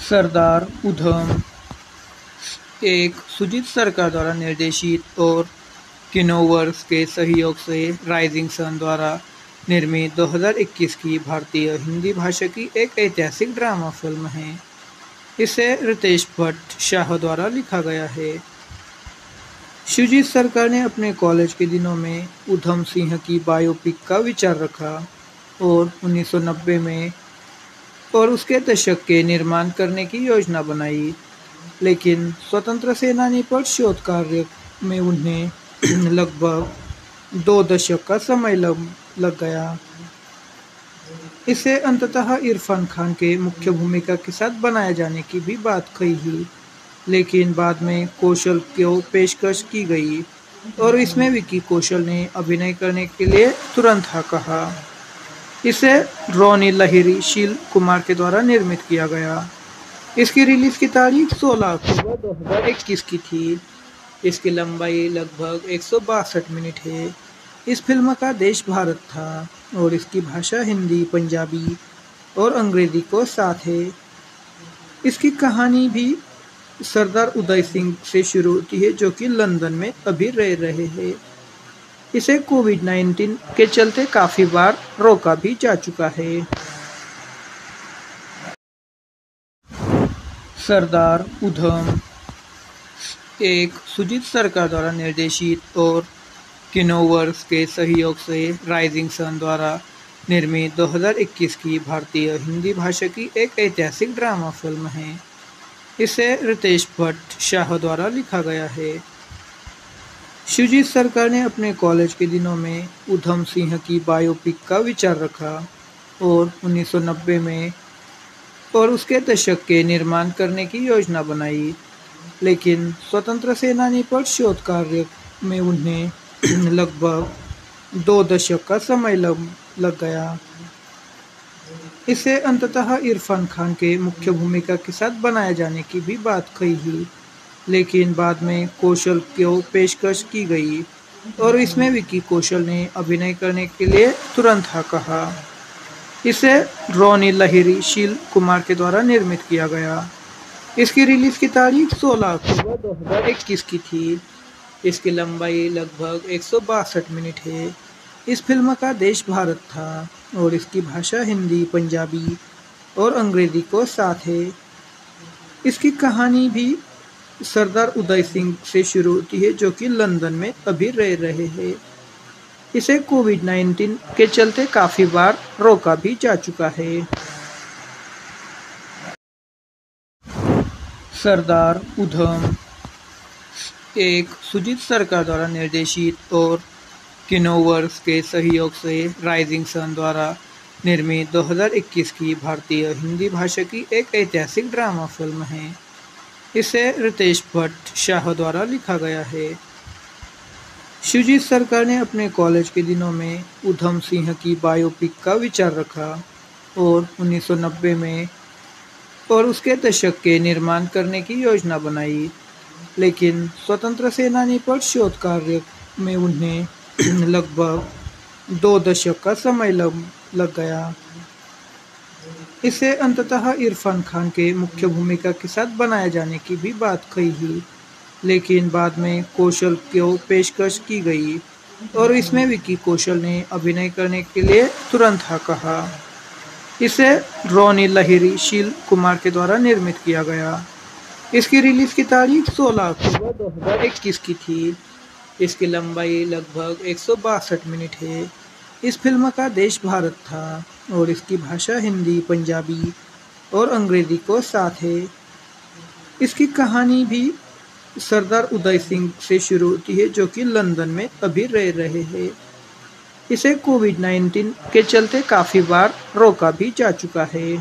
सरदार उधम एक सुजीत सरकार द्वारा निर्देशित और किनोवर्स के सहयोग से राइजिंग सन द्वारा निर्मित 2021 की भारतीय हिंदी भाषा की एक ऐतिहासिक ड्रामा फिल्म है। इसे रितेश भट्ट शाह द्वारा लिखा गया है। सुजीत सरकार ने अपने कॉलेज के दिनों में उधम सिंह की बायोपिक का विचार रखा और 1990 में और उसके दशक के निर्माण करने की योजना बनाई, लेकिन स्वतंत्र सेनानी पर शोध कार्य में उन्हें लगभग 2 दशक का समय लग गया। इसे अंततः इरफान खान के मुख्य भूमिका के साथ बनाए जाने की भी बात कही, लेकिन बाद में कौशल को पेशकश की गई और इसमें विकी कौशल ने अभिनय करने के लिए तुरंत हाँ कहा। इसे रोनी लहिरी शील कुमार के द्वारा निर्मित किया गया। इसकी रिलीज की तारीख 16 अक्टूबर 2021 की थी। इसकी लंबाई लगभग 162 मिनट है। इस फिल्म का देश भारत था और इसकी भाषा हिंदी, पंजाबी और अंग्रेजी को साथ है। इसकी कहानी भी सरदार उदय सिंह से शुरू होती है, जो कि लंदन में अभी रह रहे हैं। इसे कोविड-19 के चलते काफी बार रोका भी जा चुका है। सरदार उधम एक सुजीत सरकार द्वारा निर्देशित और किनोवर्स के सहयोग से राइजिंग सन द्वारा निर्मित 2021 की भारतीय हिंदी भाषा की एक ऐतिहासिक ड्रामा फिल्म है। इसे रितेश भट्ट शाह द्वारा लिखा गया है। सुजीत सरकार ने अपने कॉलेज के दिनों में उधम सिंह की बायोपिक का विचार रखा और 1990 में और उसके दशक के निर्माण करने की योजना बनाई, लेकिन स्वतंत्र सेनानी पर शोध कार्य में उन्हें लगभग 2 दशक का समय लग गया। इसे अंततः इरफान खान के मुख्य भूमिका के साथ बनाए जाने की भी बात कही, लेकिन बाद में कौशल को पेशकश की गई और इसमें विकी कौशल ने अभिनय करने के लिए तुरंत हाँ कहा। इसे रोनी लहिरी शील कुमार के द्वारा निर्मित किया गया। इसकी रिलीज की तारीख 16 अक्टूबर 2021 की थी। इसकी लंबाई लगभग 162 मिनट है। इस फिल्म का देश भारत था और इसकी भाषा हिंदी, पंजाबी और अंग्रेजी को साथ है। इसकी कहानी भी सरदार उदय सिंह से शुरू होती है, जो कि लंदन में अभी रह रहे हैं। इसे कोविड-19 के चलते काफी बार रोका भी जा चुका है। सरदार उधम एक सुजीत सरकार द्वारा निर्देशित और किनोवर्स के सहयोग से राइजिंग सन द्वारा निर्मित 2021 की भारतीय हिंदी भाषा की एक ऐतिहासिक ड्रामा फिल्म है। इसे रितेश भट्ट शाह द्वारा लिखा गया है। सुजीत सरकार ने अपने कॉलेज के दिनों में उधम सिंह की बायोपिक का विचार रखा और 1990 में और उसके दशक के निर्माण करने की योजना बनाई, लेकिन स्वतंत्र सेनानी पर शोध कार्य में उन्हें लगभग 2 दशक का समय लग गया। इसे अंततः इरफान खान के मुख्य भूमिका के साथ बनाए जाने की भी बात कही, लेकिन बाद में कौशल को पेशकश की गई और इसमें विकी कौशल ने अभिनय करने के लिए तुरंत हाँ कहा। इसे रोनी लहिरी शील कुमार के द्वारा निर्मित किया गया। इसकी रिलीज की तारीख 16 अक्टूबर 2021 की थी। इसकी लंबाई लगभग 162 मिनट है। इस फिल्म का देश भारत था और इसकी भाषा हिंदी, पंजाबी और अंग्रेजी को साथ है। इसकी कहानी भी सरदार उदय सिंह से शुरू होती है, जो कि लंदन में अभी रह रहे हैं। इसे कोविड-19 के चलते काफी बार रोका भी जा चुका है।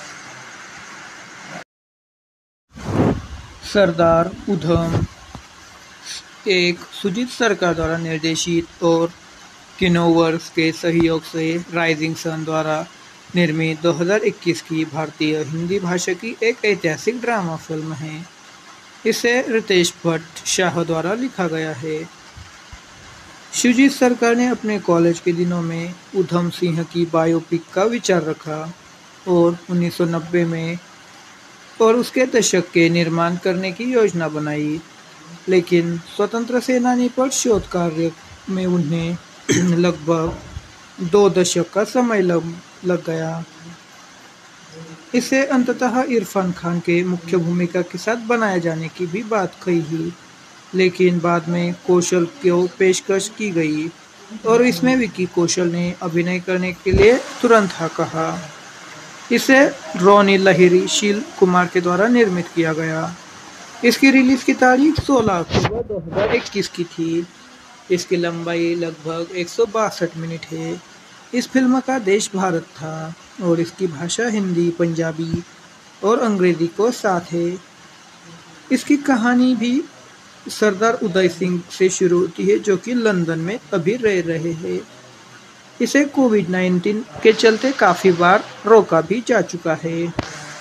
सरदार उधम एक सुजीत सरकार द्वारा निर्देशित और किनोवर्स के सहयोग से राइजिंग सन द्वारा निर्मित 2021 की भारतीय हिंदी भाषा की एक ऐतिहासिक ड्रामा फिल्म है। इसे रितेश भट्ट शाह द्वारा लिखा गया है। सुजीत सरकार ने अपने कॉलेज के दिनों में उधम सिंह की बायोपिक का विचार रखा और 1990 में और उसके दशक के निर्माण करने की योजना बनाई, लेकिन स्वतंत्र सेनानी पर शोध कार्य में उन्हें लगभग 2 दशक का समय लग गया। इसे अंततः इरफान खान के मुख्य भूमिका के साथ बनाए जाने की भी बात कही, लेकिन बाद में कौशल को पेशकश की गई और इसमें विकी कौशल ने अभिनय करने के लिए तुरंत हाँ कहा। इसे रोनी लहिरी शील कुमार के द्वारा निर्मित किया गया। इसकी रिलीज की तारीख 16 अक्टूबर 2021 की थी। इसकी लंबाई लगभग 162 मिनट है। इस फिल्म का देश भारत था और इसकी भाषा हिंदी, पंजाबी और अंग्रेजी को साथ है। इसकी कहानी भी सरदार उदय सिंह से शुरू होती है, जो कि लंदन में अभी रह रहे हैं। इसे कोविड-19 के चलते काफी बार रोका भी जा चुका है।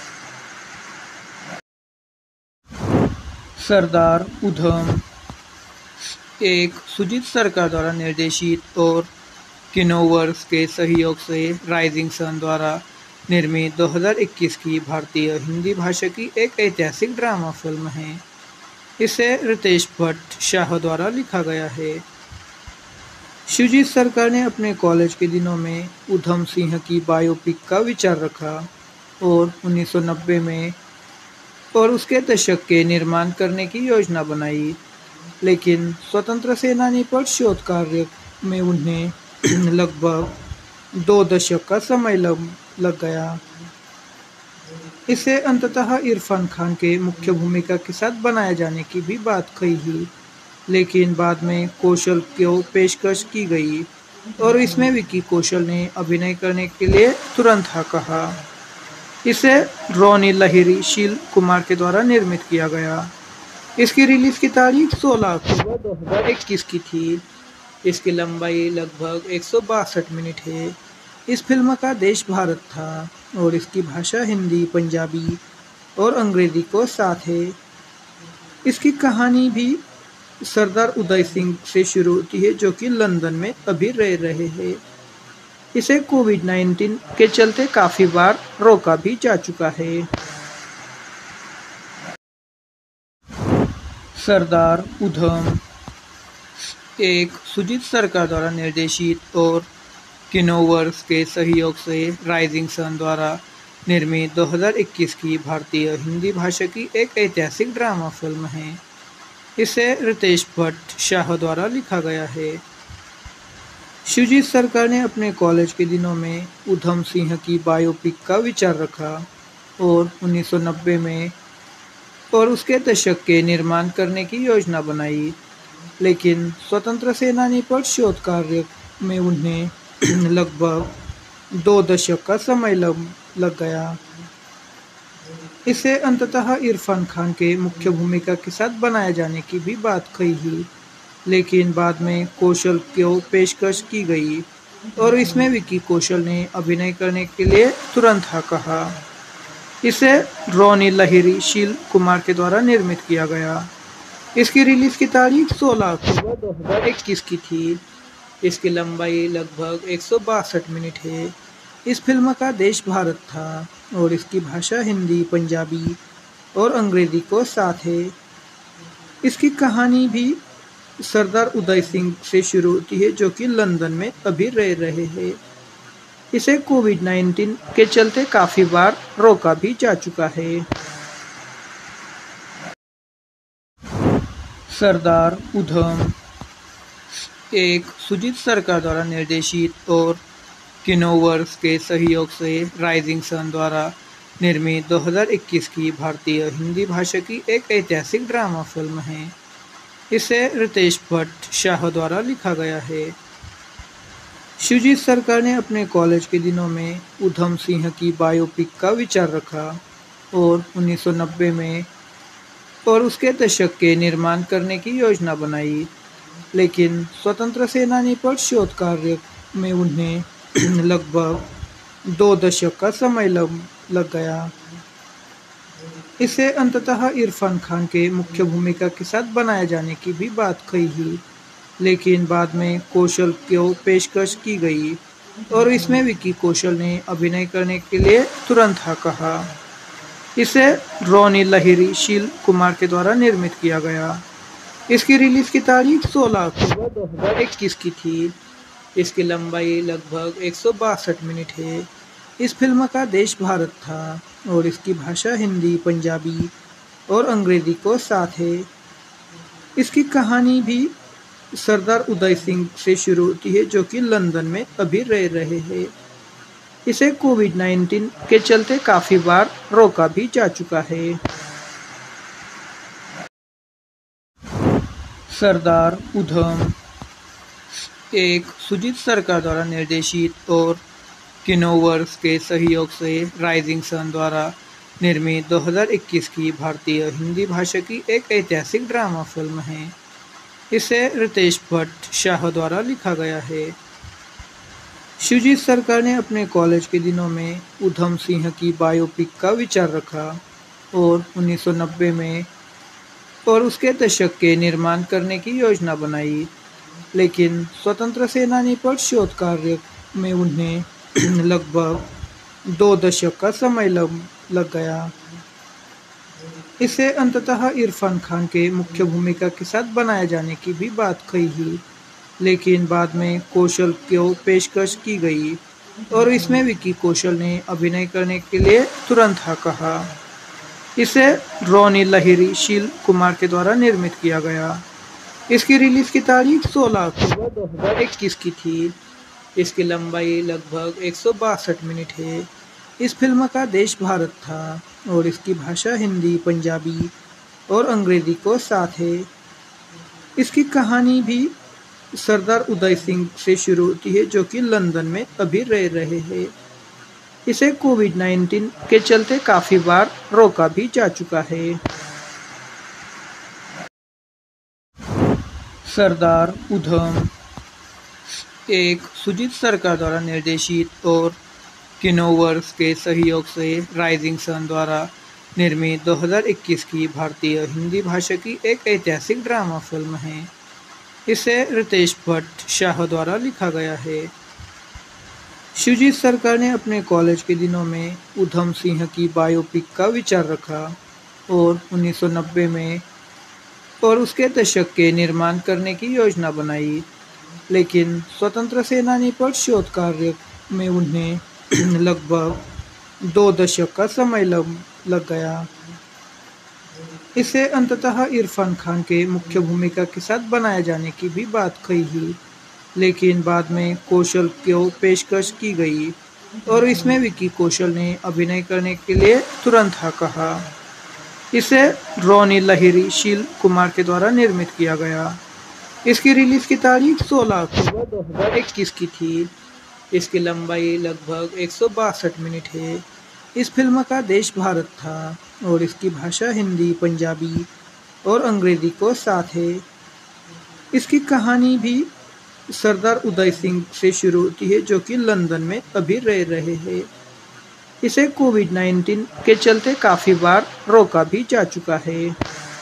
सरदार उधम एक सुजीत सरकार द्वारा निर्देशित और किनोवर्स के सहयोग से राइजिंग सन द्वारा निर्मित 2021 की भारतीय हिंदी भाषा की एक ऐतिहासिक ड्रामा फिल्म है। इसे रितेश भट्ट शाह द्वारा लिखा गया है। सुजीत सरकार ने अपने कॉलेज के दिनों में उधम सिंह की बायोपिक का विचार रखा और 1990 में और उसके दशक के निर्माण करने की योजना बनाई, लेकिन स्वतंत्र सेनानी पर शोध कार्य में उन्हें लगभग 2 दशक का समय लग गया। इसे अंततः इरफान खान के मुख्य भूमिका के साथ बनाए जाने की भी बात कही, लेकिन बाद में कौशल को पेशकश की गई और इसमें विकी कौशल ने अभिनय करने के लिए तुरंत हाँ कहा। इसे रोनी लहिरी शील कुमार के द्वारा निर्मित किया गया। इसकी रिलीज की तारीख 16 अक्टूबर 2021 की थी। इसकी लंबाई लगभग 162 मिनट है। इस फिल्म का देश भारत था और इसकी भाषा हिंदी, पंजाबी और अंग्रेजी को साथ है। इसकी कहानी भी सरदार उदय सिंह से शुरू होती है, जो कि लंदन में अभी रह रहे हैं। इसे कोविड-19 के चलते काफी बार रोका भी जा चुका है। सरदार उधम एक सुजीत सरकार द्वारा निर्देशित और किनोवर्स के सहयोग से राइजिंग सन द्वारा निर्मित 2021 की भारतीय हिंदी भाषा की एक ऐतिहासिक ड्रामा फिल्म है। इसे रितेश भट्ट शाह द्वारा लिखा गया है। सुजीत सरकार ने अपने कॉलेज के दिनों में उधम सिंह की बायोपिक का विचार रखा और 1990 में और उसके दशक के निर्माण करने की योजना बनाई, लेकिन स्वतंत्र सेनानी पर शोध कार्य में उन्हें लगभग 2 दशक का समय लग गया। इसे अंततः इरफान खान के मुख्य भूमिका के साथ बनाए जाने की भी बात कही, लेकिन बाद में कौशल को पेशकश की गई और इसमें विकी कौशल ने अभिनय करने के लिए तुरंत हाँ कहा। इसे रोनी लहिरी शील कुमार के द्वारा निर्मित किया गया। इसकी रिलीज की तारीख 16 अक्टूबर 2021 की थी। इसकी लंबाई लगभग 162 मिनट है। इस फिल्म का देश भारत था और इसकी भाषा हिंदी, पंजाबी और अंग्रेजी को साथ है। इसकी कहानी भी सरदार उदय सिंह से शुरू होती है, जो कि लंदन में अभी रह रहे हैं। इसे कोविड-19 के चलते काफी बार रोका भी जा चुका है। सरदार उधम एक सुजीत सरकार द्वारा निर्देशित और किनोवर्स के सहयोग से राइजिंग सन द्वारा निर्मित 2021 की भारतीय हिंदी भाषा की एक ऐतिहासिक ड्रामा फिल्म है। इसे रितेश भट्ट शाह द्वारा लिखा गया है। सुजीत सरकार ने अपने कॉलेज के दिनों में उधम सिंह की बायोपिक का विचार रखा और 1990 में और उसके दशक के निर्माण करने की योजना बनाई, लेकिन स्वतंत्र सेनानी पर शोध कार्य में उन्हें लगभग 2 दशक का समय लग गया। इसे अंततः इरफान खान के मुख्य भूमिका के साथ बनाए जाने की भी बात कही, लेकिन बाद में कौशल को पेशकश की गई और इसमें विकी कौशल ने अभिनय करने के लिए तुरंत हाँ कहा। इसे रोनी लहिरी शील कुमार के द्वारा निर्मित किया गया। इसकी रिलीज की तारीख 16 अक्टूबर 2021 की थी। इसकी लंबाई लगभग 162 मिनट है। इस फिल्म का देश भारत था और इसकी भाषा हिंदी, पंजाबी और अंग्रेजी को साथ है। इसकी कहानी भी सरदार उदय सिंह से शुरू होती है, जो कि लंदन में अभी रह रहे हैं। इसे कोविड-19 के चलते काफी बार रोका भी जा चुका है। सरदार उधम एक सुजीत सरकार द्वारा निर्देशित और किनोवर्स के सहयोग से राइजिंग सन द्वारा निर्मित 2021 की भारतीय हिंदी भाषा की एक ऐतिहासिक ड्रामा फिल्म है। इसे रितेश भट्ट शाह द्वारा लिखा गया है। सुजीत सरकार ने अपने कॉलेज के दिनों में उधम सिंह की बायोपिक का विचार रखा और 1990 में और उसके दशक के निर्माण करने की योजना बनाई, लेकिन स्वतंत्र सेनानी पर शोध कार्य में उन्हें लगभग 2 दशक का समय लग गया। इसे अंततः इरफान खान के मुख्य भूमिका के साथ बनाए जाने की भी बात कही, लेकिन बाद में कौशल को पेशकश की गई और इसमें विकी कौशल ने अभिनय करने के लिए तुरंत हाँ कहा। इसे रोनी लहिरी शील कुमार के द्वारा निर्मित किया गया। इसकी रिलीज की तारीख 16 अक्टूबर 2021 की थी। इसकी लंबाई लगभग 162 मिनट है। इस फिल्म का देश भारत था और इसकी भाषा हिंदी, पंजाबी और अंग्रेजी को साथ है। इसकी कहानी भी सरदार उदय सिंह से शुरू होती है, जो कि लंदन में अभी रह रहे हैं। इसे कोविड-19 के चलते काफी बार रोका भी जा चुका है। सरदार उधम एक सुजीत सरकार द्वारा निर्देशित और किनोवर्स के सहयोग से राइजिंग सन द्वारा निर्मित 2021 की भारतीय हिंदी भाषा की एक ऐतिहासिक ड्रामा फिल्म है। इसे रितेश भट्ट शाह द्वारा लिखा गया है। सुजीत सरकार ने अपने कॉलेज के दिनों में उधम सिंह की बायोपिक का विचार रखा और 1990 में और उसके दशक के निर्माण करने की योजना बनाई, लेकिन स्वतंत्र सेनानी पर शोध कार्य में उन्हें लगभग 2 दशक का समय लग गया। इसे अंततः इरफान खान के मुख्य भूमिका के साथ बनाए जाने की भी बात कही, लेकिन बाद में कौशल को पेशकश की गई और इसमें विकी कौशल ने अभिनय करने के लिए तुरंत हाँ कहा। इसे रोनी लहिरी शील कुमार के द्वारा निर्मित किया गया। इसकी रिलीज की तारीख 16 अक्टूबर 2021 की थी। इसकी लंबाई लगभग 162 मिनट है। इस फिल्म का देश भारत था और इसकी भाषा हिंदी, पंजाबी और अंग्रेजी को साथ है। इसकी कहानी भी सरदार उदय सिंह से शुरू होती है, जो कि लंदन में अभी रह रहे हैं। इसे कोविड-19 के चलते काफी बार रोका भी जा चुका है।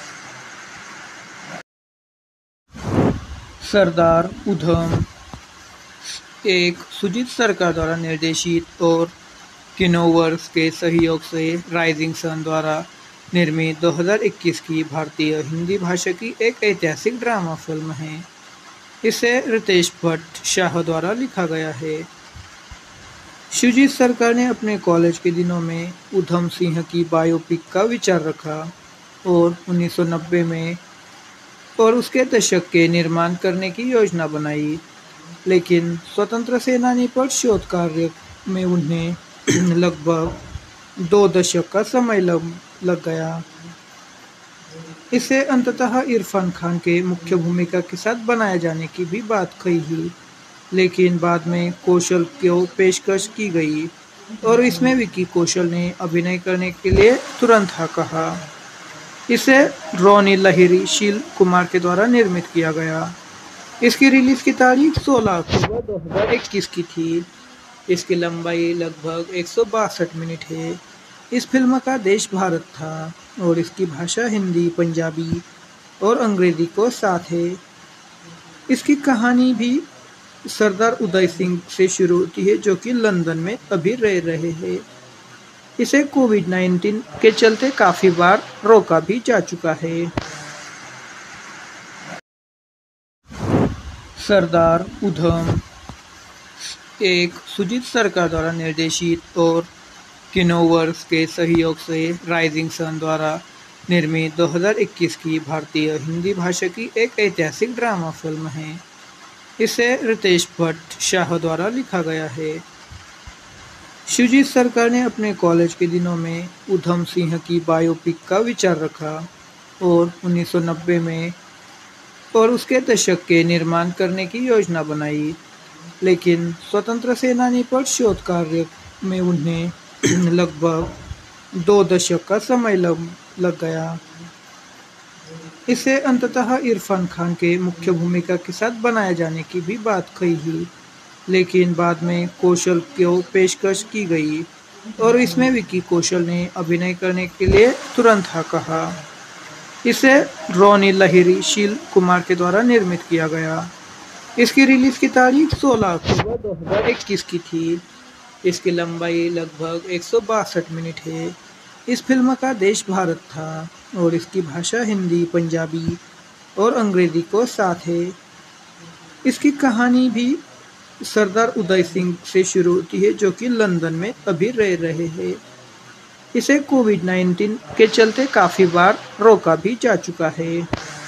सरदार उधम एक सुजीत सरकार द्वारा निर्देशित और किनोवर्स के सहयोग से राइजिंग सन द्वारा निर्मित 2021 की भारतीय हिंदी भाषा की एक ऐतिहासिक ड्रामा फिल्म है। इसे रितेश भट्ट शाह द्वारा लिखा गया है। सुजीत सरकार ने अपने कॉलेज के दिनों में उधम सिंह की बायोपिक का विचार रखा और 1990 में और उसके दशक के निर्माण करने की योजना बनाई, लेकिन स्वतंत्र सेनानी पर शोध कार्य में उन्हें लगभग 2 दशक का समय लग गया। इसे अंततः इरफान खान के मुख्य भूमिका के साथ बनाए जाने की भी बात कही, लेकिन बाद में कौशल को पेशकश की गई और इसमें विकी कौशल ने अभिनय करने के लिए तुरंत हाँ कहा। इसे रोनी लहिरी शील कुमार के द्वारा निर्मित किया गया। इसकी रिलीज की तारीख 16 अक्टूबर 2021 की थी। इसकी लंबाई लगभग 162 मिनट है। इस फिल्म का देश भारत था और इसकी भाषा हिंदी, पंजाबी और अंग्रेजी को साथ है। इसकी कहानी भी सरदार उदय सिंह से शुरू होती है, जो कि लंदन में अभी रह रहे हैं। इसे कोविड-19 के चलते काफी बार रोका भी जा चुका है। सरदार उधम एक सुजीत सरकार द्वारा निर्देशित और किनोवर्स के सहयोग से राइजिंग सन द्वारा निर्मित 2021 की भारतीय हिंदी भाषा की एक ऐतिहासिक ड्रामा फिल्म है। इसे रितेश भट्ट शाह द्वारा लिखा गया है। सुजीत सरकार ने अपने कॉलेज के दिनों में उधम सिंह की बायोपिक का विचार रखा और 1990 में और उसके दशक के निर्माण करने की योजना बनाई, लेकिन स्वतंत्र सेनानी पर शोध कार्य में उन्हें लगभग 2 दशक का समय लग गया। इसे अंततः इरफान खान के मुख्य भूमिका के साथ बनाए जाने की भी बात कही, लेकिन बाद में कौशल को पेशकश की गई और इसमें विकी कौशल ने अभिनय करने के लिए तुरंत हाँ कहा। इसे रोनी लहिरी शील कुमार के द्वारा निर्मित किया गया। इसकी रिलीज की तारीख 16 अक्टूबर 2021 की थी। इसकी लंबाई लगभग 162 मिनट है। इस फिल्म का देश भारत था और इसकी भाषा हिंदी, पंजाबी और अंग्रेजी को साथ है। इसकी कहानी भी सरदार उदय सिंह से शुरू होती है, जो कि लंदन में अभी रह रहे हैं। इसे कोविड-19 के चलते काफी बार रोका भी जा चुका है।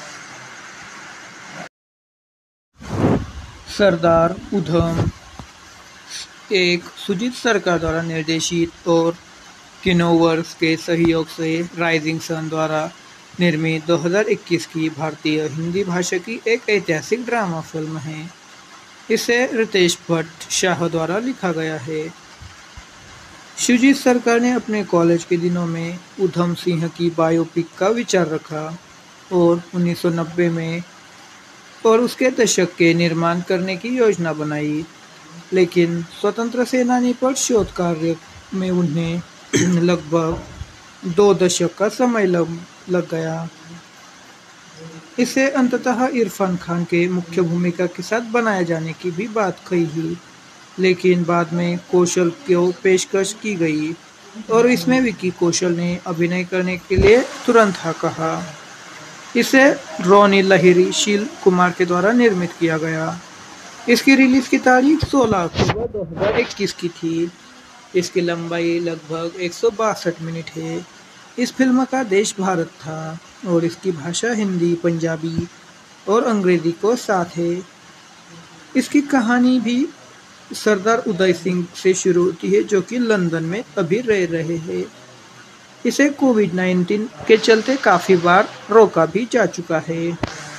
सरदार उधम एक सुजीत सरकार द्वारा निर्देशित और किनोवर्स के सहयोग से राइजिंग सन द्वारा निर्मित 2021 की भारतीय हिंदी भाषा की एक ऐतिहासिक ड्रामा फिल्म है। इसे रितेश भट्ट शाह द्वारा लिखा गया है। सुजीत सरकार ने अपने कॉलेज के दिनों में उधम सिंह की बायोपिक का विचार रखा और 1990 में और उसके दशक के निर्माण करने की योजना बनाई, लेकिन स्वतंत्र सेनानी पर शोध कार्य में उन्हें लगभग 2 दशक का समय लग गया। इसे अंततः इरफान खान के मुख्य भूमिका के साथ बनाए जाने की भी बात कही, लेकिन बाद में कौशल को पेशकश की गई और इसमें विकी कौशल ने अभिनय करने के लिए तुरंत हाँ कहा। इसे रोनी लहिरी शील कुमार के द्वारा निर्मित किया गया। इसकी रिलीज की तारीख 16 अक्टूबर 2021 की थी। इसकी लंबाई लगभग 162 मिनट है। इस फिल्म का देश भारत था और इसकी भाषा हिंदी, पंजाबी और अंग्रेजी को साथ है। इसकी कहानी भी सरदार उदय सिंह से शुरू होती है, जो कि लंदन में अभी रह रहे हैं। इसे कोविड-19 के चलते काफी बार रोका भी जा चुका है।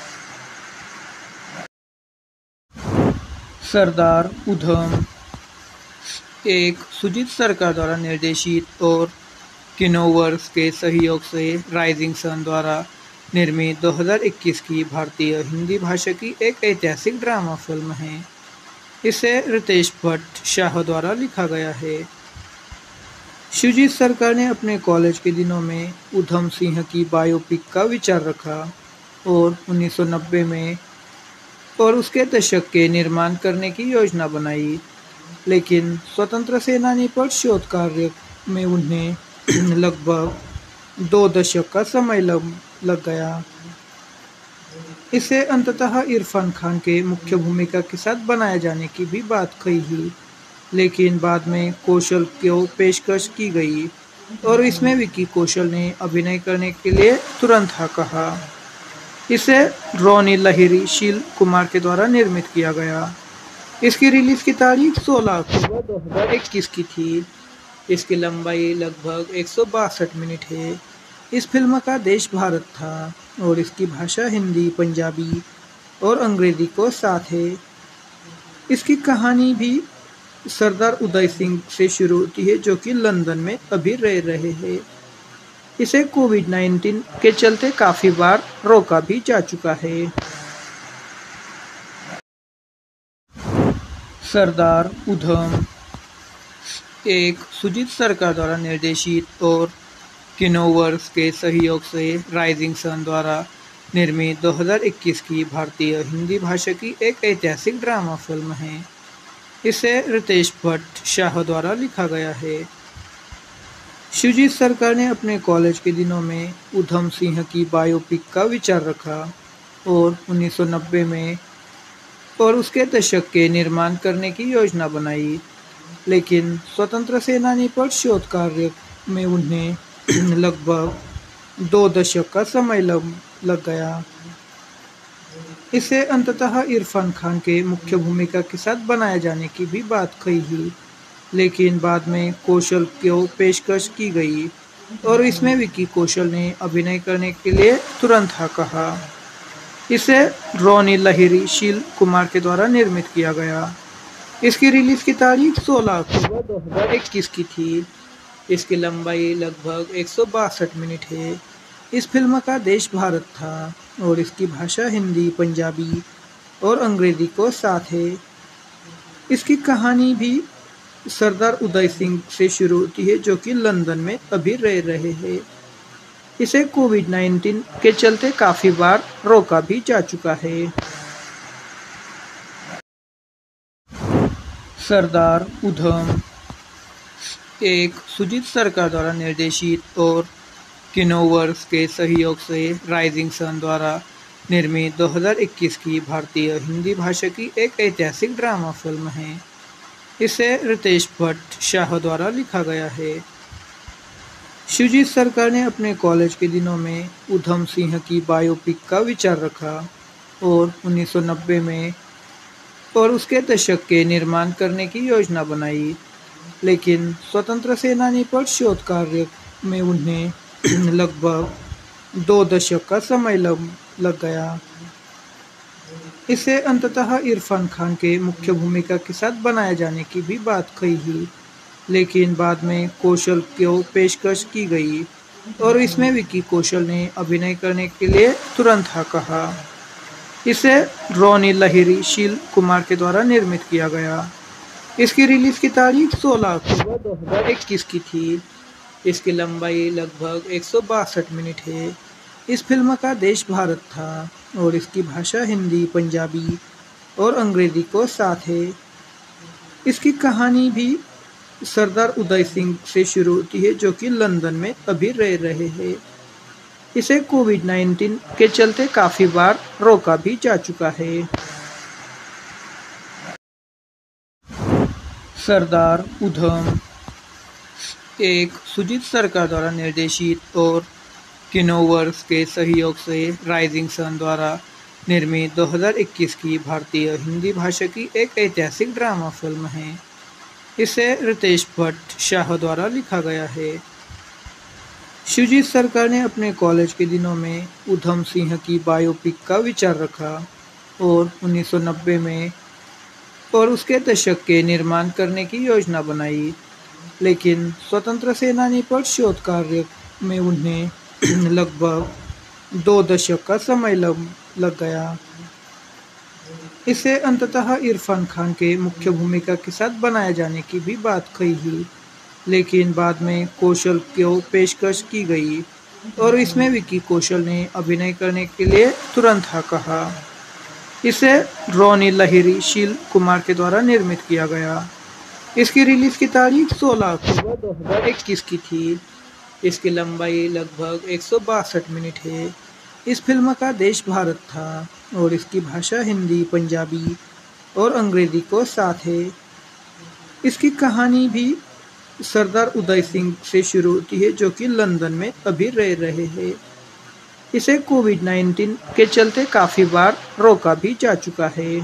सरदार उधम एक सुजीत सरकार द्वारा निर्देशित और किनोवर्स के सहयोग से राइजिंग सन द्वारा निर्मित 2021 की भारतीय हिंदी भाषा की एक ऐतिहासिक ड्रामा फिल्म है। इसे रितेश भट्ट शाह द्वारा लिखा गया है। सुजीत सरकार ने अपने कॉलेज के दिनों में उधम सिंह की बायोपिक का विचार रखा और 1990 में और उसके दशक के निर्माण करने की योजना बनाई, लेकिन स्वतंत्र सेनानी पर शोध कार्य में उन्हें लगभग 2 दशक का समय लग गया। इसे अंततः इरफान खान के मुख्य भूमिका के साथ बनाए जाने की भी बात कही, लेकिन बाद में कौशल को पेशकश की गई और इसमें विकी कौशल ने अभिनय करने के लिए तुरंत हाँ कहा। इसे रोनी लहिरी शील कुमार के द्वारा निर्मित किया गया। इसकी रिलीज की तारीख 16 अक्टूबर 2021 की थी। इसकी लंबाई लगभग 162 मिनट है। इस फिल्म का देश भारत था और इसकी भाषा हिंदी, पंजाबी और अंग्रेजी को साथ है। इसकी कहानी भी सरदार उदय सिंह से शुरू होती है, जो कि लंदन में अभी रह रहे हैं। इसे कोविड-19 के चलते काफी बार रोका भी जा चुका है। सरदार उधम एक सुजीत सरकार द्वारा निर्देशित और किनोवर्स के सहयोग से राइजिंग सन द्वारा निर्मित 2021 की भारतीय हिंदी भाषा की एक ऐतिहासिक ड्रामा फिल्म है। इसे रितेश भट्ट शाह द्वारा लिखा गया है। शुजित सरकार ने अपने कॉलेज के दिनों में ऊधम सिंह की बायोपिक का विचार रखा और 1990 में और उसके दशक के निर्माण करने की योजना बनाई, लेकिन स्वतंत्र सेनानी पर शोध कार्य में उन्हें लगभग 2 दशक का समय लग गया। इसे अंततः इरफान खान के मुख्य भूमिका के साथ बनाए जाने की भी बात कही, लेकिन बाद में कौशल को पेशकश की गई और इसमें विकी कौशल ने अभिनय करने के लिए तुरंत हाँ कहा। इसे रोनी लहिरी शील कुमार के द्वारा निर्मित किया गया। इसकी रिलीज की तारीख 16 अक्टूबर 2021 की थी। इसकी लंबाई लगभग 162 मिनट है। इस फिल्म का देश भारत था और इसकी भाषा हिंदी, पंजाबी और अंग्रेजी को साथ है। इसकी कहानी भी सरदार उदय सिंह से शुरू होती है, जो कि लंदन में अभी रह रहे हैं। इसे कोविड-19 के चलते काफी बार रोका भी जा चुका है। सरदार उधम एक सुजीत सरकार द्वारा निर्देशित और किनोवर्स के सहयोग से राइजिंग सन द्वारा निर्मित 2021 की भारतीय हिंदी भाषा की एक ऐतिहासिक ड्रामा फिल्म है। इसे रितेश भट्ट शाह द्वारा लिखा गया है। शुजीत सरकार ने अपने कॉलेज के दिनों में ऊधम सिंह की बायोपिक का विचार रखा और 1990 में और उसके दशक के निर्माण करने की योजना बनाई, लेकिन स्वतंत्र सेनानी पर शोध कार्य में उन्हें लगभग 2 दशक का समय लग गया। इसे अंततः इरफान खान के मुख्य भूमिका के साथ बनाए जाने की भी बात कही, लेकिन बाद में कौशल को पेशकश की गई और इसमें विकी कौशल ने अभिनय करने के लिए तुरंत हाँ कहा। इसे रोनी लहिरी शील कुमार के द्वारा निर्मित किया गया। इसकी रिलीज की तारीख 16 अक्टूबर 2021 की थी। इसकी लंबाई लगभग 162 मिनट है। इस फिल्म का देश भारत था और इसकी भाषा हिंदी, पंजाबी और अंग्रेजी को साथ है। इसकी कहानी भी सरदार उदय सिंह से शुरू होती है, जो कि लंदन में अभी रह रहे हैं। इसे कोविड-19 के चलते काफी बार रोका भी जा चुका है। सरदार उधम एक सुजीत सरकार द्वारा निर्देशित और किनोवर्स के सहयोग से राइजिंग सन द्वारा निर्मित 2021 की भारतीय हिंदी भाषा की एक ऐतिहासिक ड्रामा फिल्म है। इसे रितेश भट्ट शाह द्वारा लिखा गया है। शुजीत सरकार ने अपने कॉलेज के दिनों में ऊधम सिंह की बायोपिक का विचार रखा और 1990 में और उसके दशक के निर्माण करने की योजना बनाई, लेकिन स्वतंत्र सेनानी पर शोध कार्य में उन्हें लगभग 2 दशक का समय लग गया। इसे अंततः इरफान खान के मुख्य भूमिका के साथ बनाए जाने की भी बात कही, लेकिन बाद में कौशल को पेशकश की गई और इसमें विकी कौशल ने अभिनय करने के लिए तुरंत हाँ कहा। इसे रोनी लहिरी शील कुमार के द्वारा निर्मित किया गया। इसकी रिलीज की तारीख 16 अक्टूबर 2021 की थी। इसकी लंबाई लगभग 162 मिनट है। इस फिल्म का देश भारत था और इसकी भाषा हिंदी, पंजाबी और अंग्रेजी को साथ है। इसकी कहानी भी सरदार उदय सिंह से शुरू होती है, जो कि लंदन में अभी रह रहे हैं। इसे कोविड-19 के चलते काफी बार रोका भी जा चुका है।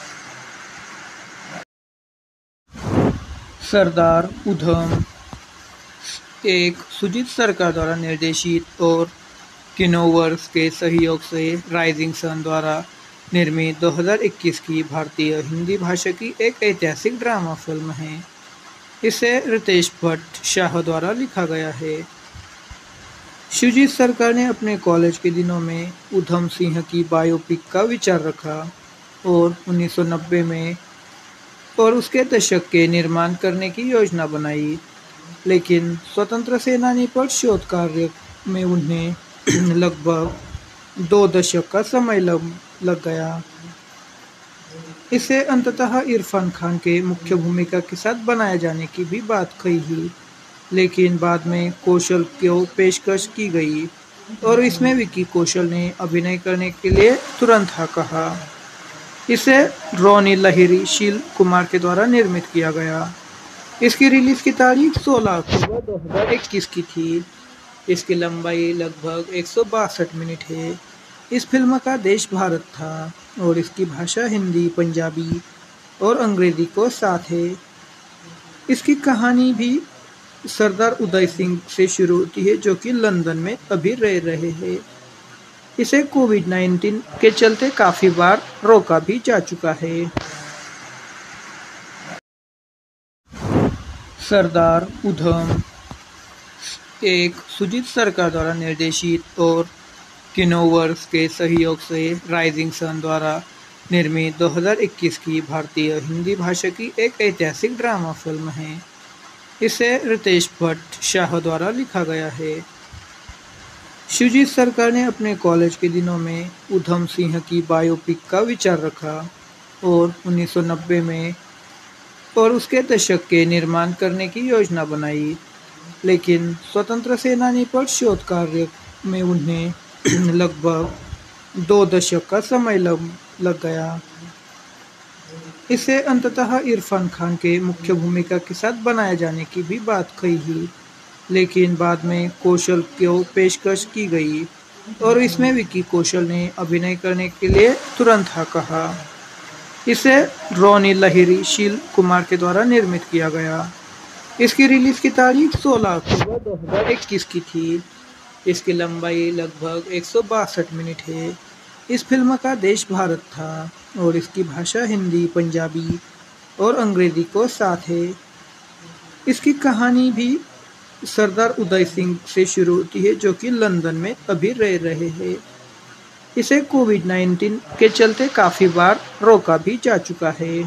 सरदार उधम एक सुजीत सरकार द्वारा निर्देशित और किनोवर्स के सहयोग से राइजिंग सन द्वारा निर्मित 2021 की भारतीय हिंदी भाषा की एक ऐतिहासिक ड्रामा फिल्म है। इसे रितेश भट्ट शाह द्वारा लिखा गया है। शुजीत सरकार ने अपने कॉलेज के दिनों में ऊधम सिंह की बायोपिक का विचार रखा और 1990 में और उसके दशक के निर्माण करने की योजना बनाई, लेकिन स्वतंत्र सेनानी पर शोध कार्य में उन्हें लगभग 2 दशक का समय लग गया। इसे अंततः इरफान खान के मुख्य भूमिका के साथ बनाए जाने की भी बात कही, लेकिन बाद में कौशल को पेशकश की गई और इसमें विकी कौशल ने अभिनय करने के लिए तुरंत हाँ कहा। इसे रोनी लहिरी शील कुमार के द्वारा निर्मित किया गया। इसकी रिलीज की तारीख 16 अक्टूबर 2021 की थी। इसकी लंबाई लगभग 162 मिनट है। इस फिल्म का देश भारत था और इसकी भाषा हिंदी, पंजाबी और अंग्रेजी को साथ है। इसकी कहानी भी सरदार उदय सिंह से शुरू होती है, जो कि लंदन में अभी रह रहे हैं। इसे कोविड-19 के चलते काफी बार रोका भी जा चुका है। सरदार उधम एक सुजीत सरकार द्वारा निर्देशित और किनोवर्स के सहयोग से राइजिंग सन द्वारा निर्मित 2021 की भारतीय हिंदी भाषा की एक ऐतिहासिक ड्रामा फिल्म है। इसे रितेश भट्ट शाह द्वारा लिखा गया है। सुजीत सरकार ने अपने कॉलेज के दिनों में उधम सिंह की बायोपिक का विचार रखा और 1990 में और उसके दशक के निर्माण करने की योजना बनाई, लेकिन स्वतंत्र सेनानी पर शोध कार्य में उन्हें लगभग 2 दशक का समय लग गया। इसे अंततः इरफान खान के मुख्य भूमिका के साथ बनाए जाने की भी बात कही, लेकिन बाद में कौशल को पेशकश की गई और इसमें विकी कौशल ने अभिनय करने के लिए तुरंत हाँ कहा। इसे रोनी लहिरी शील कुमार के द्वारा निर्मित किया गया। इसकी रिलीज की तारीख 16 अक्टूबर 2021 की थी। इसकी लंबाई लगभग 162 मिनट है। इस फिल्म का देश भारत था और इसकी भाषा हिंदी, पंजाबी और अंग्रेजी को साथ है। इसकी कहानी भी सरदार उदय सिंह से शुरू होती है, जो कि लंदन में अभी रह रहे हैं। इसे कोविड-19 के चलते काफी बार रोका भी जा चुका है।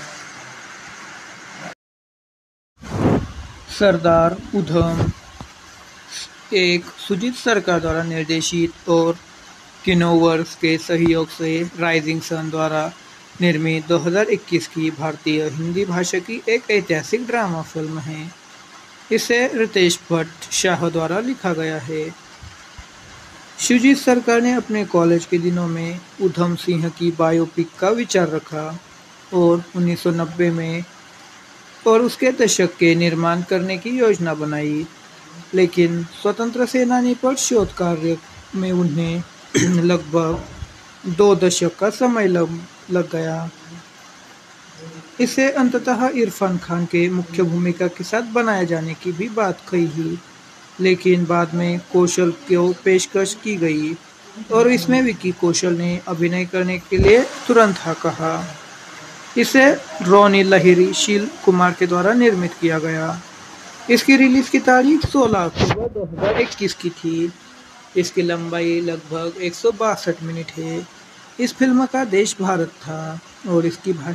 सरदार उधम एक सुजीत सरकार द्वारा निर्देशित और किनोवर्स के सहयोग से राइजिंग सन द्वारा निर्मित 2021 की भारतीय हिंदी भाषा की एक ऐतिहासिक ड्रामा फिल्म है। इसे रितेश भट्ट शाह द्वारा लिखा गया है। सुजीत सरकार ने अपने कॉलेज के दिनों में उधम सिंह की बायोपिक का विचार रखा और 1990 में और उसके दशक के निर्माण करने की योजना बनाई, लेकिन स्वतंत्र सेनानी पर शोध कार्य में उन्हें लगभग 2 दशक का समय लग गया। इसे अंततः इरफान खान के मुख्य भूमिका के साथ बनाए जाने की भी बात कही, लेकिन बाद में कौशल को पेशकश की गई और इसमें विकी कौशल ने अभिनय करने के लिए तुरंत हाँ कहा। इसे रोनी लहिरी शील कुमार के द्वारा निर्मित किया गया। इसकी रिलीज की तारीख 16 अक्टूबर 2021 की थी। इसकी लंबाई लगभग 162 मिनट है। इस फिल्म का देश भारत था और इसकी भाषा हिंदी, पंजाबी और अंग्रेजी को साथ है। इसे अंततः इरफान खान के मुख्य भूमिका के साथ बनाए जाने की भी बात कही, लेकिन बाद में कौशल को पेशकश की गई और इसमें विकी कौशल ने अभिनय करने के लिए तुरंत हाँ कहा। इसे रोनी लहिरी शील कुमार के द्वारा निर्मित किया गया। इसकी रिलीज की तारीख 16 अक्टूबर 2021 की थी। इसकी लंबाई लगभग 162 मिनट है। इस फिल्म का देश भारत था और इसकी भाषा हिंदी, पंजाबी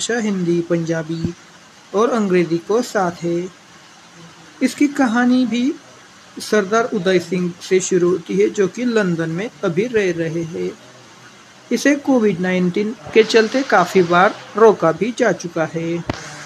और अंग्रेजी को साथ है। इसकी कहानी भी सरदार उदय सिंह से शुरू होती है, जो कि लंदन में अभी रह रहे हैं। इसे कोविड-19 के चलते काफी बार रोका भी जा चुका है।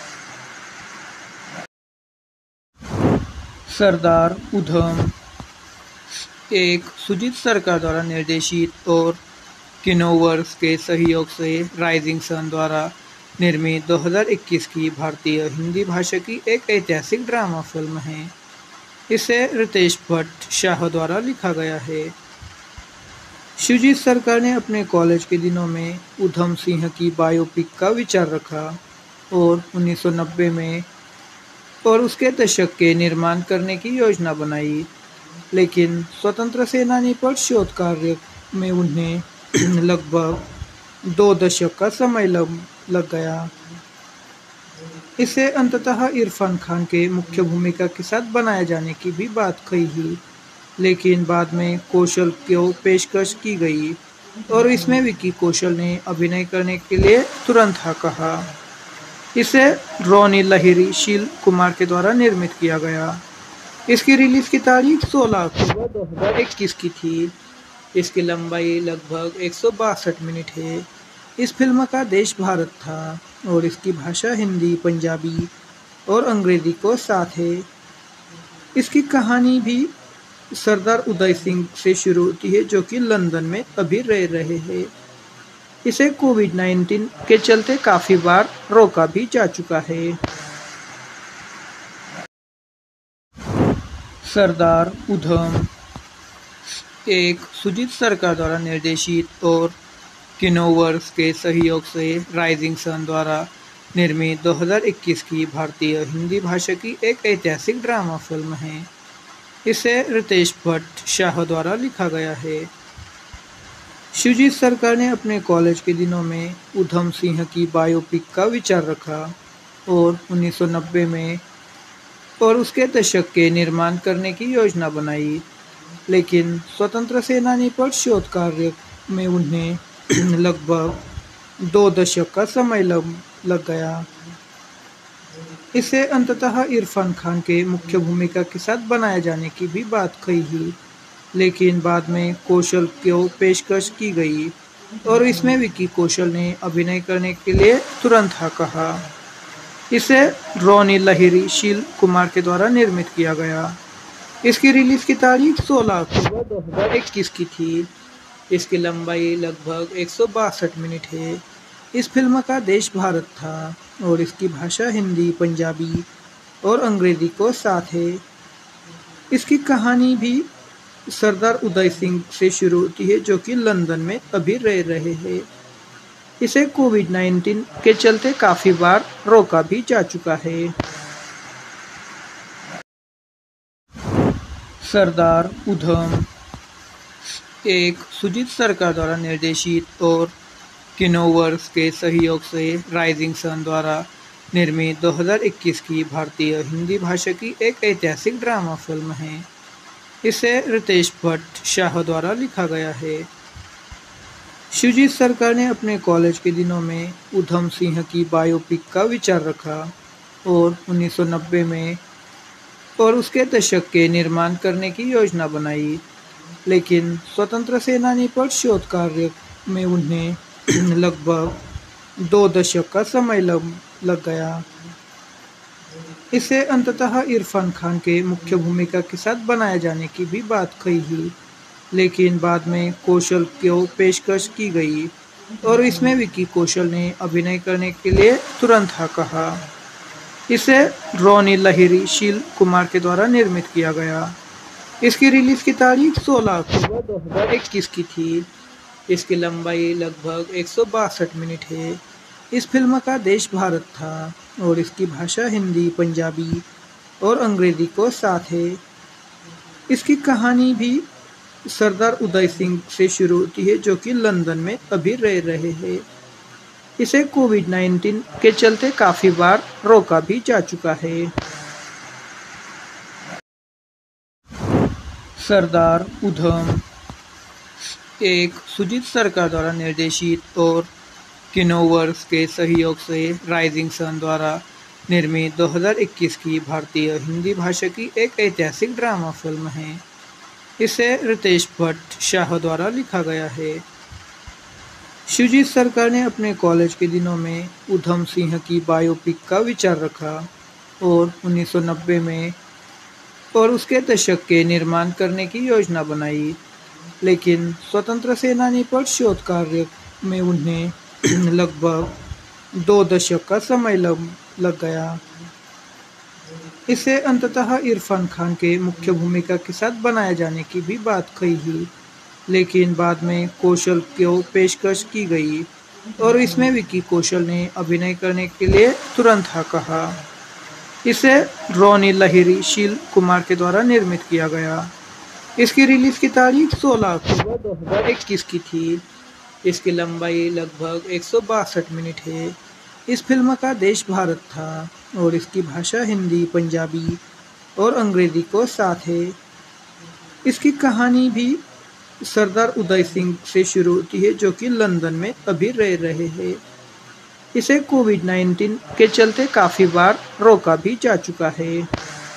सरदार उधम एक सुजीत सरकार द्वारा निर्देशित और किनोवर्स के सहयोग से राइजिंग सन द्वारा निर्मित 2021 की भारतीय हिंदी भाषा की एक ऐतिहासिक ड्रामा फिल्म है। इसे रितेश भट्ट शाह द्वारा लिखा गया है। सुजीत सरकार ने अपने कॉलेज के दिनों में उधम सिंह की बायोपिक का विचार रखा और 1990 में और उसके दशक के निर्माण करने की योजना बनाई, लेकिन स्वतंत्र सेनानी पर शोध कार्य में उन्हें लगभग 2 दशक का समय लग गया। इसे अंततः इरफान खान के मुख्य भूमिका के साथ बनाए जाने की भी बात कही, लेकिन बाद में कौशल को पेशकश की गई और इसमें विकी कौशल ने अभिनय करने के लिए तुरंत हाँ कहा। इसे रोनी लहिरी शील कुमार के द्वारा निर्मित किया गया। इसकी रिलीज की तारीख 16 अक्टूबर 2021 की थी। इसकी लंबाई लगभग 162 मिनट है। इस फिल्म का देश भारत था और इसकी भाषा हिंदी, पंजाबी और अंग्रेजी को साथ है। इसकी कहानी भी सरदार उदय सिंह से शुरू होती है, जो कि लंदन में अभी रह रहे हैं। इसे कोविड-19 के चलते काफी बार रोका भी जा चुका है। सरदार उधम एक सुजीत सरकार द्वारा निर्देशित और किनोवर्स के सहयोग से राइजिंग सन द्वारा निर्मित 2021 की भारतीय हिंदी भाषा की एक ऐतिहासिक ड्रामा फिल्म है। इसे रितेश भट्ट शाह द्वारा लिखा गया है। सुजीत सरकार ने अपने कॉलेज के दिनों में उधम सिंह की बायोपिक का विचार रखा और 1990 में और उसके दशक के निर्माण करने की योजना बनाई, लेकिन स्वतंत्र सेनानी पर शोध कार्य में उन्हें लगभग 2 दशक का समय लग गया। इसे अंततः इरफान खान के मुख्य भूमिका के साथ बनाए जाने की भी बात कही, लेकिन बाद में कौशल को पेशकश की गई और इसमें विकी कौशल ने अभिनय करने के लिए तुरंत हाँ कहा। इसे रोनी लहिरी शील कुमार के द्वारा निर्मित किया गया। इसकी रिलीज की तारीख 16 अक्टूबर 2021 की थी। इसकी लंबाई लगभग 162 मिनट है। इस फिल्म का देश भारत था और इसकी भाषा हिंदी, पंजाबी और अंग्रेजी को साथ है। इसकी कहानी भी सरदार उदय सिंह से शुरू होती है, जो कि लंदन में अभी रह रहे हैं। इसे कोविड-19 के चलते काफी बार रोका भी जा चुका है। सरदार उधम एक सुजीत सरकार द्वारा निर्देशित और किनोवर्स के सहयोग से राइजिंग सन द्वारा निर्मित 2021 की भारतीय हिंदी भाषा की एक ऐतिहासिक ड्रामा फिल्म है। इसे रितेश भट्ट शाह द्वारा लिखा गया है। सुजीत सरकार ने अपने कॉलेज के दिनों में उधम सिंह की बायोपिक का विचार रखा और 1990 में और उसके दशक के निर्माण करने की योजना बनाई, लेकिन स्वतंत्र सेनानी पर शोध कार्य में उन्हें लगभग 2 दशक का समय लग गया। इसे अंततः इरफान खान के मुख्य भूमिका के साथ बनाए जाने की भी बात कही, लेकिन बाद में कौशल को पेशकश की गई और इसमें विकी कौशल ने अभिनय करने के लिए तुरंत हाँ कहा। इसे रोनी लहिरी शील कुमार के द्वारा निर्मित किया गया। इसकी रिलीज की तारीख 16 अक्टूबर 2021 की थी। इसकी लंबाई लगभग 162 मिनट है। इस फिल्म का देश भारत था और इसकी भाषा हिंदी, पंजाबी और अंग्रेजी को साथ है। इसकी कहानी भी सरदार उदय सिंह से शुरू होती है, जो कि लंदन में अभी रह रहे हैं। इसे कोविड-19 के चलते काफी बार रोका भी जा चुका है। सरदार उधम एक सुजीत सरकार द्वारा निर्देशित और किनोवर्स के सहयोग से राइजिंग सन द्वारा निर्मित 2021 की भारतीय हिंदी भाषा की एक ऐतिहासिक ड्रामा फिल्म है। इसे रितेश भट्ट शाह द्वारा लिखा गया है। सुजीत सरकार ने अपने कॉलेज के दिनों में उधम सिंह की बायोपिक का विचार रखा और 1990 में और उसके दशक के निर्माण करने की योजना बनाई, लेकिन स्वतंत्र सेनानी पर शोध कार्य में उन्हें लगभग 2 दशक का समय लग गया। इसे अंततः इरफान खान के मुख्य भूमिका के साथ बनाए जाने की भी बात कही, लेकिन बाद में कौशल को पेशकश की गई और इसमें विकी कौशल ने अभिनय करने के लिए तुरंत हाँ कहा। इसे रोनी लहिरी शील कुमार के द्वारा निर्मित किया गया। इसकी रिलीज की तारीख 16 अक्टूबर 2021 की थी। इसकी लंबाई लगभग 162 मिनट है। इस फिल्म का देश भारत था और इसकी भाषा हिंदी, पंजाबी और अंग्रेजी को साथ है। इसकी कहानी भी सरदार उदय सिंह से शुरू होती है, जो कि लंदन में अभी रह रहे हैं। इसे कोविड-19 के चलते काफी बार रोका भी जा चुका है।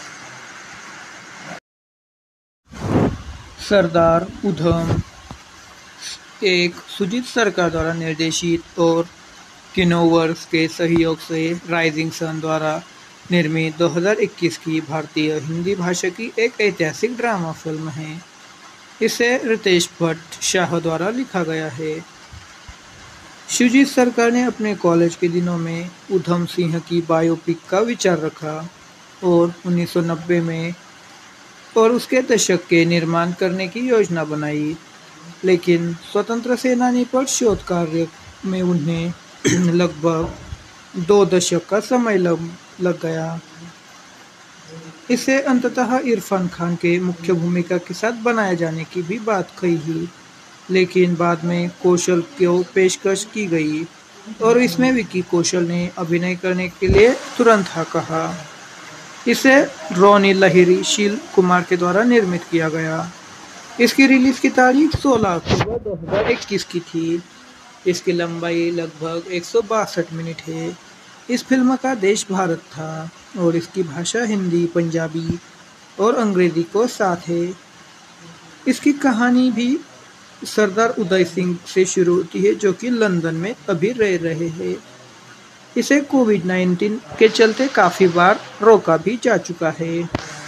सरदार उधम एक सुजीत सरकार द्वारा निर्देशित और किनोवर्स के सहयोग से राइजिंग सन द्वारा निर्मित 2021 की भारतीय हिंदी भाषा की एक ऐतिहासिक ड्रामा फिल्म है। इसे रितेश भट्ट शाह द्वारा लिखा गया है। शुजीत सरकार ने अपने कॉलेज के दिनों में उधम सिंह की बायोपिक का विचार रखा और 1990 में और उसके दशक के निर्माण करने की योजना बनाई, लेकिन स्वतंत्र सेनानी पर शोध कार्य में उन्हें लगभग 2 दशक का समय लग गया। इसे अंततः इरफान खान के मुख्य भूमिका के साथ बनाए जाने की भी बात कही, लेकिन बाद में कौशल को पेशकश की गई और इसमें विकी कौशल ने अभिनय करने के लिए तुरंत हाँ कहा। इसे रोनी लहिरी शील कुमार के द्वारा निर्मित किया गया। इसकी रिलीज की तारीख 16 अक्टूबर 2021 की थी। इसकी लंबाई लगभग 162 मिनट है। इस फिल्म का देश भारत था और इसकी भाषा हिंदी, पंजाबी और अंग्रेजी को साथ है। इसकी कहानी भी सरदार उदय सिंह से शुरू होती है, जो कि लंदन में अभी रह रहे हैं। इसे कोविड-19 के चलते काफी बार रोका भी जा चुका है।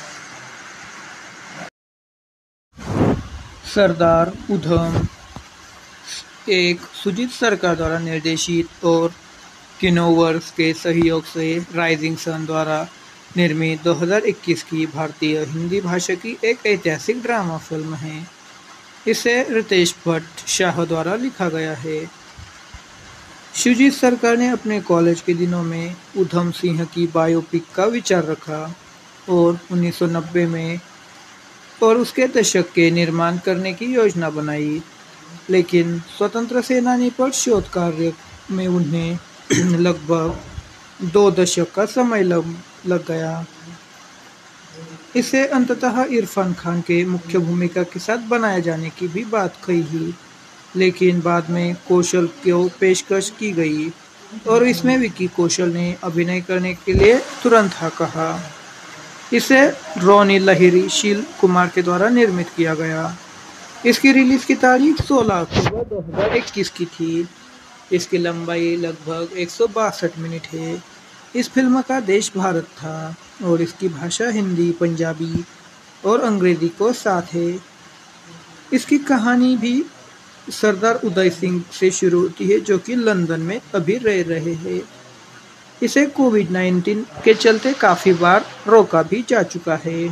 सरदार उधम एक सुजीत सरकार द्वारा निर्देशित और किनोवर्स के सहयोग से राइजिंग सन द्वारा निर्मित 2021 की भारतीय हिंदी भाषा की एक ऐतिहासिक ड्रामा फिल्म है। इसे रितेश भट्ट शाह द्वारा लिखा गया है। शुजीत सरकार ने अपने कॉलेज के दिनों में उधम सिंह की बायोपिक का विचार रखा और 1990 में और उसके दशक के निर्माण करने की योजना बनाई, लेकिन स्वतंत्र सेनानी पर शोध कार्य में उन्हें लगभग 2 दशक का समय लग गया। इसे अंततः इरफान खान के मुख्य भूमिका के साथ बनाए जाने की भी बात कही, लेकिन बाद में कौशल को पेशकश की गई और इसमें विकी कौशल ने अभिनय करने के लिए तुरंत हाँ कहा। इसे रोनी लहिरी शील कुमार के द्वारा निर्मित किया गया। इसकी रिलीज की तारीख 16 अक्टूबर 2021 की थी। इसकी लंबाई लगभग 162 मिनट है। इस फिल्म का देश भारत था और इसकी भाषा हिंदी, पंजाबी और अंग्रेजी को साथ है। इसकी कहानी भी सरदार उदय सिंह से शुरू होती है, जो कि लंदन में अभी रह रहे हैं। इसे कोविड-19 के चलते काफी बार रोका भी जा चुका है।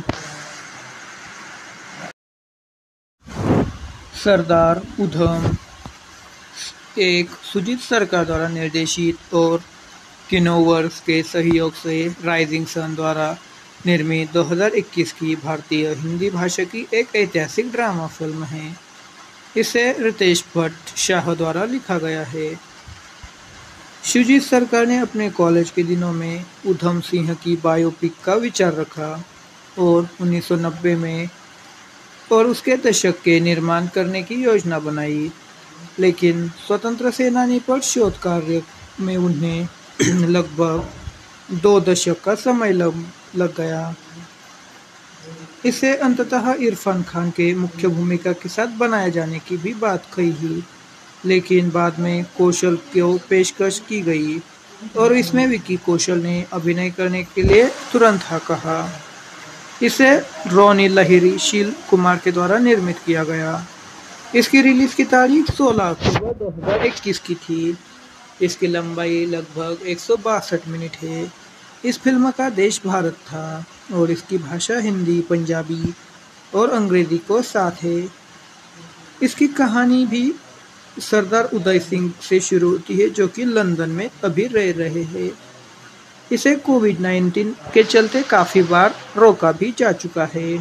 सरदार उधम एक सुजीत सरकार द्वारा निर्देशित और किनोवर्स के सहयोग से राइजिंग सन द्वारा निर्मित 2021 की भारतीय हिंदी भाषा की एक ऐतिहासिक ड्रामा फिल्म है। इसे रितेश भट्ट शाह द्वारा लिखा गया है। शुजीत सरकार ने अपने कॉलेज के दिनों में उधम सिंह की बायोपिक का विचार रखा और 1990 में और उसके दशक के निर्माण करने की योजना बनाई, लेकिन स्वतंत्र सेनानी पर शोध कार्य में उन्हें लगभग 2 दशक का समय लग गया। इसे अंततः इरफान खान के मुख्य भूमिका के साथ बनाए जाने की भी बात कही, लेकिन बाद में कौशल को पेशकश की गई और इसमें विकी कौशल ने अभिनय करने के लिए तुरंत हाँ कहा। इसे रोनी लहिरी शील कुमार के द्वारा निर्मित किया गया। इसकी रिलीज की तारीख 16 अक्टूबर 2021 की थी। इसकी लंबाई लगभग 162 मिनट है। इस फिल्म का देश भारत था और इसकी भाषा हिंदी, पंजाबी और अंग्रेजी को साथ है। इसकी कहानी भी सरदार उदय सिंह से शुरू होती है, जो कि लंदन में अभी रह रहे हैं। इसे कोविड-19 के चलते काफी बार रोका भी जा चुका है।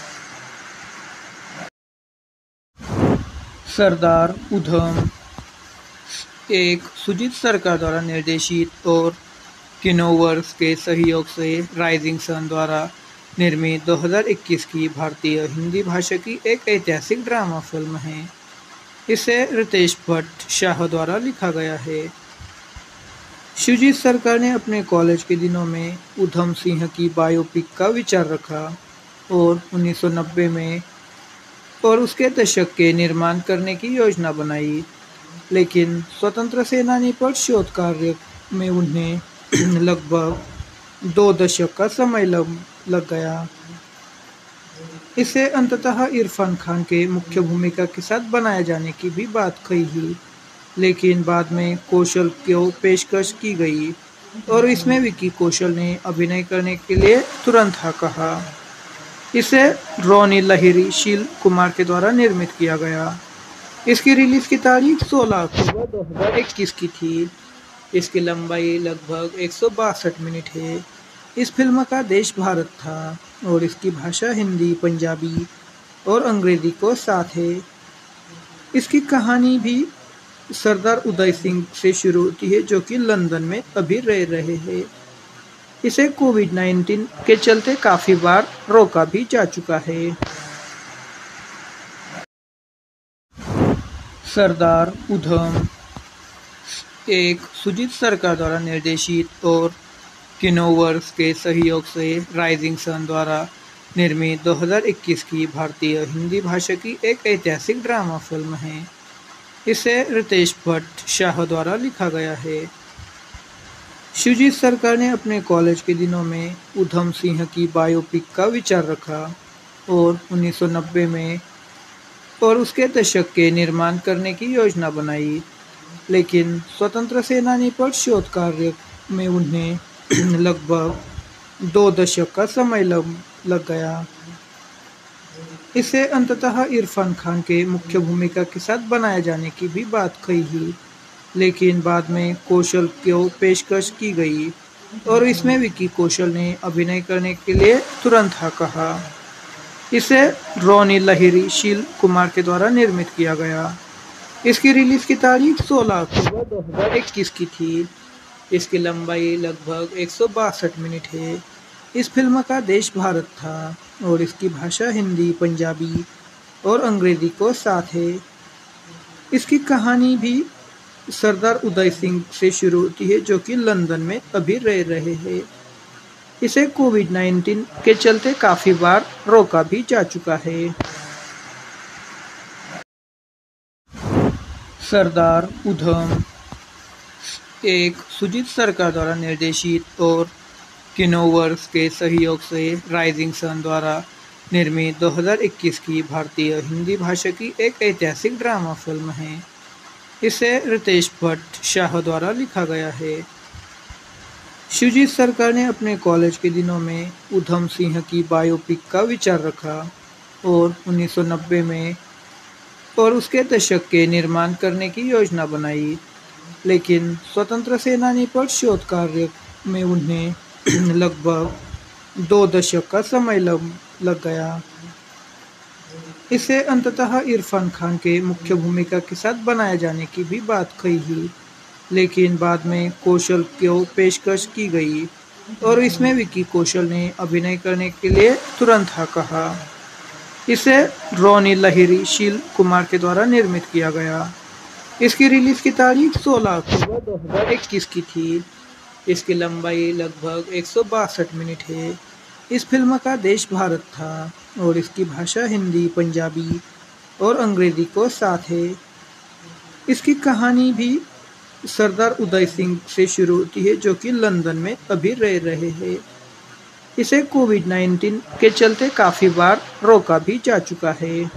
सरदार उधम एक सुजीत सरकार द्वारा निर्देशित और किनोवर्स के सहयोग से राइजिंग सन द्वारा निर्मित 2021 की भारतीय हिंदी भाषा की एक ऐतिहासिक ड्रामा फिल्म है। इसे रितेश भट्ट शाह द्वारा लिखा गया है। शुजीत सरकार ने अपने कॉलेज के दिनों में उधम सिंह की बायोपिक का विचार रखा और 1990 में और उसके दशक के निर्माण करने की योजना बनाई, लेकिन स्वतंत्र सेनानी पर शोध कार्य में उन्हें लगभग 2 दशक का समय लग गया। इसे अंततः इरफान खान के मुख्य भूमिका के साथ बनाए जाने की भी बात कही, लेकिन बाद में कौशल को पेशकश की गई और इसमें विकी कौशल ने अभिनय करने के लिए तुरंत हाँ कहा। इसे रोनी लहिरी शील कुमार के द्वारा निर्मित किया गया। इसकी रिलीज की तारीख 16 अक्टूबर 2021 की थी। इसकी लंबाई लगभग 162 मिनट है। इस फिल्म का देश भारत था और इसकी भाषा हिंदी, पंजाबी और अंग्रेजी को साथ है। इसकी कहानी भी सरदार उदय सिंह से शुरू होती है, जो कि लंदन में अभी रह रहे हैं। इसे कोविड-19 के चलते काफी बार रोका भी जा चुका है। सरदार उधम एक सुजीत सरकार द्वारा निर्देशित और किनोवर्स के सहयोग से राइजिंग सन द्वारा निर्मित 2021 की भारतीय हिंदी भाषा की एक ऐतिहासिक ड्रामा फिल्म है। इसे रितेश भट्ट शाह द्वारा लिखा गया है। सुजीत सरकार ने अपने कॉलेज के दिनों में उधम सिंह की बायोपिक का विचार रखा और 1990 में और उसके दशक के निर्माण करने की योजना बनाई, लेकिन स्वतंत्र सेनानी पर शोध कार्य में उन्हें लगभग 2 दशक का समय लग गया। इसे अंततः इरफान खान के मुख्य भूमिका के साथ बनाए जाने की भी बात कही, लेकिन बाद में कौशल को पेशकश की गई और इसमें विकी कौशल ने अभिनय करने के लिए तुरंत हाँ कहा। इसे रोनी लहिरी शील कुमार के द्वारा निर्मित किया गया। इसकी रिलीज की तारीख 16 अक्टूबर 2021 की थी। इसकी लंबाई लगभग 162 मिनट है। इस फिल्म का देश भारत था और इसकी भाषा हिंदी, पंजाबी और अंग्रेजी को साथ है। इसकी कहानी भी सरदार उदय सिंह से शुरू होती है, जो कि लंदन में अभी रह रहे हैं। इसे कोविड-19 के चलते काफी बार रोका भी जा चुका है। सरदार उधम एक सुजीत सरकार द्वारा निर्देशित और किनोवर्स के सहयोग से राइजिंग सन द्वारा निर्मित 2021 की भारतीय हिंदी भाषा की एक ऐतिहासिक ड्रामा फिल्म है। इसे रितेश भट्ट शाह द्वारा लिखा गया है। सुजीत सरकार ने अपने कॉलेज के दिनों में उधम सिंह की बायोपिक का विचार रखा और 1990 में और उसके दशक के निर्माण करने की योजना बनाई, लेकिन स्वतंत्र सेनानी पर शोध कार्य में उन्हें लगभग 2 दशक का समय लग गया। इसे अंततः इरफान खान के मुख्य भूमिका के साथ बनाए जाने की भी बात कही, लेकिन बाद में कौशल को पेशकश की गई और इसमें विकी कौशल ने अभिनय करने के लिए तुरंत हाँ कहा। इसे रोनी लहिरी शील कुमार के द्वारा निर्मित किया गया। इसकी रिलीज की तारीख 16 अक्टूबर 2021 की थी। इसकी लंबाई लगभग 162 मिनट है। इस फिल्म का देश भारत था और इसकी भाषा हिंदी, पंजाबी और अंग्रेजी को साथ है। इसकी कहानी भी सरदार उदय सिंह से शुरू होती है, जो कि लंदन में अभी रह रहे हैं। इसे कोविड-19 के चलते काफी बार रोका भी जा चुका है।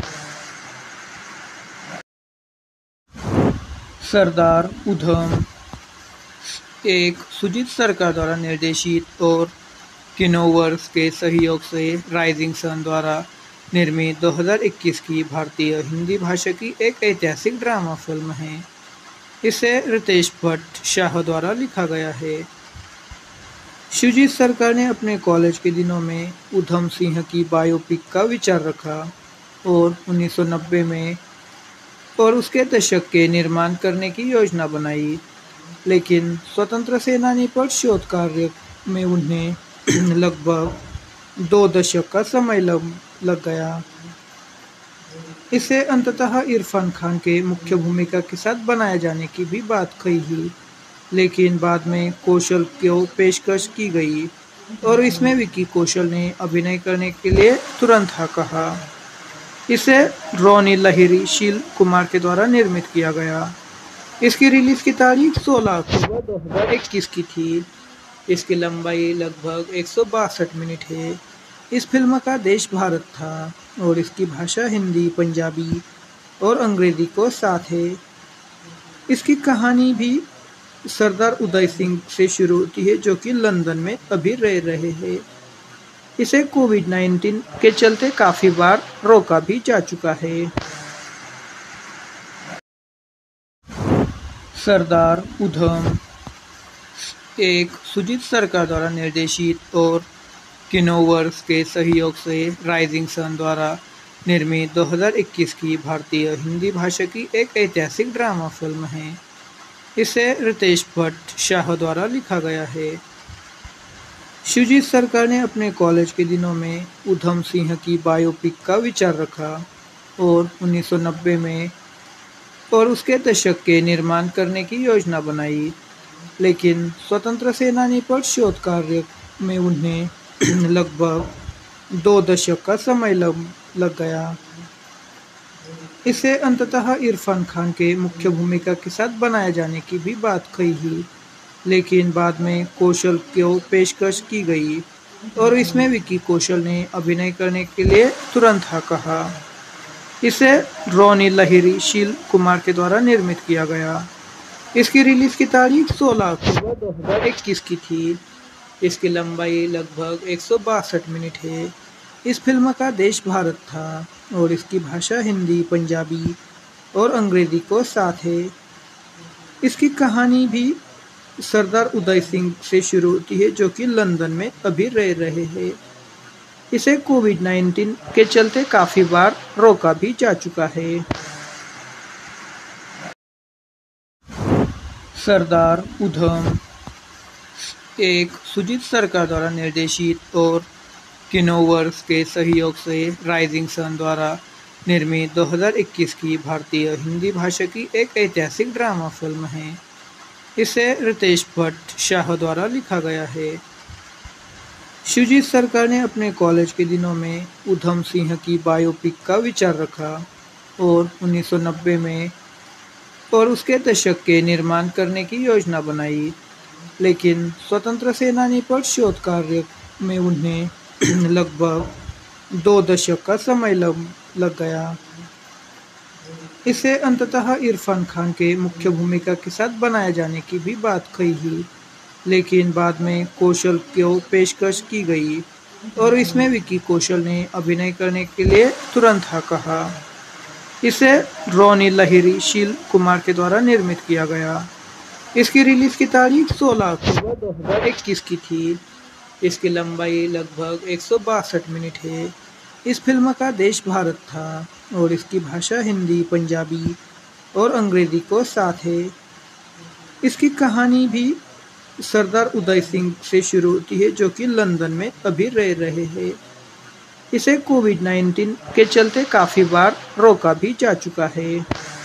सरदार उधम एक सुजीत सरकार द्वारा निर्देशित और किनोवर्स के सहयोग से राइजिंग सन द्वारा निर्मित 2021 की भारतीय हिंदी भाषा की एक ऐतिहासिक ड्रामा फिल्म है। इसे रितेश भट्ट शाह द्वारा लिखा गया है। सुजीत सरकार ने अपने कॉलेज के दिनों में उधम सिंह की बायोपिक का विचार रखा और 1990 में और उसके दशक के निर्माण करने की योजना बनाई, लेकिन स्वतंत्र सेनानी पर शोध कार्य में उन्हें लगभग 2 दशक का समय लग गया। इसे अंततः इरफान खान के मुख्य भूमिका के साथ बनाए जाने की भी बात कही, लेकिन बाद में कौशल को पेशकश की गई और इसमें विकी कौशल ने अभिनय करने के लिए तुरंत हाँ कहा। इसे रोनी लहिरी शील कुमार के द्वारा निर्मित किया गया। इसकी रिलीज की तारीख 16 अक्टूबर 2021 की थी। इसकी लंबाई लगभग 162 मिनट है। इस फिल्म का देश भारत था और इसकी भाषा हिंदी, पंजाबी और अंग्रेजी को साथ है। इसकी कहानी भी सरदार उदय सिंह से शुरू होती है, जो कि लंदन में अभी रह रहे हैं। इसे कोविड-19 के चलते काफी बार रोका भी जा चुका है। सरदार उधम एक सुजीत सरकार द्वारा निर्देशित और किनोवर्स के सहयोग से राइजिंग सन द्वारा निर्मित 2021 की भारतीय हिंदी भाषा की एक ऐतिहासिक ड्रामा फिल्म है। इसे रितेश भट्ट शाह द्वारा लिखा गया है। सुजीत सरकार ने अपने कॉलेज के दिनों में उधम सिंह की बायोपिक का विचार रखा और 1990 में और उसके दशक के निर्माण करने की योजना बनाई, लेकिन स्वतंत्र सेनानी पर शोध कार्य में उन्हें लगभग 2 दशक का समय लग गया। इसे अंततः इरफान खान के मुख्य भूमिका के साथ बनाए जाने की भी बात कही, लेकिन बाद में कौशल को पेशकश की गई और इसमें विकी कौशल ने अभिनय करने के लिए तुरंत हाँ कहा। इसे रोनी लहिरी शील कुमार के द्वारा निर्मित किया गया। इसकी रिलीज की तारीख 16 अक्टूबर 2021 की थी। इसकी लंबाई लगभग 162 मिनट है। इस फिल्म का देश भारत था और इसकी भाषा हिंदी, पंजाबी और अंग्रेजी को साथ है। इसकी कहानी भी सरदार उदय सिंह से शुरू होती है, जो कि लंदन में अभी रह रहे हैं। इसे कोविड-19 के चलते काफी बार रोका भी जा चुका है। सरदार उधम एक सुजीत सरकार द्वारा निर्देशित और किनोवर्स के सहयोग से राइजिंग सन द्वारा निर्मित 2021 की भारतीय हिंदी भाषा की एक ऐतिहासिक ड्रामा फिल्म है। इसे रितेश भट्ट शाह द्वारा लिखा गया है। सुजीत सरकार ने अपने कॉलेज के दिनों में उधम सिंह की बायोपिक का विचार रखा और 1990 में और उसके दशक के निर्माण करने की योजना बनाई, लेकिन स्वतंत्र सेनानी पर शोध कार्य में उन्हें लगभग 2 दशक का समय लग गया। इसे अंततः इरफान खान के मुख्य भूमिका के साथ बनाए जाने की भी बात कही, लेकिन बाद में कौशल को पेशकश की गई और इसमें विकी कौशल ने अभिनय करने के लिए तुरंत हाँ कहा। इसे रोनी लहिरी शील कुमार के द्वारा निर्मित किया गया। इसकी रिलीज की तारीख 16 अक्टूबर 2021 की थी। इसकी लंबाई लगभग 162 मिनट है। इस फिल्म का देश भारत था और इसकी भाषा हिंदी, पंजाबी और अंग्रेजी को साथ है। इसकी कहानी भी सरदार उदय सिंह से शुरू होती है, जो कि लंदन में अभी रह रहे हैं। इसे कोविड-19 के चलते काफी बार रोका भी जा चुका है।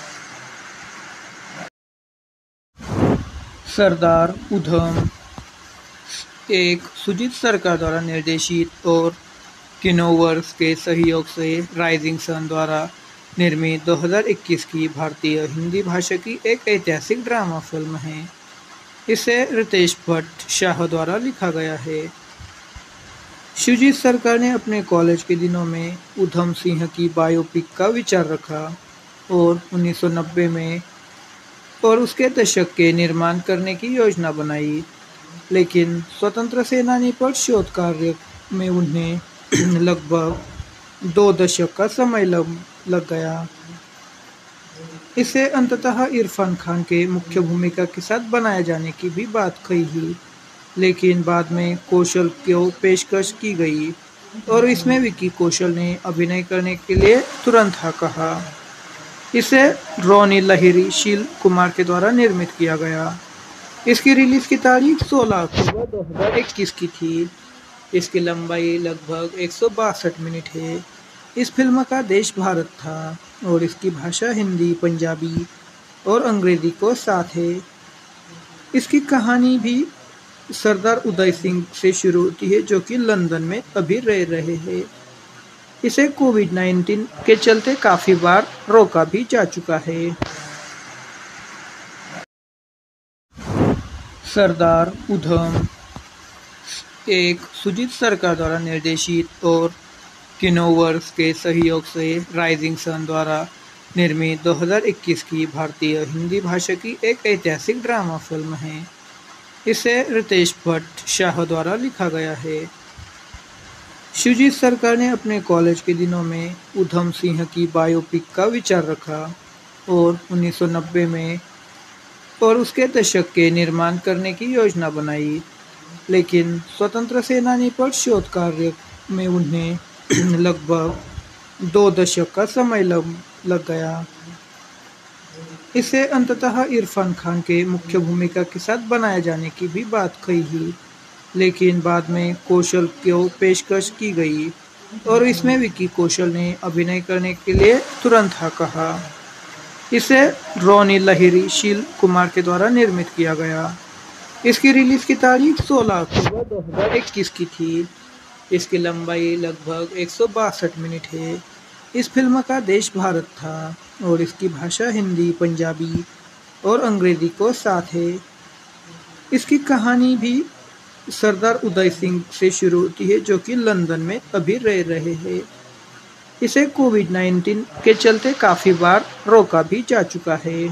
सरदार उधम एक सुजीत सरकार द्वारा निर्देशित और किनोवर्स के सहयोग से राइजिंग सन द्वारा निर्मित 2021 की भारतीय हिंदी भाषा की एक ऐतिहासिक ड्रामा फिल्म है। इसे रितेश भट्ट शाह द्वारा लिखा गया है। सुजीत सरकार ने अपने कॉलेज के दिनों में उधम सिंह की बायोपिक का विचार रखा और 1990 में और उसके दशक के निर्माण करने की योजना बनाई, लेकिन स्वतंत्र सेनानी पर शोध कार्य में उन्हें लगभग 2 दशक का समय लग गया। इसे अंततः इरफान खान के मुख्य भूमिका के साथ बनाए जाने की भी बात कही, लेकिन बाद में कौशल को पेशकश की गई और इसमें विकी कौशल ने अभिनय करने के लिए तुरंत हाँ कहा। इसे रोनी लहिरी शील कुमार के द्वारा निर्मित किया गया। इसकी रिलीज की तारीख 16 अक्टूबर 2021 की थी। इसकी लंबाई लगभग 162 मिनट है। इस फिल्म का देश भारत था और इसकी भाषा हिंदी, पंजाबी और अंग्रेजी को साथ है। इसकी कहानी भी सरदार उदय सिंह से शुरू होती है, जो कि लंदन में अभी रह रहे हैं। इसे कोविड-19 के चलते काफी बार रोका भी जा चुका है। सरदार उधम एक सुजीत सरकार द्वारा निर्देशित और किनोवर्स के सहयोग से राइजिंग सन द्वारा निर्मित 2021 की भारतीय हिंदी भाषा की एक ऐतिहासिक ड्रामा फिल्म है। इसे रितेश भट्ट शाह द्वारा लिखा गया है। सुजीत सरकार ने अपने कॉलेज के दिनों में उधम सिंह की बायोपिक का विचार रखा और 1990 में और उसके दशक के निर्माण करने की योजना बनाई, लेकिन स्वतंत्र सेनानी पर शोध कार्य में उन्हें लगभग 2 दशक का समय लग गया। इसे अंततः इरफान खान के मुख्य भूमिका के साथ बनाए जाने की भी बात कही, लेकिन बाद में कौशल को पेशकश की गई और इसमें विकी कौशल ने अभिनय करने के लिए तुरंत हाँ कहा। इसे रोनी लहिरी शील कुमार के द्वारा निर्मित किया गया। इसकी रिलीज की तारीख 16 अक्टूबर 2021 की थी। इसकी लंबाई लगभग 162 मिनट है। इस फिल्म का देश भारत था और इसकी भाषा हिंदी, पंजाबी और अंग्रेजी को साथ है। इसकी कहानी भी सरदार उदय सिंह से शुरू होती है, जो कि लंदन में अभी रह रहे हैं। इसे कोविड-19 के चलते काफी बार रोका भी जा चुका है।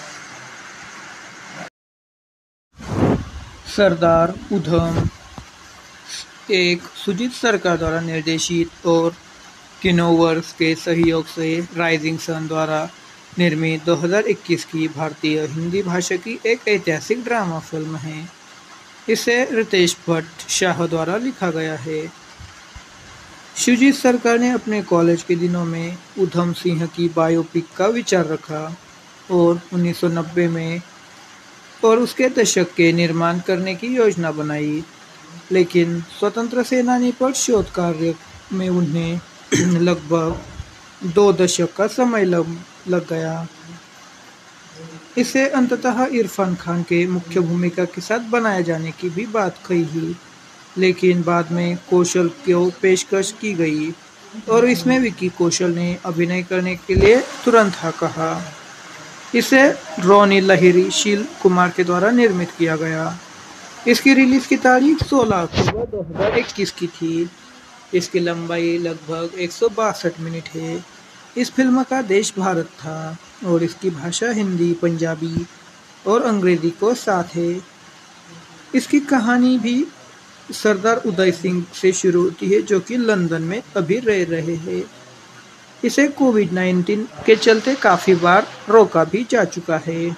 सरदार उधम एक सुजीत सरकार द्वारा निर्देशित और किनोवर्स के सहयोग से राइजिंग सन द्वारा निर्मित 2021 की भारतीय हिंदी भाषा की एक ऐतिहासिक ड्रामा फिल्म है। इसे रितेश भट्ट शाह द्वारा लिखा गया है। सुजीत सरकार ने अपने कॉलेज के दिनों में उधम सिंह की बायोपिक का विचार रखा और 1990 में और उसके दशक के निर्माण करने की योजना बनाई, लेकिन स्वतंत्र सेनानी पर शोध कार्य में उन्हें लगभग 2 दशक का समय लग गया। इसे अंततः इरफान खान के मुख्य भूमिका के साथ बनाए जाने की भी बात कही, लेकिन बाद में कौशल को पेशकश की गई और इसमें विकी कौशल ने अभिनय करने के लिए तुरंत हाँ कहा। इसे रोनी लहिरी शील कुमार के द्वारा निर्मित किया गया। इसकी रिलीज की तारीख 16 अक्टूबर 2021 की थी। इसकी लंबाई लगभग 162 मिनट है। इस फिल्म का देश भारत था और इसकी भाषा हिंदी, पंजाबी और अंग्रेजी को साथ है। इसकी कहानी भी सरदार उदय सिंह से शुरू होती है, जो कि लंदन में अभी रह रहे हैं। इसे कोविड-19 के चलते काफी बार रोका भी जा चुका है।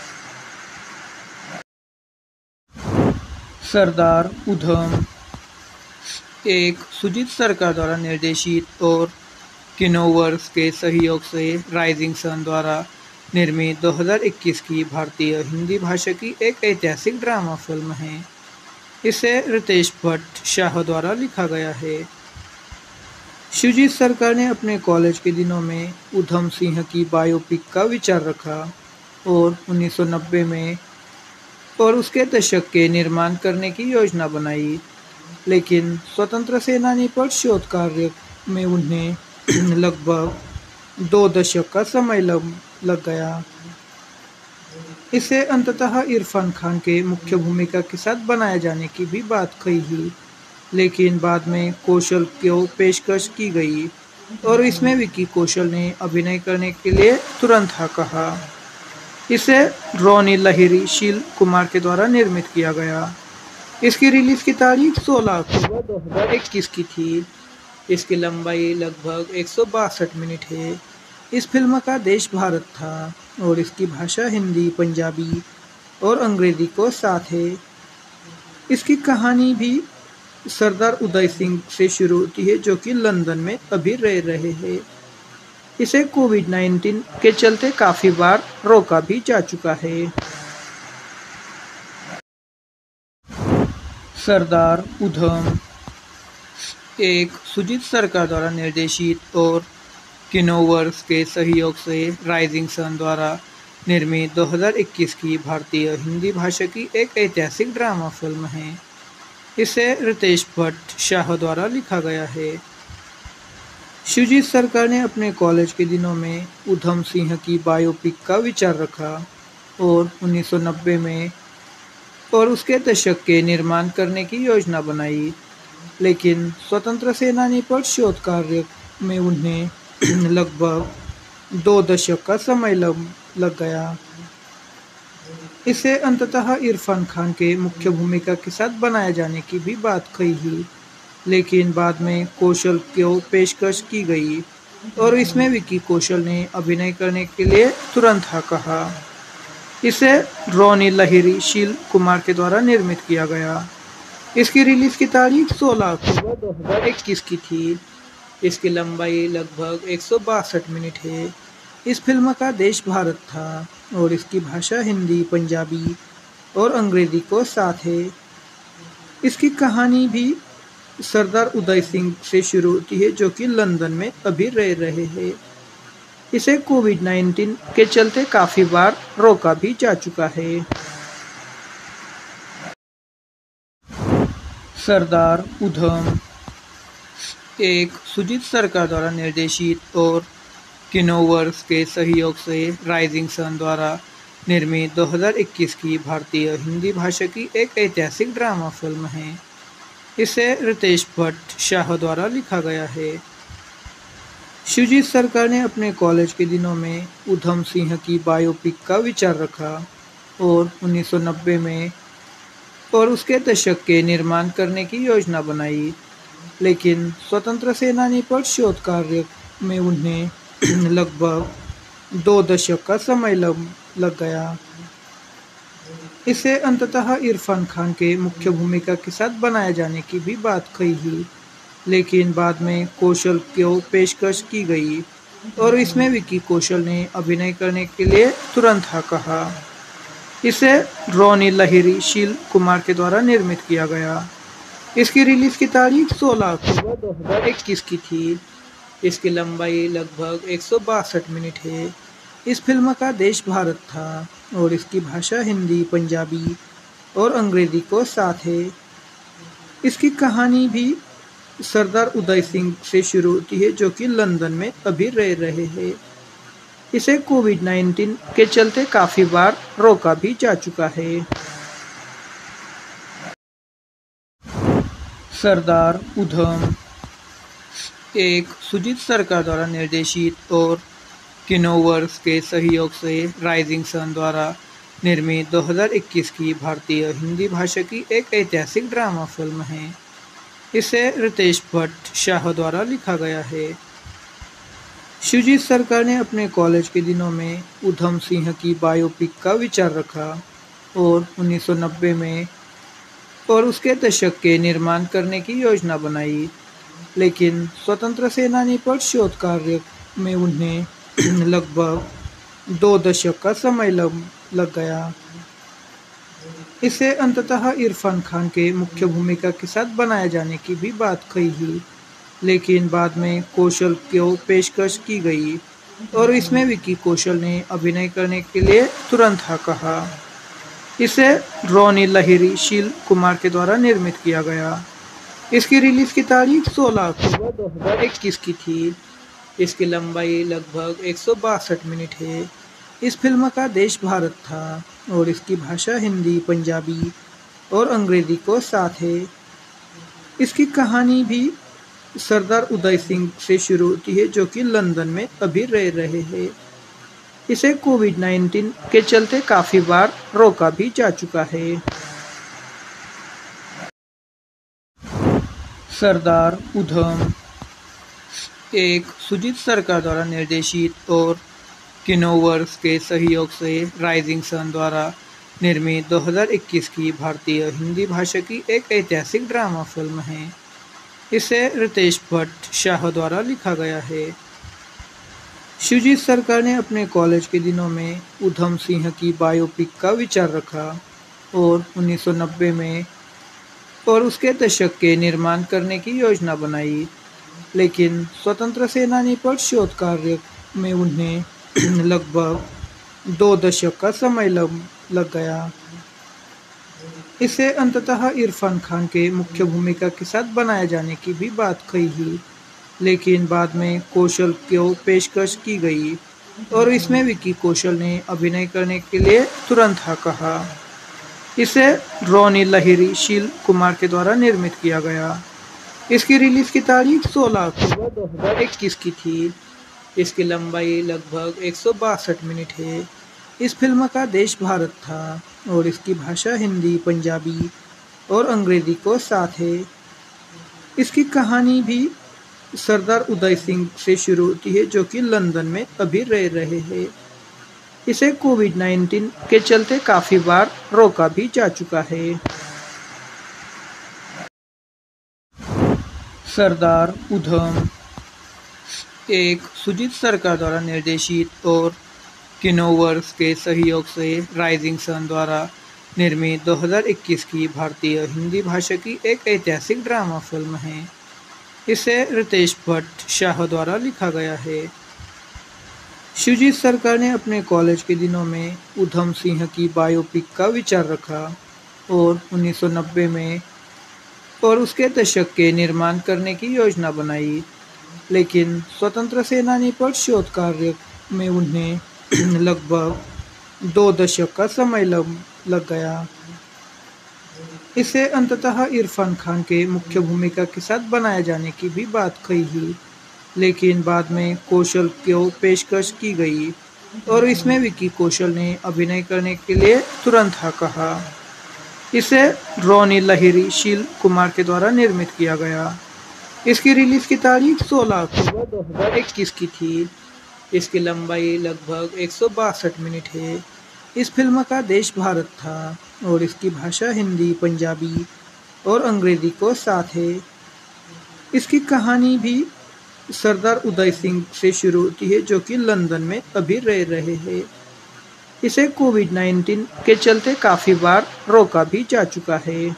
सरदार उधम एक सुजीत सरकार द्वारा निर्देशित और किनोवर्स के सहयोग से राइजिंग सन द्वारा निर्मित 2021 की भारतीय हिंदी भाषा की एक ऐतिहासिक ड्रामा फिल्म है। इसे रितेश भट्ट शाह द्वारा लिखा गया है। सुजीत सरकार ने अपने कॉलेज के दिनों में उधम सिंह की बायोपिक का विचार रखा और 1990 में और उसके दशक के निर्माण करने की योजना बनाई, लेकिन स्वतंत्र सेनानी पर शोध कार्य में उन्हें लगभग 2 दशक का समय लग गया। इसे अंततः इरफान खान के मुख्य भूमिका के साथ बनाए जाने की भी बात कही, लेकिन बाद में कौशल को पेशकश की गई और इसमें विकी कौशल ने अभिनय करने के लिए तुरंत हाँ कहा। इसे रोनी लहिरी शील कुमार के द्वारा निर्मित किया गया। इसकी रिलीज की तारीख 16 अक्टूबर 2021 की थी। इसकी लंबाई लगभग 162 मिनट है। इस फिल्म का देश भारत था और इसकी भाषा हिंदी, पंजाबी और अंग्रेजी को साथ है। इसकी कहानी भी सरदार उदय सिंह से शुरू होती है, जो कि लंदन में अभी रह रहे हैं। इसे कोविड-19 के चलते काफी बार रोका भी जा चुका है। सरदार उधम एक सुजीत सरकार द्वारा निर्देशित और किनोवर्स के सहयोग से राइजिंग सन द्वारा निर्मित 2021 की भारतीय हिंदी भाषा की एक ऐतिहासिक ड्रामा फिल्म है। इसे रितेश भट्ट शाह द्वारा लिखा गया है। सुजीत सरकार ने अपने कॉलेज के दिनों में उधम सिंह की बायोपिक का विचार रखा और 1990 में और उसके दशक के निर्माण करने की योजना बनाई, लेकिन स्वतंत्र सेनानी पर शोध कार्य में उन्हें लगभग 2 दशक का समय लग गया। इसे अंततः इरफान खान के मुख्य भूमिका के साथ बनाए जाने की भी बात कही, लेकिन बाद में कौशल को पेशकश की गई और इसमें विकी कौशल ने अभिनय करने के लिए तुरंत हाँ कहा। इसे रोनी लहिरी शील कुमार के द्वारा निर्मित किया गया। इसकी रिलीज की तारीख 16 अक्टूबर 2021 की थी। इसकी लंबाई लगभग 162 मिनट है। इस फिल्म का देश भारत था और इसकी भाषा हिंदी, पंजाबी और अंग्रेजी को साथ है। इसकी कहानी भी सरदार उदय सिंह से शुरू होती है, जो कि लंदन में अभी रह रहे हैं। इसे कोविड-19 के चलते काफी बार रोका भी जा चुका है। सरदार उधम एक सुजीत सरकार द्वारा निर्देशित और किनोवर्स के सहयोग से राइजिंग सन द्वारा निर्मित 2021 की भारतीय हिंदी भाषा की एक ऐतिहासिक ड्रामा फिल्म है। इसे रितेश भट्ट शाह द्वारा लिखा गया है। सुजीत सरकार ने अपने कॉलेज के दिनों में उधम सिंह की बायोपिक का विचार रखा और 1990 में और उसके दशक के निर्माण करने की योजना बनाई, लेकिन स्वतंत्र सेनानी पर शोध कार्य में उन्हें लगभग 2 दशक का समय लग गया। इसे अंततः इरफान खान के मुख्य भूमिका के साथ बनाए जाने की भी बात कही, लेकिन बाद में कौशल को पेशकश की गई और इसमें विकी कौशल ने अभिनय करने के लिए तुरंत हाँ कहा। इसे रोनी लहिरी शील कुमार के द्वारा निर्मित किया गया। इसकी रिलीज की तारीख 16 अक्टूबर 2021 की थी। इसकी लंबाई लगभग 162 मिनट है। इस फिल्म का देश भारत था और इसकी भाषा हिंदी, पंजाबी और अंग्रेजी को साथ है। इसकी कहानी भी सरदार उदय सिंह से शुरू होती है, जो कि लंदन में अभी रह रहे हैं। इसे कोविड-19 के चलते काफी बार रोका भी जा चुका है। सरदार उधम एक सुजीत सरकार द्वारा निर्देशित और किनोवर्स के सहयोग से राइजिंग सन द्वारा निर्मित 2021 की भारतीय हिंदी भाषा की एक ऐतिहासिक ड्रामा फिल्म है। इसे रितेश भट्ट शाह द्वारा लिखा गया है। सुजीत सरकार ने अपने कॉलेज के दिनों में उधम सिंह की बायोपिक का विचार रखा और 1990 में और उसके दशक के निर्माण करने की योजना बनाई, लेकिन स्वतंत्र सेनानी पर शोध कार्य में उन्हें लगभग 2 दशक का समय लग गया। इसे अंततः इरफान खान के मुख्य भूमिका के साथ बनाए जाने की भी बात कही, लेकिन बाद में कौशल को पेशकश की गई और इसमें विकी कौशल ने अभिनय करने के लिए तुरंत हाँ कहा। इसे रोनी लहिरी शील कुमार के द्वारा निर्मित किया गया। इसकी रिलीज की तारीख 16 अक्टूबर 2021 की थी। इसकी लंबाई लगभग 162 मिनट है। इस फिल्म का देश भारत था और इसकी भाषा हिंदी, पंजाबी और अंग्रेजी को साथ है। इसकी कहानी भी सरदार उदय सिंह से शुरू होती है, जो कि लंदन में अभी रह रहे हैं। इसे कोविड-19 के चलते काफी बार रोका भी जा चुका है। सरदार उधम एक सुजीत सरकार द्वारा निर्देशित और किनोवर्स के सहयोग से राइजिंग सन द्वारा निर्मित 2021 की भारतीय हिंदी भाषा की एक ऐतिहासिक ड्रामा फिल्म है। इसे रितेश भट्ट शाह द्वारा लिखा गया है। सुजीत सरकार ने अपने कॉलेज के दिनों में उधम सिंह की बायोपिक का विचार रखा और 1990 में और उसके दशक के निर्माण करने की योजना बनाई, लेकिन स्वतंत्र सेनानी पर शोध कार्य में उन्हें लगभग 2 दशक का समय लग गया। इसे अंततः इरफान खान के मुख्य भूमिका के साथ बनाए जाने की भी बात कही, लेकिन बाद में कौशल को पेशकश की गई और इसमें विकी कौशल ने अभिनय करने के लिए तुरंत हाँ कहा। इसे रोनी लाहिरी शील कुमार के द्वारा निर्मित किया गया। इसकी रिलीज की तारीख 16 अक्टूबर 2021 की थी। इसकी लंबाई लगभग 162 मिनट है। इस फिल्म का देश भारत था और इसकी भाषा हिंदी, पंजाबी और अंग्रेजी को साथ है। इसकी कहानी भी सरदार उदय सिंह से शुरू होती है, जो कि लंदन में अभी रह रहे हैं। इसे कोविड-19 के चलते काफी बार रोका भी जा चुका है। सरदार उधम एक सुजीत सरकार द्वारा निर्देशित और किनोवर्स के सहयोग से राइजिंग सन द्वारा निर्मित 2021 की भारतीय हिंदी भाषा की एक ऐतिहासिक ड्रामा फिल्म है। इसे रितेश भट्ट शाह द्वारा लिखा गया है। सुजीत सरकार ने अपने कॉलेज के दिनों में उधम सिंह की बायोपिक का विचार रखा और 1990 में और उसके दशक के निर्माण करने की योजना बनाई, लेकिन स्वतंत्र सेनानी पर शोध कार्य में उन्हें लगभग 2 दशक का समय लग गया। इसे अंततः इरफान खान के मुख्य भूमिका के साथ बनाए जाने की भी बात कही, लेकिन बाद में कौशल को पेशकश की गई और इसमें विकी कौशल ने अभिनय करने के लिए तुरंत हाँ कहा। इसे रोनी लाहिरी शील कुमार के द्वारा निर्मित किया गया। इसकी रिलीज की तारीख 16 अक्टूबर 2021 की थी। इसकी लंबाई लगभग 162 मिनट है। इस फिल्म का देश भारत था और इसकी भाषा हिंदी, पंजाबी और अंग्रेजी को साथ है। इसकी कहानी भी सरदार उदय सिंह से शुरू होती है, जो कि लंदन में अभी रह रहे हैं। इसे कोविड-19 के चलते काफी बार रोका भी जा चुका है।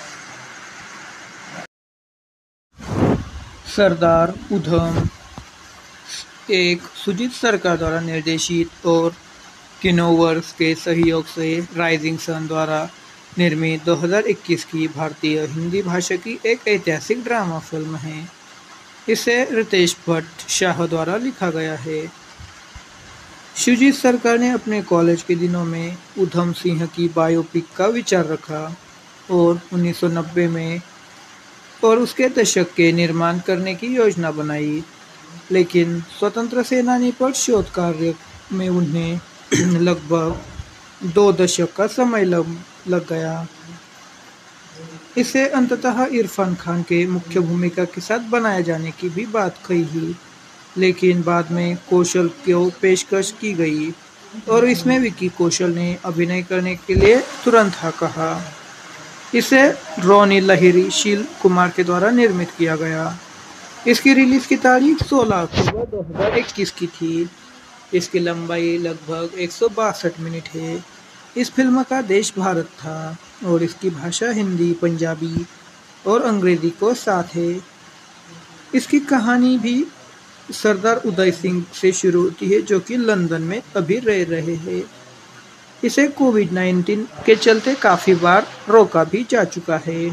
सरदार उधम एक सुजीत सरकार द्वारा निर्देशित और किनोवर्स के सहयोग से राइजिंग सन द्वारा निर्मित 2021 की भारतीय हिंदी भाषा की एक ऐतिहासिक ड्रामा फिल्म है। इसे रितेश भट्ट शाह द्वारा लिखा गया है। सुजीत सरकार ने अपने कॉलेज के दिनों में उधम सिंह की बायोपिक का विचार रखा और 1990 में और उसके दशक के निर्माण करने की योजना बनाई, लेकिन स्वतंत्र सेनानी पर शोध कार्य में उन्हें लगभग 2 दशक का समय लग गया। इसे अंततः इरफान खान के मुख्य भूमिका के साथ बनाए जाने की भी बात कही, लेकिन बाद में कौशल को पेशकश की गई और इसमें विकी कौशल ने अभिनय करने के लिए तुरंत हाँ कहा। इसे रोनी लाहिरी शील कुमार के द्वारा निर्मित किया गया। इसकी रिलीज की तारीख 16 अक्टूबर 2021 की थी। इसकी लंबाई लगभग 162 मिनट है। इस फिल्म का देश भारत था और इसकी भाषा हिंदी, पंजाबी और अंग्रेजी को साथ है। इसकी कहानी भी सरदार उदय सिंह से शुरू होती है, जो कि लंदन में अभी रह रहे हैं। इसे कोविड-19 के चलते काफी बार रोका भी जा चुका है।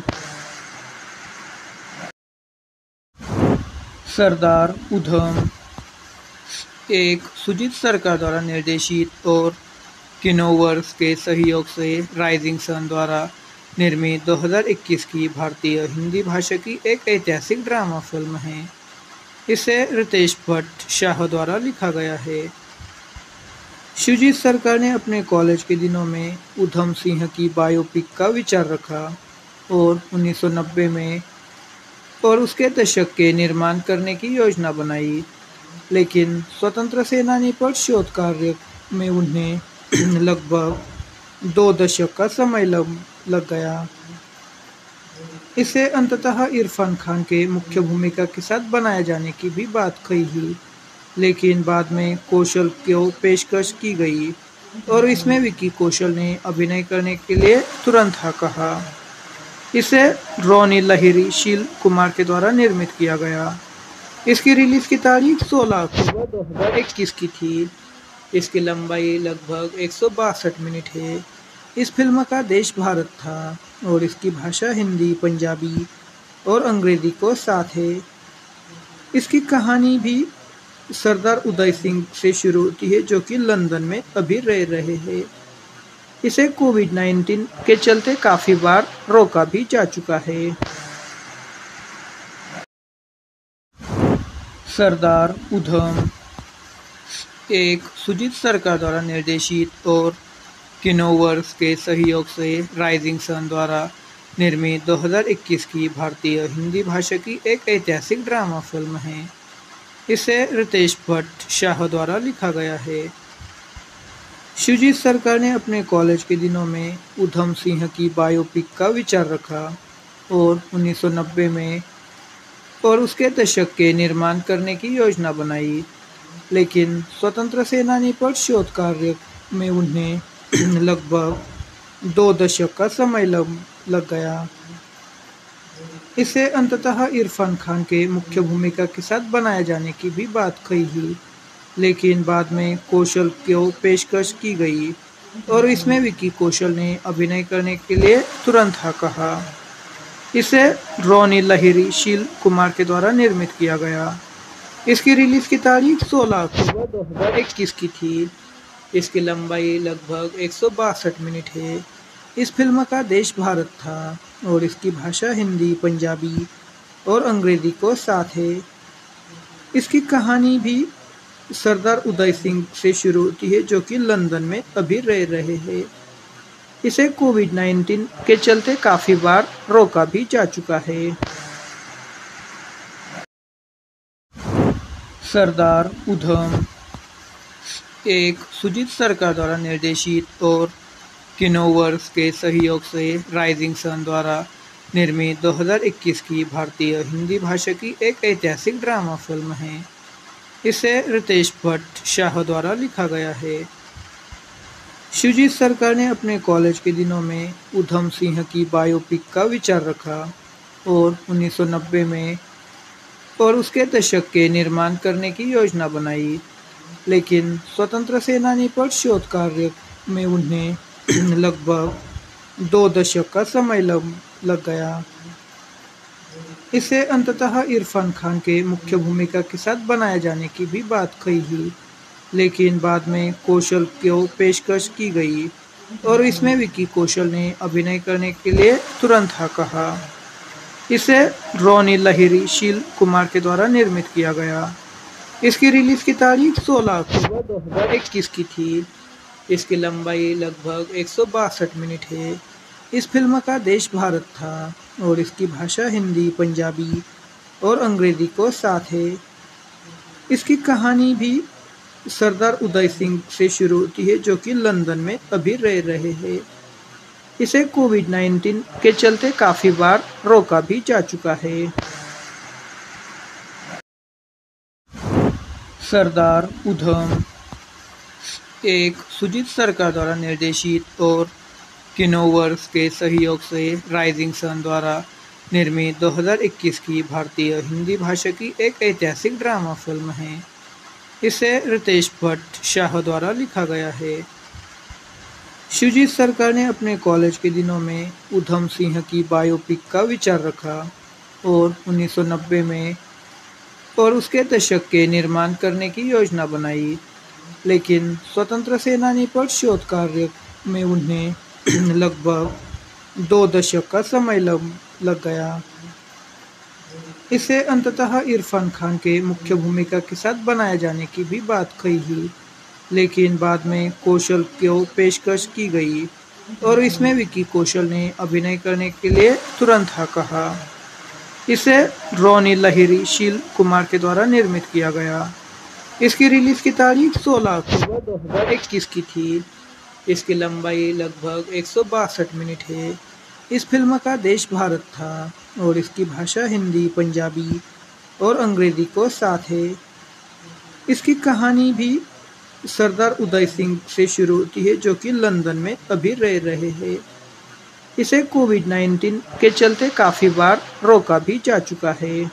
सरदार उधम एक सुजीत सरकार द्वारा निर्देशित और किनोवर्स के सहयोग से राइजिंग सन द्वारा निर्मित 2021 की भारतीय हिंदी भाषा की एक ऐतिहासिक ड्रामा फिल्म है। इसे रितेश भट्ट शाह द्वारा लिखा गया है। सुजीत सरकार ने अपने कॉलेज के दिनों में उधम सिंह की बायोपिक का विचार रखा और 1990 में और उसके दशक के निर्माण करने की योजना बनाई, लेकिन स्वतंत्र सेनानी पर शोध कार्य में उन्हें लगभग 2 दशक का समय लग गया। इसे अंततः इरफान खान के मुख्य भूमिका के साथ बनाए जाने की भी बात कही, लेकिन बाद में कौशल को पेशकश की गई और इसमें विकी कौशल ने अभिनय करने के लिए तुरंत हाँ कहा। इसे रोनी लाहिरी शील कुमार के द्वारा निर्मित किया गया। इसकी रिलीज की तारीख 16 अक्टूबर 2021 की थी। इसकी लंबाई लगभग 162 मिनट है। इस फिल्म का देश भारत था और इसकी भाषा हिंदी, पंजाबी और अंग्रेजी को साथ है। इसकी कहानी भी सरदार उदय सिंह से शुरू होती है, जो कि लंदन में अभी रह रहे हैं। इसे कोविड-19 के चलते काफी बार रोका भी जा चुका है। सरदार उधम एक सुजीत सरकार द्वारा निर्देशित और किनोवर्स के सहयोग से राइजिंग सन द्वारा निर्मित 2021 की भारतीय हिंदी भाषा की एक ऐतिहासिक ड्रामा फिल्म है। इसे रितेश भट्ट शाह द्वारा लिखा गया है। सुजीत सरकार ने अपने कॉलेज के दिनों में उधम सिंह की बायोपिक का विचार रखा और 1990 में और उसके दशक के निर्माण करने की योजना बनाई, लेकिन स्वतंत्र सेनानी पर शोध कार्य में उन्हें लगभग 2 दशक का समय लग गया। इसे अंततः इरफान खान के मुख्य भूमिका के साथ बनाए जाने की भी बात कही, लेकिन बाद में कौशल को पेशकश की गई और इसमें विकी कौशल ने अभिनय करने के लिए तुरंत हाँ कहा। इसे रोनी लहिरी शील कुमार के द्वारा निर्मित किया गया। इसकी रिलीज की तारीख 16 अक्टूबर 2021 की थी। इसकी लंबाई लगभग 162 मिनट है। इस फिल्म का देश भारत था और इसकी भाषा हिंदी, पंजाबी और अंग्रेजी को साथ है। इसकी कहानी भी सरदार उदय सिंह से शुरू होती है, जो कि लंदन में अभी रह रहे हैं। इसे कोविड-19 के चलते काफी बार रोका भी जा चुका है। सरदार उधम एक सुजीत सरकार द्वारा निर्देशित और किनोवर्स के सहयोग से राइजिंग सन द्वारा निर्मित 2021 की भारतीय हिंदी भाषा की एक ऐतिहासिक ड्रामा फिल्म है। इसे रितेश भट्ट शाह द्वारा लिखा गया है। सुजीत सरकार ने अपने कॉलेज के दिनों में उधम सिंह की बायोपिक का विचार रखा और 1990 में और उसके दशक के निर्माण करने की योजना बनाई, लेकिन स्वतंत्र सेनानी पर शोध कार्य में उन्हें लगभग 2 दशक का समय लग गया। इसे अंततः इरफान खान के मुख्य भूमिका के साथ बनाए जाने की भी बात कही, लेकिन बाद में कौशल को पेशकश की गई और इसमें विकी कौशल ने अभिनय करने के लिए तुरंत हाँ कहा। इसे रोनी लहिरी शील कुमार के द्वारा निर्मित किया गया। इसकी रिलीज की तारीख 16 अक्टूबर 2021 की थी। इसकी लंबाई लगभग 162 मिनट है। इस फिल्म का देश भारत था और इसकी भाषा हिंदी, पंजाबी और अंग्रेजी को साथ है। इसकी कहानी भी सरदार उदय सिंह से शुरू होती है, जो कि लंदन में अभी रह रहे हैं। इसे कोविड-19 के चलते काफी बार रोका भी जा चुका है। सरदार उधम एक सुजीत सरकार द्वारा निर्देशित और किनोवर्स के सहयोग से राइजिंग सन द्वारा निर्मित 2021 की भारतीय हिंदी भाषा की एक ऐतिहासिक ड्रामा फिल्म है। इसे रितेश भट्ट शाह द्वारा लिखा गया है। सुजीत सरकार ने अपने कॉलेज के दिनों में उधम सिंह की बायोपिक का विचार रखा और 1990 में और उसके दशक के निर्माण करने की योजना बनाई, लेकिन स्वतंत्र सेनानी पर शोध कार्य में उन्हें लगभग 2 दशक का समय लग गया। इसे अंततः इरफान खान के मुख्य भूमिका के साथ बनाए जाने की भी बात कही, लेकिन बाद में कौशल को पेशकश की गई और इसमें विकी कौशल ने अभिनय करने के लिए तुरंत हाँ कहा। इसे रोनी लहिरी शील कुमार के द्वारा निर्मित किया गया। इसकी रिलीज की तारीख 16 अक्टूबर 2021 की थी। इसकी लंबाई लगभग 162 मिनट है। इस फिल्म का देश भारत था और इसकी भाषा हिंदी, पंजाबी और अंग्रेजी को साथ है। इसकी कहानी भी सरदार उदय सिंह से शुरू होती है, जो कि लंदन में अभी रह रहे हैं। इसे कोविड-19 के चलते काफी बार रोका भी जा चुका है।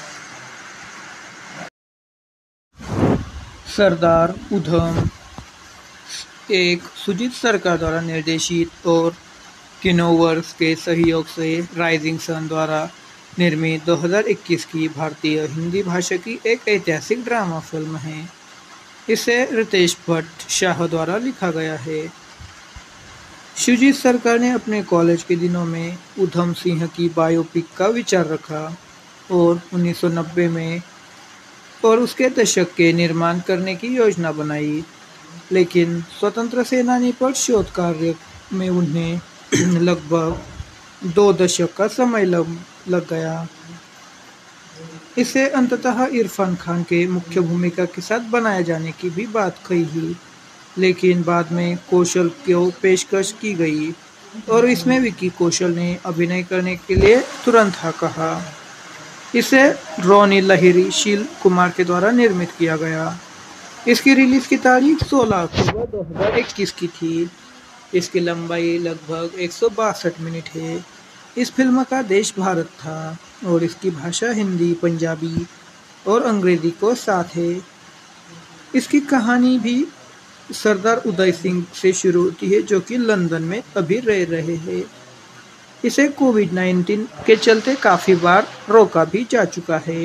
सरदार उधम एक सुजीत सरकार द्वारा निर्देशित और किनोवर्स के सहयोग से राइजिंग सन द्वारा निर्मित 2021 की भारतीय हिंदी भाषा की एक ऐतिहासिक ड्रामा फिल्म है। इसे रितेश भट्ट शाह द्वारा लिखा गया है। शुजित सरकार ने अपने कॉलेज के दिनों में उधम सिंह की बायोपिक का विचार रखा और 1990 में और उसके दशक के निर्माण करने की योजना बनाई, लेकिन स्वतंत्र सेनानी पर शोध कार्य में उन्हें लगभग 2 दशक का समय लग गया। इसे अंततः इरफान खान के मुख्य भूमिका के साथ बनाए जाने की भी बात कही, लेकिन बाद में कौशल को पेशकश की गई और इसमें विकी कौशल ने अभिनय करने के लिए तुरंत हाँ कहा। इसे रोनी लहिरी शील कुमार के द्वारा निर्मित किया गया। इसकी रिलीज की तारीख 16 अक्टूबर 2021 की थी। इसकी लंबाई लगभग 162 मिनट है। इस फिल्म का देश भारत था और इसकी भाषा हिंदी, पंजाबी और अंग्रेजी को साथ है। इसकी कहानी भी सरदार उदय सिंह से शुरू होती है, जो कि लंदन में अभी रह रहे हैं। इसे कोविड-19 के चलते काफी बार रोका भी जा चुका है।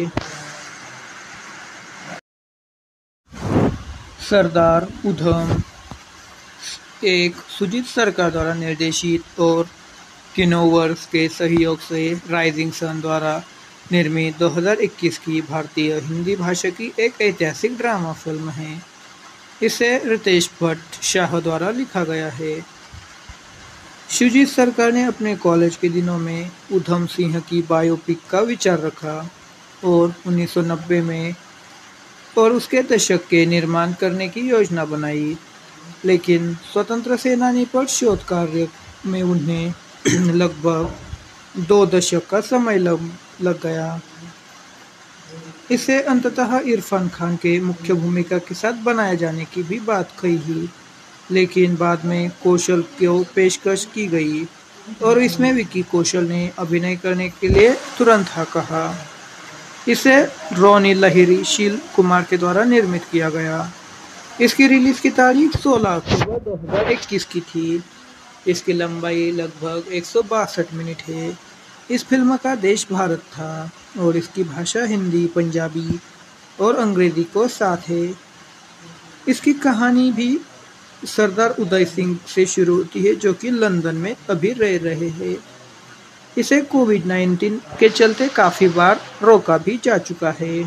सरदार उधम एक सुजीत सरकार द्वारा निर्देशित और किनोवर्स के सहयोग से राइजिंग सन द्वारा निर्मित 2021 की भारतीय हिंदी भाषा की एक ऐतिहासिक ड्रामा फिल्म है। इसे रितेश भट्ट शाह द्वारा लिखा गया है। शुजीत सरकार ने अपने कॉलेज के दिनों में उधम सिंह की बायोपिक का विचार रखा और 1990 में और उसके दशक के निर्माण करने की योजना बनाई, लेकिन स्वतंत्र सेनानी पर शोध कार्य में उन्हें लगभग 2 दशक का समय लग गया। इसे अंततः इरफान खान के मुख्य भूमिका के साथ बनाए जाने की भी बात कही, लेकिन बाद में कौशल को पेशकश की गई और इसमें विकी कौशल ने अभिनय करने के लिए तुरंत हाँ कहा। इसे रोनी लहिरी शील कुमार के द्वारा निर्मित किया गया। इसकी रिलीज की तारीख 16 अक्टूबर 2021 की थी। इसकी लंबाई लगभग 162 मिनट है। इस फिल्म का देश भारत था और इसकी भाषा हिंदी, पंजाबी और अंग्रेजी को साथ है। इसकी कहानी भी सरदार उदय सिंह से शुरू होती है, जो कि लंदन में अभी रह रहे हैं। इसे कोविड-19 के चलते काफी बार रोका भी जा चुका है।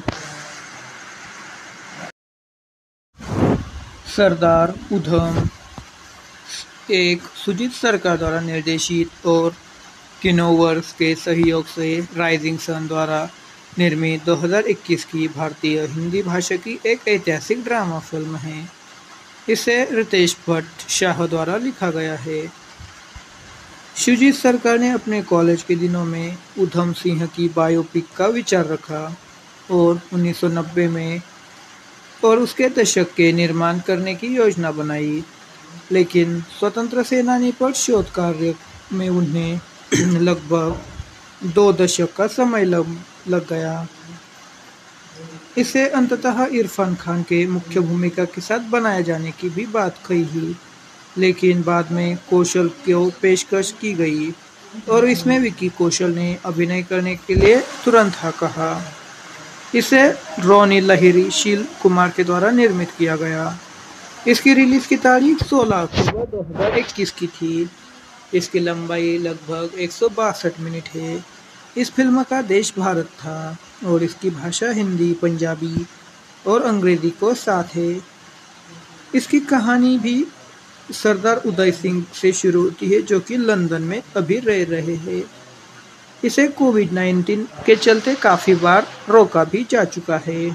सरदार उधम एक सुजीत सरकार द्वारा निर्देशित और किनोवर्स के सहयोग से राइजिंग सन द्वारा निर्मित 2021 की भारतीय हिंदी भाषा की एक ऐतिहासिक ड्रामा फिल्म है। इसे रितेश भट्ट शाह द्वारा लिखा गया है। शुजीत सरकार ने अपने कॉलेज के दिनों में उधम सिंह की बायोपिक का विचार रखा और 1990 में और उसके दशक के निर्माण करने की योजना बनाई, लेकिन स्वतंत्र सेनानी पर शोध कार्य में उन्हें लगभग 2 दशक का समय लग गया। इसे अंततः इरफान खान के मुख्य भूमिका के साथ बनाए जाने की भी बात कही, लेकिन बाद में कौशल को पेशकश की गई और इसमें विकी कौशल ने अभिनय करने के लिए तुरंत हाँ कहा। इसे रोनी लहिरी शील कुमार के द्वारा निर्मित किया गया। इसकी रिलीज की तारीख 16 अक्टूबर 2021 की थी। इसकी लंबाई लगभग 162 मिनट है। इस फिल्म का देश भारत था और इसकी भाषा हिंदी, पंजाबी और अंग्रेजी को साथ है। इसकी कहानी भी सरदार उदय सिंह से शुरू होती है, जो कि लंदन में अभी रह रहे हैं। इसे कोविड-19 के चलते काफी बार रोका भी जा चुका है।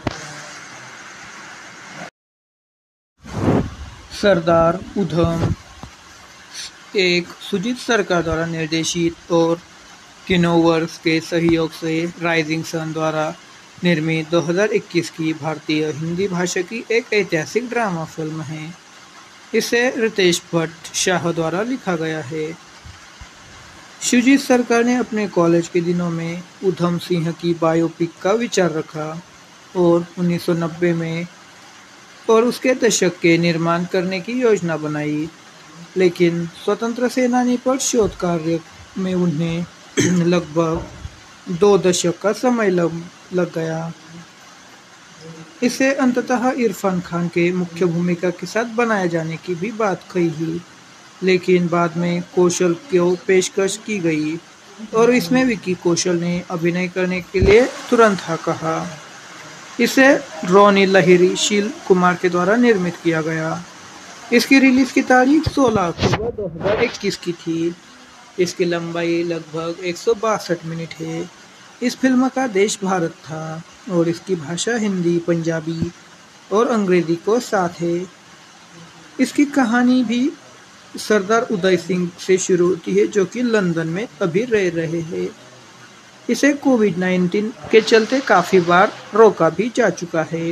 सरदार उधम एक सुजीत सरकार द्वारा निर्देशित और किनोवर्स के सहयोग से राइजिंग सन द्वारा निर्मित 2021 की भारतीय हिंदी भाषा की एक ऐतिहासिक ड्रामा फिल्म है। इसे रितेश भट्ट शाह द्वारा लिखा गया है। शुजीत सरकार ने अपने कॉलेज के दिनों में उधम सिंह की बायोपिक का विचार रखा और 1990 में और उसके दशक के निर्माण करने की योजना बनाई, लेकिन स्वतंत्र सेनानी पर शोध कार्य में उन्हें लगभग 2 दशक का समय लग गया। इसे अंततः इरफान खान के मुख्य भूमिका के साथ बनाए जाने की भी बात कही, लेकिन बाद में कौशल को पेशकश की गई और इसमें विकी कौशल ने अभिनय करने के लिए तुरंत हाँ कहा। इसे रोनी लहिरी शील कुमार के द्वारा निर्मित किया गया। इसकी रिलीज की तारीख 16 अक्टूबर 2021 की थी। इसकी लंबाई लगभग 162 मिनट है। इस फिल्म का देश भारत था और इसकी भाषा हिंदी, पंजाबी और अंग्रेजी को साथ है। इसकी कहानी भी सरदार उदय सिंह से शुरू होती है, जो कि लंदन में अभी रह रहे हैं। इसे कोविड-19 के चलते काफी बार रोका भी जा चुका है।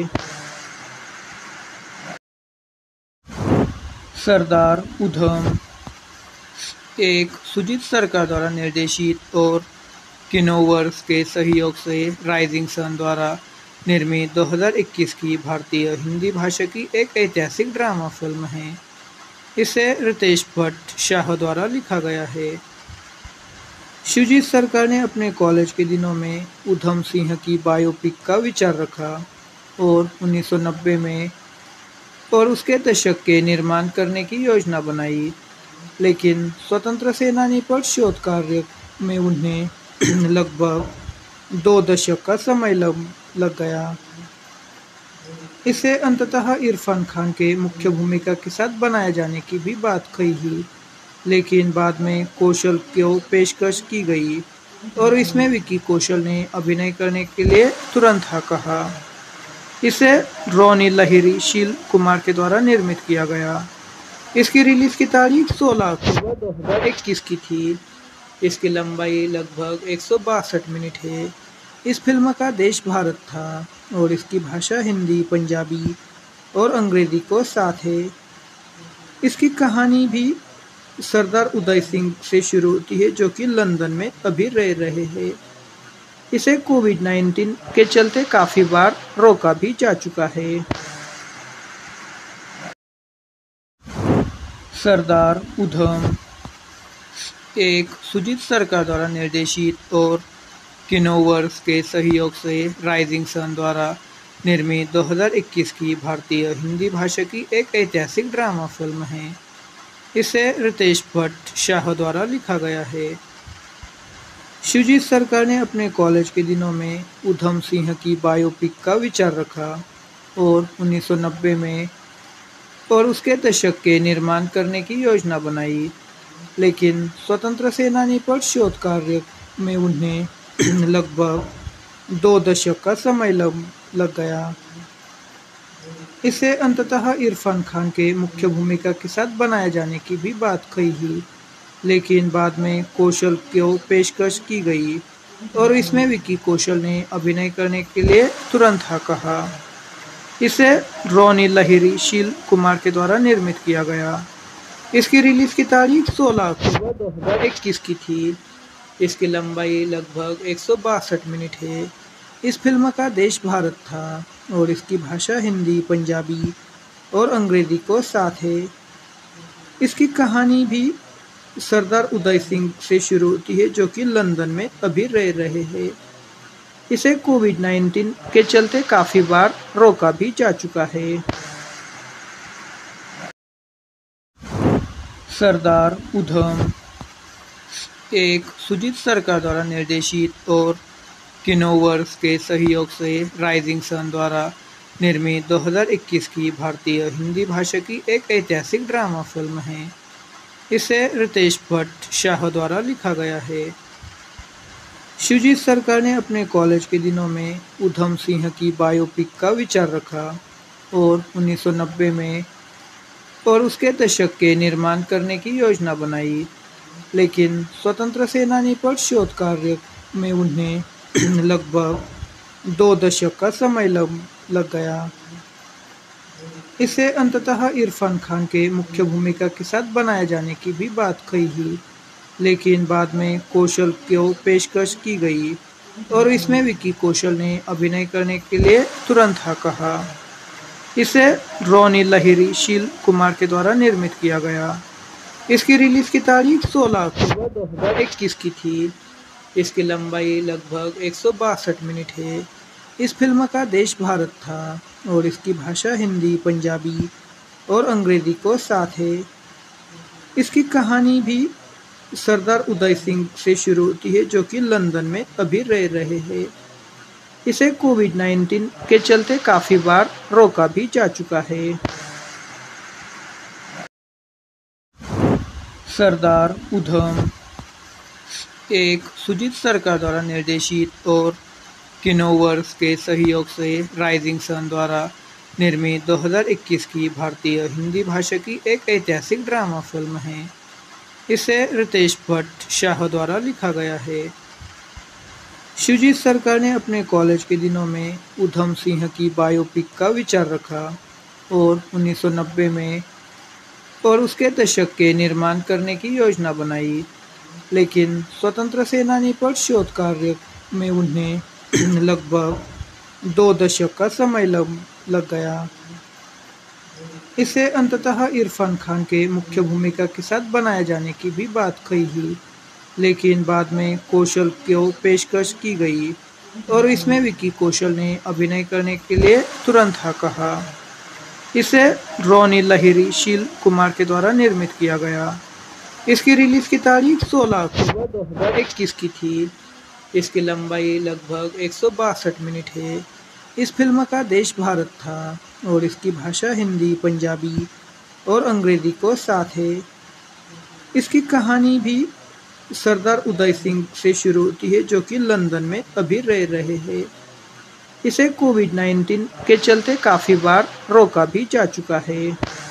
सरदार उधम एक सुजीत सरकार द्वारा निर्देशित और किनोवर्स के सहयोग से राइजिंग सन द्वारा निर्मित 2021 की भारतीय हिंदी भाषा की एक ऐतिहासिक ड्रामा फिल्म है। इसे रितेश भट्ट शाह द्वारा लिखा गया है। सुजीत सरकार ने अपने कॉलेज के दिनों में उधम सिंह की बायोपिक का विचार रखा और 1990 में और उसके दशक के निर्माण करने की योजना बनाई, लेकिन स्वतंत्र सेनानी पर शोध कार्य में उन्हें लगभग 2 दशक का समय लग गया। इसे अंततः इरफान खान के मुख्य भूमिका के साथ बनाए जाने की भी बात कही, लेकिन बाद में कौशल को पेशकश की गई और इसमें विकी कौशल ने अभिनय करने के लिए तुरंत हाँ कहा। इसे रोनी लहिरी शील कुमार के द्वारा निर्मित किया गया। इसकी रिलीज की तारीख 16 अक्टूबर 2021 की थी। इसकी लंबाई लगभग 162 मिनट है। इस फिल्म का देश भारत था और इसकी भाषा हिंदी, पंजाबी और अंग्रेजी को साथ है। इसकी कहानी भी सरदार उदय सिंह से शुरू होती है, जो कि लंदन में अभी रह रहे हैं। इसे कोविड-19 के चलते काफी बार रोका भी जा चुका है। सरदार उधम एक सुजीत सरकार द्वारा निर्देशित और किनोवर्स के सहयोग से राइजिंग सन द्वारा निर्मित 2021 की भारतीय हिंदी भाषा की एक ऐतिहासिक ड्रामा फिल्म है। इसे रितेश भट्ट शाह द्वारा लिखा गया है। सुजीत सरकार ने अपने कॉलेज के दिनों में उधम सिंह की बायोपिक का विचार रखा और 1990 में और उसके दशक के निर्माण करने की योजना बनाई, लेकिन स्वतंत्र सेनानी पर शोध कार्य में उन्हें लगभग 2 दशक का समय लग गया। इसे अंततः इरफान खान के मुख्य भूमिका के साथ बनाए जाने की भी बात कही, लेकिन बाद में कौशल को पेशकश की गई और इसमें विकी कौशल ने अभिनय करने के लिए तुरंत हाँ कहा। इसे रोनी लहिरी शील कुमार के द्वारा निर्मित किया गया। इसकी रिलीज की तारीख 16 अक्टूबर 2021 की थी। इसकी लंबाई लगभग 162 मिनट है। इस फिल्म का देश भारत था और इसकी भाषा हिंदी, पंजाबी और अंग्रेजी को साथ है। इसकी कहानी भी सरदार उदय सिंह से शुरू होती है, जो कि लंदन में अभी रह रहे हैं। इसे कोविड-19 के चलते काफी बार रोका भी जा चुका है। सरदार उधम एक सुजीत सरकार द्वारा निर्देशित और किनोवर्स के सहयोग से राइजिंग सन द्वारा निर्मित 2021 की भारतीय हिंदी भाषा की एक ऐतिहासिक ड्रामा फिल्म है। इसे रितेश भट्ट शाह द्वारा लिखा गया है। सुजीत सरकार ने अपने कॉलेज के दिनों में उधम सिंह की बायोपिक का विचार रखा और 1990 में और उसके दशक के निर्माण करने की योजना बनाई, लेकिन स्वतंत्र सेनानी पर शोध कार्य में उन्हें लगभग 2 दशक का समय लग गया। इसे अंततः इरफान खान के मुख्य भूमिका के साथ बनाए जाने की भी बात कही, लेकिन बाद में कौशल को पेशकश की गई और इसमें विकी कौशल ने अभिनय करने के लिए तुरंत हाँ कहा। इसे रोनी लहिरी शील कुमार के द्वारा निर्मित किया गया। इसकी रिलीज की तारीख 16 अक्टूबर 2021 की थी। इसकी लंबाई लगभग 162 मिनट है। इस फिल्म का देश भारत था और इसकी भाषा हिंदी, पंजाबी और अंग्रेजी को साथ है। इसकी कहानी भी सरदार उदय सिंह से शुरू होती है, जो कि लंदन में अभी रह रहे हैं। इसे कोविड-19 के चलते काफी बार रोका भी जा चुका है। सरदार उधम एक सुजीत सरकार द्वारा निर्देशित और किनोवर्स के सहयोग से राइजिंग सन द्वारा निर्मित 2021 की भारतीय हिंदी भाषा की एक ऐतिहासिक ड्रामा फिल्म है। इसे रितेश भट्ट शाह द्वारा लिखा गया है। सुजीत सरकार ने अपने कॉलेज के दिनों में उधम सिंह की बायोपिक का विचार रखा और 1990 में और उसके दशक के निर्माण करने की योजना बनाई, लेकिन स्वतंत्र सेनानी पर शोध कार्य में उन्हें लगभग 2 दशक का समय लग गया। इसे अंततः इरफान खान के मुख्य भूमिका के साथ बनाए जाने की भी बात कही, लेकिन बाद में कौशल को पेशकश की गई और इसमें विकी कौशल ने अभिनय करने के लिए तुरंत हाँ कहा। इसे रोनी लहिरी शील कुमार के द्वारा निर्मित किया गया। इसकी रिलीज की तारीख 16 अक्टूबर 2021 की थी। इसकी लंबाई लगभग 162 मिनट है। इस फिल्म का देश भारत था और इसकी भाषा हिंदी, पंजाबी और अंग्रेजी को साथ है। इसकी कहानी भी सरदार उदय सिंह से शुरू होती है, जो कि लंदन में अभी रह रहे हैं। इसे कोविड-19 के चलते काफी बार रोका भी जा चुका है।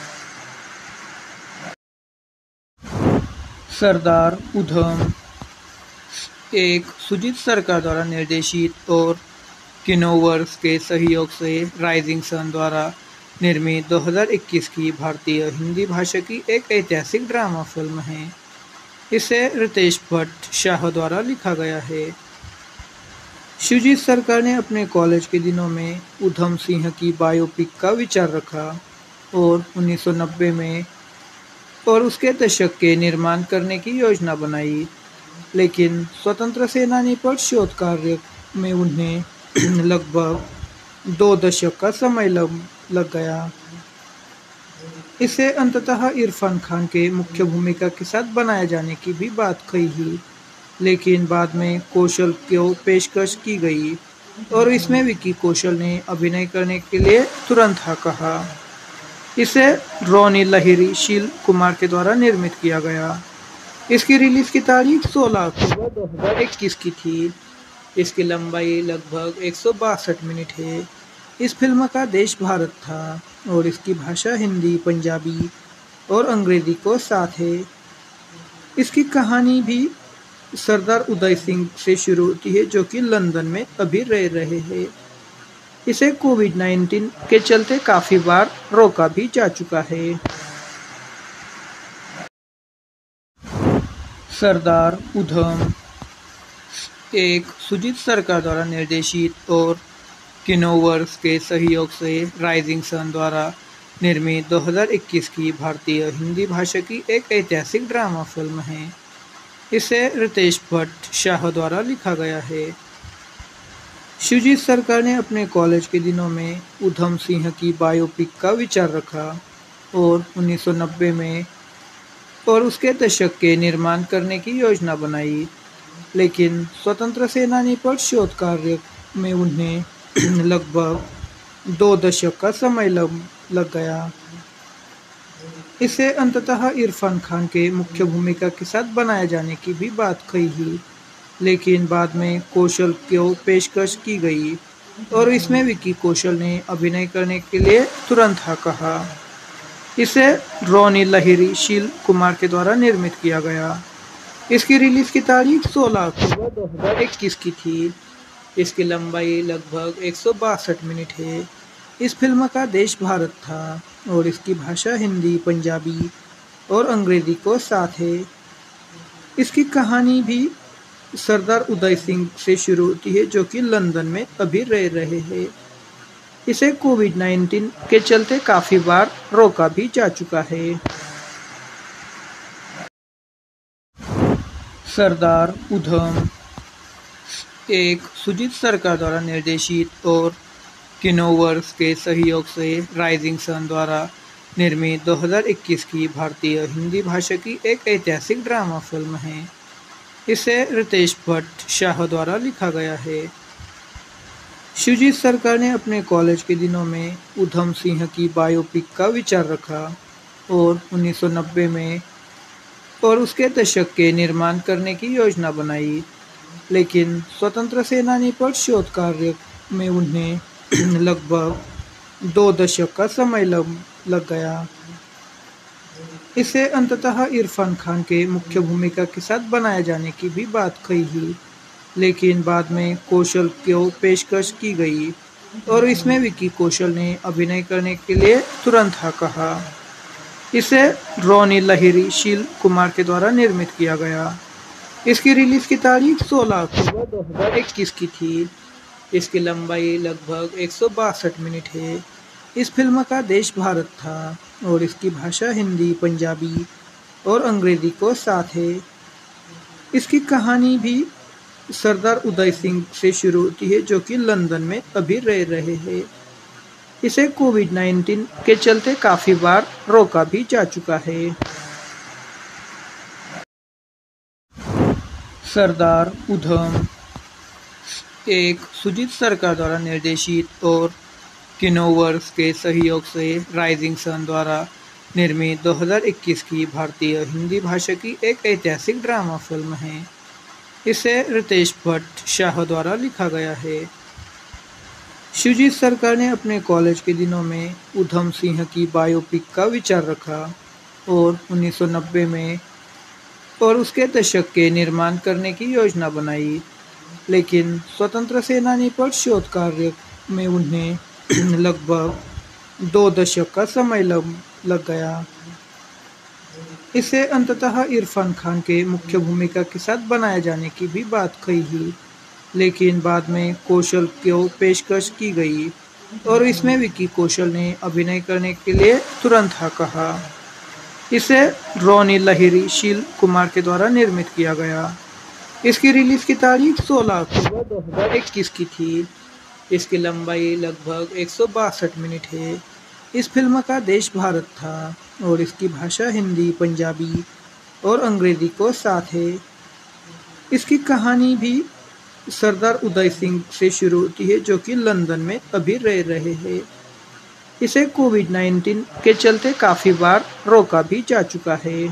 सरदार उधम एक सुजीत सरकार द्वारा निर्देशित और किनोवर्स के सहयोग से राइजिंग सन द्वारा निर्मित 2021 की भारतीय हिंदी भाषा की एक ऐतिहासिक ड्रामा फिल्म है। इसे रितेश भट्ट शाह द्वारा लिखा गया है। सुजीत सरकार ने अपने कॉलेज के दिनों में उधम सिंह की बायोपिक का विचार रखा और 1990 में और उसके दशक के निर्माण करने की योजना बनाई, लेकिन स्वतंत्र सेनानी पर शोध कार्य में उन्हें लगभग 2 दशक का समय लग गया। इसे अंततः इरफान खान के मुख्य भूमिका के साथ बनाए जाने की भी बात कही, लेकिन बाद में कौशल को पेशकश की गई और इसमें विकी कौशल ने अभिनय करने के लिए तुरंत हाँ कहा। इसे रोनी लहिरी शील कुमार के द्वारा निर्मित किया गया। इसकी रिलीज की तारीख 16 अक्टूबर 2021 की थी। इसकी लंबाई लगभग 162 मिनट है। इस फिल्म का देश भारत था और इसकी भाषा हिंदी, पंजाबी और अंग्रेजी को साथ है। इसकी कहानी भी सरदार उदय सिंह से शुरू होती है, जो कि लंदन में अभी रह रहे हैं। इसे कोविड-19 के चलते काफी बार रोका भी जा चुका है। सरदार उधम एक सुजीत सरकार द्वारा निर्देशित और किनोवर्स के सहयोग से राइजिंग सन द्वारा निर्मित 2021 की भारतीय हिंदी भाषा की एक ऐतिहासिक ड्रामा फिल्म है। इसे रितेश भट्ट शाह द्वारा लिखा गया है। सुजीत सरकार ने अपने कॉलेज के दिनों में उधम सिंह की बायोपिक का विचार रखा और 1990 में और उसके दशक के निर्माण करने की योजना बनाई, लेकिन स्वतंत्र सेनानी पर शोध कार्य में उन्हें लगभग 2 दशक का समय लग गया। इसे अंततः इरफान खान के मुख्य भूमिका के साथ बनाए जाने की भी बात कही, लेकिन बाद में कौशल को पेशकश की गई और इसमें विकी कौशल ने अभिनय करने के लिए तुरंत हाँ कहा। इसे रोनी लहिरी शील कुमार के द्वारा निर्मित किया गया। इसकी रिलीज की तारीख 16 अक्टूबर 2021 की थी। इसकी लंबाई लगभग 162 मिनट है। इस फिल्म का देश भारत था और इसकी भाषा हिंदी, पंजाबी और अंग्रेजी को साथ है। इसकी कहानी भी सरदार उदय सिंह से शुरू होती है, जो कि लंदन में अभी रह रहे हैं। इसे कोविड-19 के चलते काफी बार रोका भी जा चुका है। सरदार उधम एक सुजीत सरकार द्वारा निर्देशित और किनोवर्स के सहयोग से राइजिंग सन द्वारा निर्मित 2021 की भारतीय हिंदी भाषा की एक ऐतिहासिक ड्रामा फिल्म है। इसे रितेश भट्ट शाह द्वारा लिखा गया है। शुजीत सरकार ने अपने कॉलेज के दिनों में उधम सिंह की बायोपिक का विचार रखा और 1990 में और उसके दशक के निर्माण करने की योजना बनाई, लेकिन स्वतंत्र सेनानी पर शोध कार्य में उन्हें लगभग 2 दशक का समय लग गया। इसे अंततः इरफान खान के मुख्य भूमिका के साथ बनाए जाने की भी बात कही, लेकिन बाद में कौशल को पेशकश की गई और इसमें विकी कौशल ने अभिनय करने के लिए तुरंत हाँ कहा। इसे रोनी लहिरी शील कुमार के द्वारा निर्मित किया गया। इसकी रिलीज की तारीख 16 अक्टूबर 2021 की थी। इसकी लंबाई लगभग 162 मिनट है। इस फिल्म का देश भारत था और इसकी भाषा हिंदी, पंजाबी और अंग्रेजी को साथ है। इसकी कहानी भी सरदार उदय सिंह से शुरू होती है, जो कि लंदन में अभी रह रहे हैं। इसे कोविड-19 के चलते काफी बार रोका भी जा चुका है। सरदार उधम एक सुजीत सरकार द्वारा निर्देशित और किनोवर्स के सहयोग से राइजिंग सन द्वारा निर्मित 2021 की भारतीय हिंदी भाषा की एक ऐतिहासिक ड्रामा फिल्म है। इसे रितेश भट्ट शाह द्वारा लिखा गया है। शुजीत सरकार ने अपने कॉलेज के दिनों में उधम सिंह की बायोपिक का विचार रखा और 1990 में और उसके दशक के निर्माण करने की योजना बनाई, लेकिन स्वतंत्र सेनानी पर शोध कार्य में उन्हें लगभग 2 दशक का समय लग गया। इसे अंततः इरफान खान के मुख्य भूमिका के साथ बनाए जाने की भी बात कही, लेकिन बाद में कौशल को पेशकश की गई और इसमें विकी कौशल ने अभिनय करने के लिए तुरंत हाँ कहा। इसे रोनी लहिरी शील कुमार के द्वारा निर्मित किया गया। इसकी रिलीज की तारीख 16 अक्टूबर 2021 की थी। इसकी लंबाई लगभग 162 मिनट है। इस फिल्म का देश भारत था और इसकी भाषा हिंदी, पंजाबी और अंग्रेजी को साथ है। इसकी कहानी भी सरदार उदय सिंह से शुरू होती है, जो कि लंदन में अभी रह रहे हैं। इसे कोविड-19 के चलते काफी बार रोका भी जा चुका है।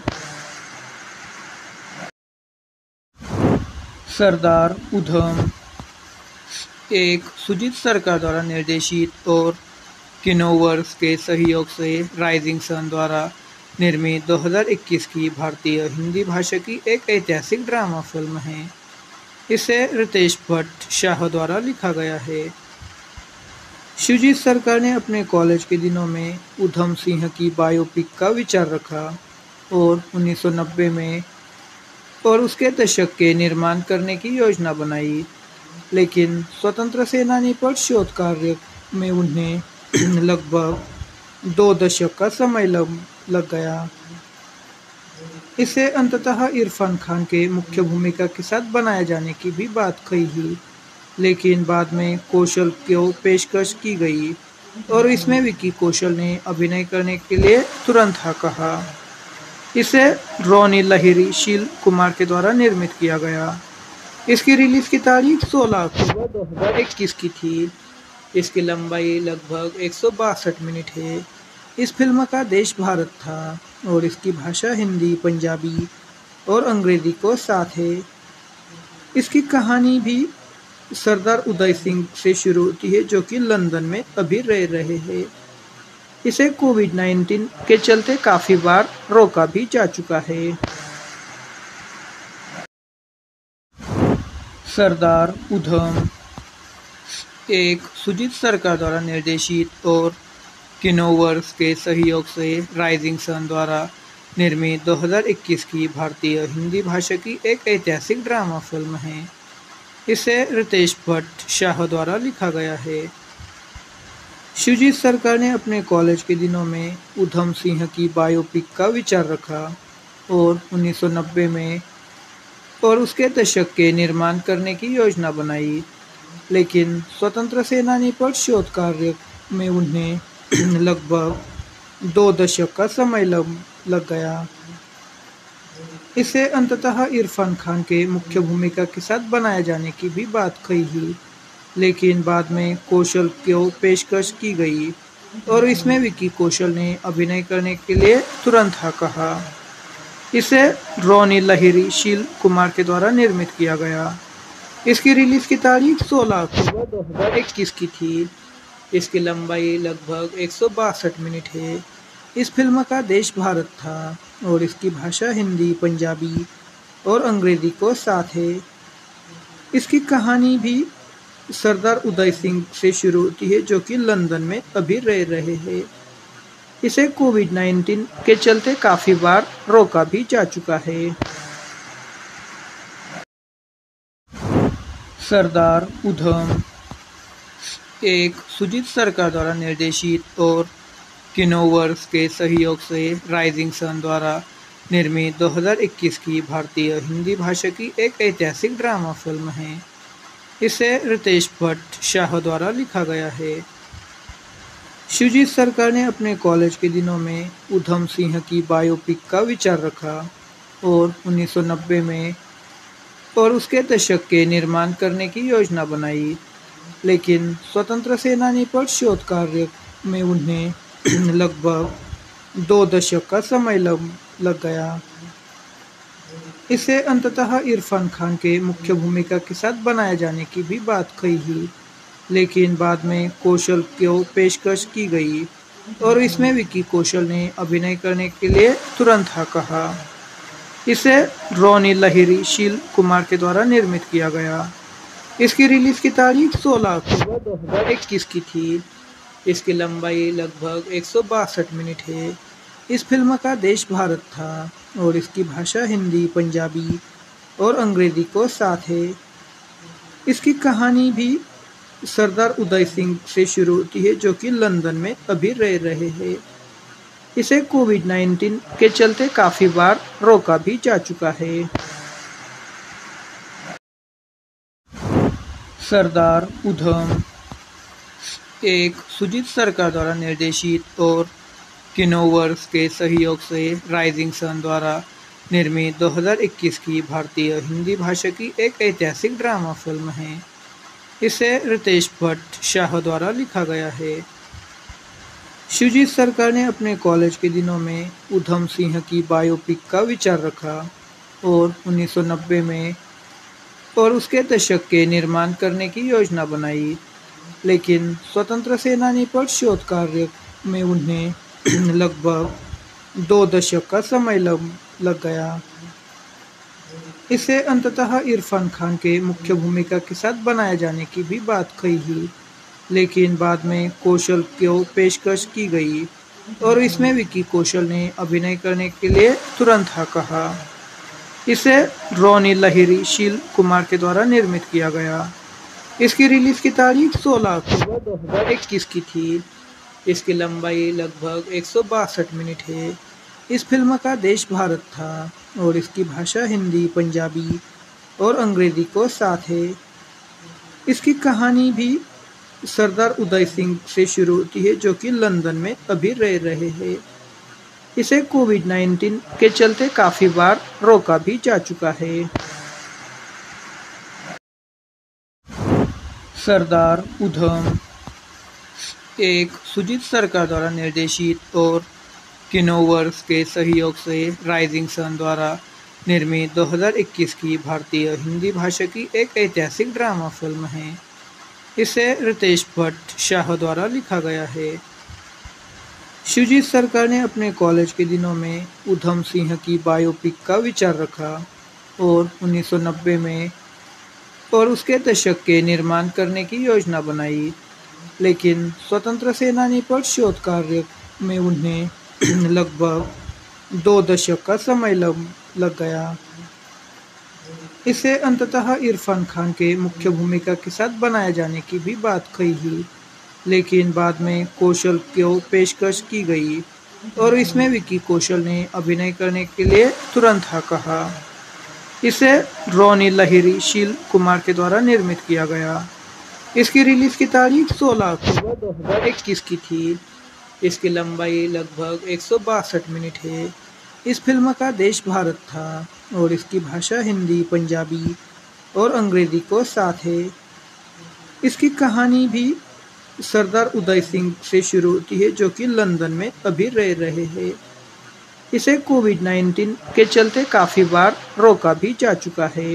सरदार उधम एक सुजीत सरकार द्वारा निर्देशित और किनोवर्स के सहयोग से राइजिंग सन द्वारा निर्मित 2021 की भारतीय हिंदी भाषा की एक ऐतिहासिक ड्रामा फिल्म है। इसे रितेश भट्ट शाह द्वारा लिखा गया है। शुजीत सरकार ने अपने कॉलेज के दिनों में उधम सिंह की बायोपिक का विचार रखा और 1990 में और उसके दशक के निर्माण करने की योजना बनाई, लेकिन स्वतंत्र सेनानी पर शोध कार्य में उन्हें लगभग 2 दशक का समय लग गया। इसे अंततः इरफान खान के मुख्य भूमिका के साथ बनाए जाने की भी बात कही, लेकिन बाद में कौशल को पेशकश की गई और इसमें विकी कौशल ने अभिनय करने के लिए तुरंत हाँ कहा। इसे रोनी लहिरी शील कुमार के द्वारा निर्मित किया गया। इसकी रिलीज की तारीख 16 अक्टूबर 2021 की थी। इसकी लंबाई लगभग 162 मिनट है। इस फिल्म का देश भारत था और इसकी भाषा हिंदी, पंजाबी और अंग्रेजी को साथ है। इसकी कहानी भी सरदार उदय सिंह से शुरू होती है, जो कि लंदन में अभी रह रहे हैं। इसे कोविड-19 के चलते काफी बार रोका भी जा चुका है। सरदार उधम एक सुजीत सरकार द्वारा निर्देशित और किनोवर्स के सहयोग से राइजिंग सन द्वारा निर्मित 2021 की भारतीय हिंदी भाषा की एक ऐतिहासिक ड्रामा फिल्म है। इसे रितेश भट्ट शाह द्वारा लिखा गया है। शुजीत सरकार ने अपने कॉलेज के दिनों में उधम सिंह की बायोपिक का विचार रखा और 1990 में और उसके दशक के निर्माण करने की योजना बनाई, लेकिन स्वतंत्र सेनानी पर शोध कार्य में उन्हें लगभग 2 दशक का समय लग गया। इसे अंततः इरफान खान के मुख्य भूमिका के साथ बनाए जाने की भी बात कही, लेकिन बाद में कौशल को पेशकश की गई और इसमें विकी कौशल ने अभिनय करने के लिए तुरंत हाँ कहा। इसे रोनी लहिरी शील कुमार के द्वारा निर्मित किया गया। इसकी रिलीज की तारीख 16 अक्टूबर 2021 की थी। इसकी लंबाई लगभग 162 मिनट है। इस फिल्म का देश भारत था और इसकी भाषा हिंदी, पंजाबी और अंग्रेजी को साथ है। इसकी कहानी भी सरदार उदय सिंह से शुरू होती है, जो कि लंदन में अभी रह रहे हैं। इसे कोविड-19 के चलते काफी बार रोका भी जा चुका है। सरदार उधम एक सुजीत सरकार द्वारा निर्देशित और किनोवर्स के सहयोग से राइजिंग सन द्वारा निर्मित 2021 की भारतीय हिंदी भाषा की एक ऐतिहासिक ड्रामा फिल्म है। इसे रितेश भट्ट शाह द्वारा लिखा गया है। सुजीत सरकार ने अपने कॉलेज के दिनों में उधम सिंह की बायोपिक का विचार रखा और 1990 में और उसके दशक के निर्माण करने की योजना बनाई, लेकिन स्वतंत्र सेनानी पर शोध कार्य में उन्हें लगभग 2 दशक का समय लग गया। इसे अंततः इरफान खान के मुख्य भूमिका के साथ बनाए जाने की भी बात कही, लेकिन बाद में कौशल को पेशकश की गई और इसमें विकी कौशल ने अभिनय करने के लिए तुरंत हाँ कहा। इसे रोनी लहिरी शील कुमार के द्वारा निर्मित किया गया। इसकी रिलीज की तारीख 16 अक्टूबर 2021 की थी। इसकी लंबाई लगभग 162 मिनट है। इस फिल्म का देश भारत था और इसकी भाषा हिंदी, पंजाबी और अंग्रेजी को साथ है। इसकी कहानी भी सरदार उदय सिंह से शुरू होती है, जो कि लंदन में अभी रह रहे हैं। इसे कोविड-19 के चलते काफी बार रोका भी जा चुका है। सरदार उधम एक सुजीत सरकार द्वारा निर्देशित और किनोवर्स के सहयोग से राइजिंग सन द्वारा निर्मित 2021 की भारतीय हिंदी भाषा की एक ऐतिहासिक ड्रामा फिल्म है। इसे रितेश भट्ट शाह द्वारा लिखा गया है। सुजीत सरकार ने अपने कॉलेज के दिनों में उधम सिंह की बायोपिक का विचार रखा और 1990 में और उसके दशक के निर्माण करने की योजना बनाई, लेकिन स्वतंत्र सेनानी पर शोध कार्य में उन्हें लगभग 2 दशक का समय लग गया। इसे अंततः इरफान खान के मुख्य भूमिका के साथ बनाए जाने की भी बात कही, लेकिन बाद में कौशल को पेशकश की गई और इसमें विकी कौशल ने अभिनय करने के लिए तुरंत हाँ कहा। इसे रोनी लहिरी शील कुमार के द्वारा निर्मित किया गया। इसकी रिलीज की तारीख 16 अक्टूबर 2021 की थी। इसकी लंबाई लगभग 162 मिनट है। इस फिल्म का देश भारत था और इसकी भाषा हिंदी, पंजाबी और अंग्रेजी को साथ है। इसकी कहानी भी सरदार उदय सिंह से शुरू होती है, जो कि लंदन में अभी रह रहे हैं। इसे कोविड-19 के चलते काफी बार रोका भी जा चुका है। सरदार उधम एक सुजीत सरकार द्वारा निर्देशित और किनोवर्स के सहयोग से राइजिंग सन द्वारा निर्मित 2021 की भारतीय हिंदी भाषा की एक ऐतिहासिक ड्रामा फिल्म है। इसे रितेश भट्ट शाह द्वारा लिखा गया है। सुजीत सरकार ने अपने कॉलेज के दिनों में उधम सिंह की बायोपिक का विचार रखा और 1990 में और उसके दशक के निर्माण करने की योजना बनाई, लेकिन स्वतंत्र सेनानी पर शोध कार्य में उन्हें लगभग 2 दशक का समय लग गया। इसे अंततः इरफान खान के मुख्य भूमिका के साथ बनाए जाने की भी बात कही, लेकिन बाद में कौशल को पेशकश की गई और इसमें विकी कौशल ने अभिनय करने के लिए तुरंत हाँ कहा। इसे रोनी लहिरी शील कुमार के द्वारा निर्मित किया गया। इसकी रिलीज की तारीख 16 अक्टूबर 2021 की थी। इसकी लंबाई लगभग 162 मिनट है। इस फिल्म का देश भारत था और इसकी भाषा हिंदी, पंजाबी और अंग्रेजी को साथ है। इसकी कहानी भी सरदार उदय सिंह से शुरू होती है, जो कि लंदन में अभी रह रहे हैं। इसे कोविड-19 के चलते काफी बार रोका भी जा चुका है।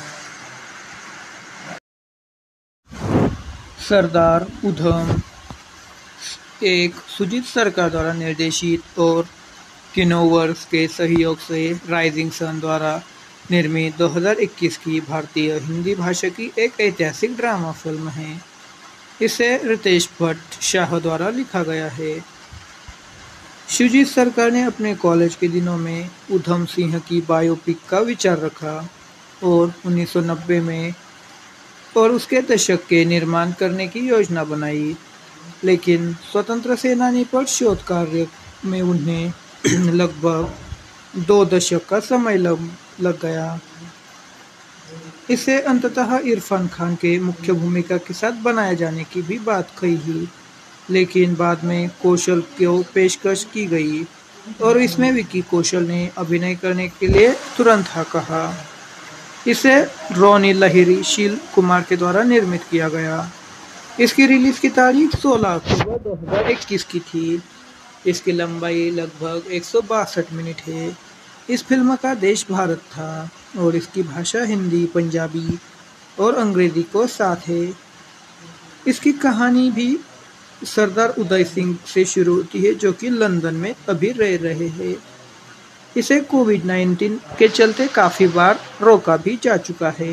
सरदार उधम एक सुजीत सरकार द्वारा निर्देशित और किनोवर्स के सहयोग से राइजिंग सन द्वारा निर्मित 2021 की भारतीय हिंदी भाषा की एक ऐतिहासिक ड्रामा फिल्म है। इसे रितेश भट्ट शाह द्वारा लिखा गया है। सुजीत सरकार ने अपने कॉलेज के दिनों में उधम सिंह की बायोपिक का विचार रखा और 1990 में और उसके दशक के निर्माण करने की योजना बनाई, लेकिन स्वतंत्र सेनानी पर शोध कार्य में उन्हें लगभग 2 दशक का समय लग गया। इसे अंततः इरफान खान के मुख्य भूमिका के साथ बनाए जाने की भी बात कही, लेकिन बाद में कौशल को पेशकश की गई और इसमें विकी कौशल ने अभिनय करने के लिए तुरंत हाँ कहा। इसे रोनी लहिरी शील कुमार के द्वारा निर्मित किया गया। इसकी रिलीज की तारीख 16 अक्टूबर 2021 की थी। इसकी लंबाई लगभग 162 मिनट है। इस फिल्म का देश भारत था और इसकी भाषा हिंदी, पंजाबी और अंग्रेजी को साथ है। इसकी कहानी भी सरदार उदय सिंह से शुरू होती है, जो कि लंदन में अभी रह रहे हैं। इसे कोविड-19 के चलते काफी बार रोका भी जा चुका है।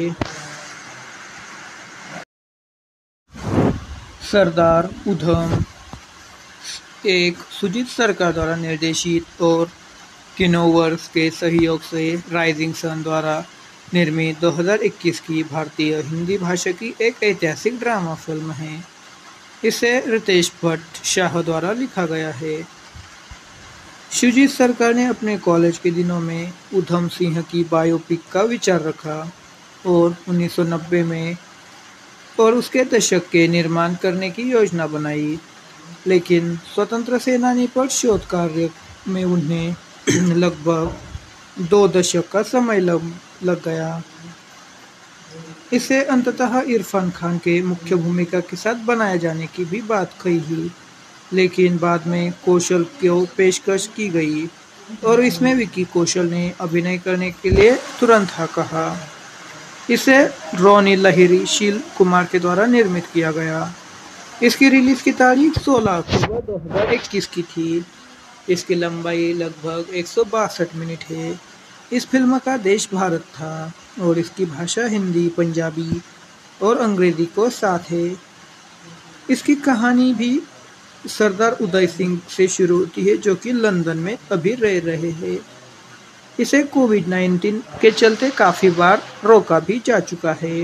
सरदार उधम एक सुजीत सरकार द्वारा निर्देशित और किनोवर्स के सहयोग से राइजिंग सन द्वारा निर्मित 2021 की भारतीय हिंदी भाषा की एक ऐतिहासिक ड्रामा फिल्म है। इसे रितेश भट्ट शाह द्वारा लिखा गया है। सुजीत सरकार ने अपने कॉलेज के दिनों में उधम सिंह की बायोपिक का विचार रखा और 1990 में और उसके दशक के निर्माण करने की योजना बनाई, लेकिन स्वतंत्र सेनानी पर शोध कार्य में उन्हें लगभग 2 दशक का समय लग गया। इसे अंततः इरफान खान के मुख्य भूमिका के साथ बनाए जाने की भी बात कही, लेकिन बाद में कौशल को पेशकश की गई और इसमें विकी कौशल ने अभिनय करने के लिए तुरंत हाँ कहा। इसे रोनी लहिरी शील कुमार के द्वारा निर्मित किया गया। इसकी रिलीज की तारीख 16 अक्टूबर 2021 की थी। इसकी लंबाई लगभग 162 मिनट है। इस फिल्म का देश भारत था और इसकी भाषा हिंदी, पंजाबी और अंग्रेजी को साथ है। इसकी कहानी भी सरदार उदय सिंह से शुरू होती है, जो कि लंदन में अभी रह रहे हैं। इसे कोविड-19 के चलते काफी बार रोका भी जा चुका है।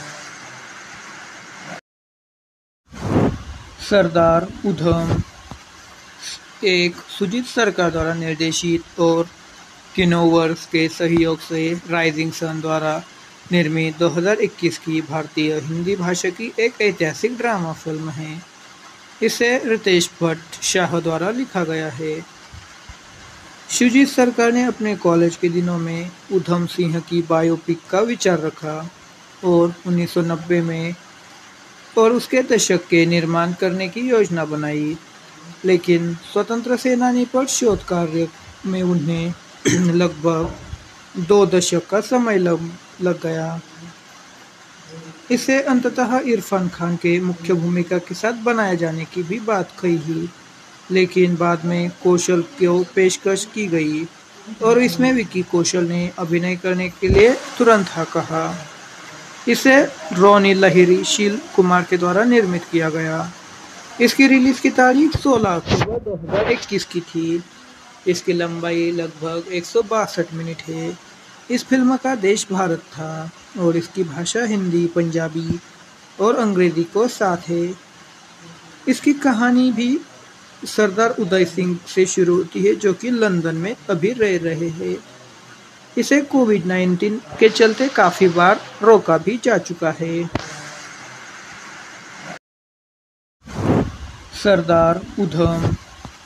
सरदार उधम एक सुजीत सरकार द्वारा निर्देशित और किनोवर्स के सहयोग से राइजिंग सन द्वारा निर्मित 2021 की भारतीय हिंदी भाषा की एक ऐतिहासिक ड्रामा फिल्म है। इसे रितेश भट्ट शाह द्वारा लिखा गया है। सुजीत सरकार ने अपने कॉलेज के दिनों में उधम सिंह की बायोपिक का विचार रखा और 1990 में और उसके दशक के निर्माण करने की योजना बनाई, लेकिन स्वतंत्र सेनानी पर शोध कार्य में उन्हें लगभग 2 दशक का समय लग गया। इसे अंततः इरफान खान के मुख्य भूमिका के साथ बनाए जाने की भी बात कही, लेकिन बाद में कौशल को पेशकश की गई और इसमें विकी कौशल ने अभिनय करने के लिए तुरंत हाँ कहा। इसे रोनी लहिरी शील कुमार के द्वारा निर्मित किया गया। इसकी रिलीज की तारीख 16 अक्टूबर 2021 की थी। इसकी लंबाई लगभग 162 मिनट है। इस फिल्म का देश भारत था और इसकी भाषा हिंदी, पंजाबी और अंग्रेजी को साथ है। इसकी कहानी भी सरदार उदय सिंह से शुरू होती है, जो कि लंदन में अभी रह रहे हैं। इसे कोविड-19 के चलते काफी बार रोका भी जा चुका है। सरदार उधम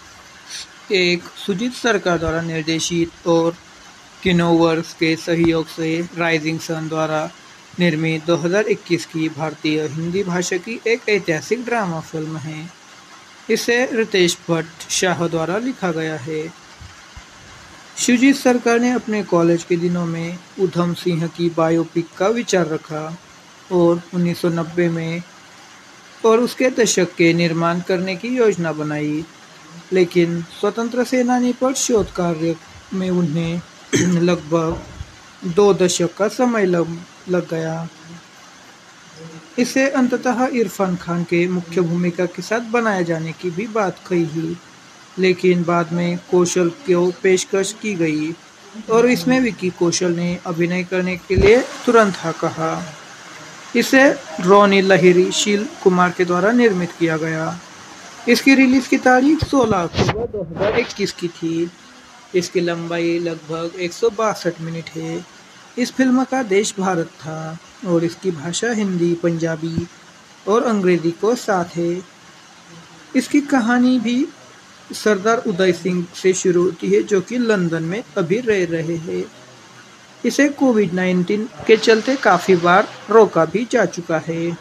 एक सुजीत सरकार द्वारा निर्देशित और किनोवर्स के सहयोग से राइजिंग सन द्वारा निर्मित 2021 की भारतीय हिंदी भाषा की एक ऐतिहासिक ड्रामा फिल्म है। इसे रितेश भट्ट शाह द्वारा लिखा गया है। सुजीत सरकार ने अपने कॉलेज के दिनों में उधम सिंह की बायोपिक का विचार रखा और 1990 में और उसके दशक के निर्माण करने की योजना बनाई, लेकिन स्वतंत्र सेनानी पर शोध कार्य में उन्हें लगभग 2 दशक का समय लग गया। इसे अंततः इरफान खान के मुख्य भूमिका के साथ बनाए जाने की भी बात कही, लेकिन बाद में कौशल को पेशकश की गई और इसमें विकी कौशल ने अभिनय करने के लिए तुरंत हाँ कहा। इसे रोनी लहिरी शील कुमार के द्वारा निर्मित किया गया। इसकी रिलीज की तारीख 16 अक्टूबर 2021 की थी। इसकी लंबाई लगभग 162 मिनट है। इस फिल्म का देश भारत था और इसकी भाषा हिंदी, पंजाबी और अंग्रेजी को साथ है। इसकी कहानी भी सरदार उदय सिंह से शुरू होती है, जो कि लंदन में अभी रह रहे हैं। इसे कोविड-19 के चलते काफी बार रोका भी जा चुका है।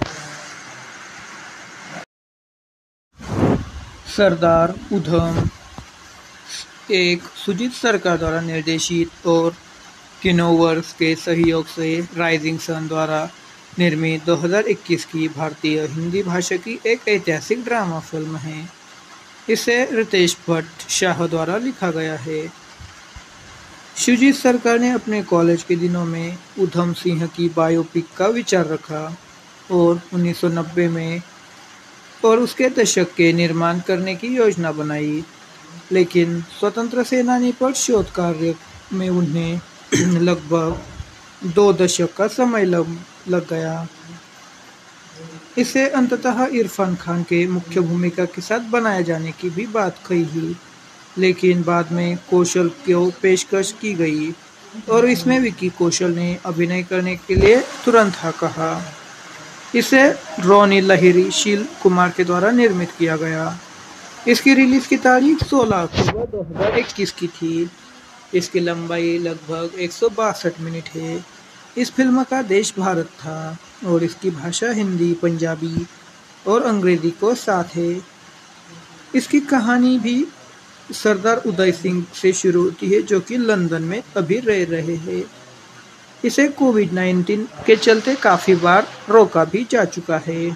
सरदार उधम एक सुजीत सरकार द्वारा निर्देशित और किनोवर्स के सहयोग से राइजिंग सन द्वारा निर्मित 2021 की भारतीय हिंदी भाषा की एक ऐतिहासिक ड्रामा फिल्म है। इसे रितेश भट्ट शाह द्वारा लिखा गया है। सुजीत सरकार ने अपने कॉलेज के दिनों में उधम सिंह की बायोपिक का विचार रखा और 1990 में और उसके दशक के निर्माण करने की योजना बनाई, लेकिन स्वतंत्र सेनानी पर शोध कार्य में उन्हें लगभग 2 दशक का समय लग गया। इसे अंततः इरफान खान के मुख्य भूमिका के साथ बनाए जाने की भी बात कही, लेकिन बाद में कौशल को पेशकश की गई और इसमें विकी कौशल ने अभिनय करने के लिए तुरंत हाँ कहा। इसे रोनी लहिरी शील कुमार के द्वारा निर्मित किया गया। इसकी रिलीज की तारीख 16 अक्टूबर 2021 की थी। इसकी लंबाई लगभग 162 मिनट है। इस फिल्म का देश भारत था और इसकी भाषा हिंदी, पंजाबी और अंग्रेजी को साथ है। इसकी कहानी भी सरदार उदय सिंह से शुरू होती है, जो कि लंदन में अभी रह रहे हैं। इसे कोविड-19 के चलते काफी बार रोका भी जा चुका है।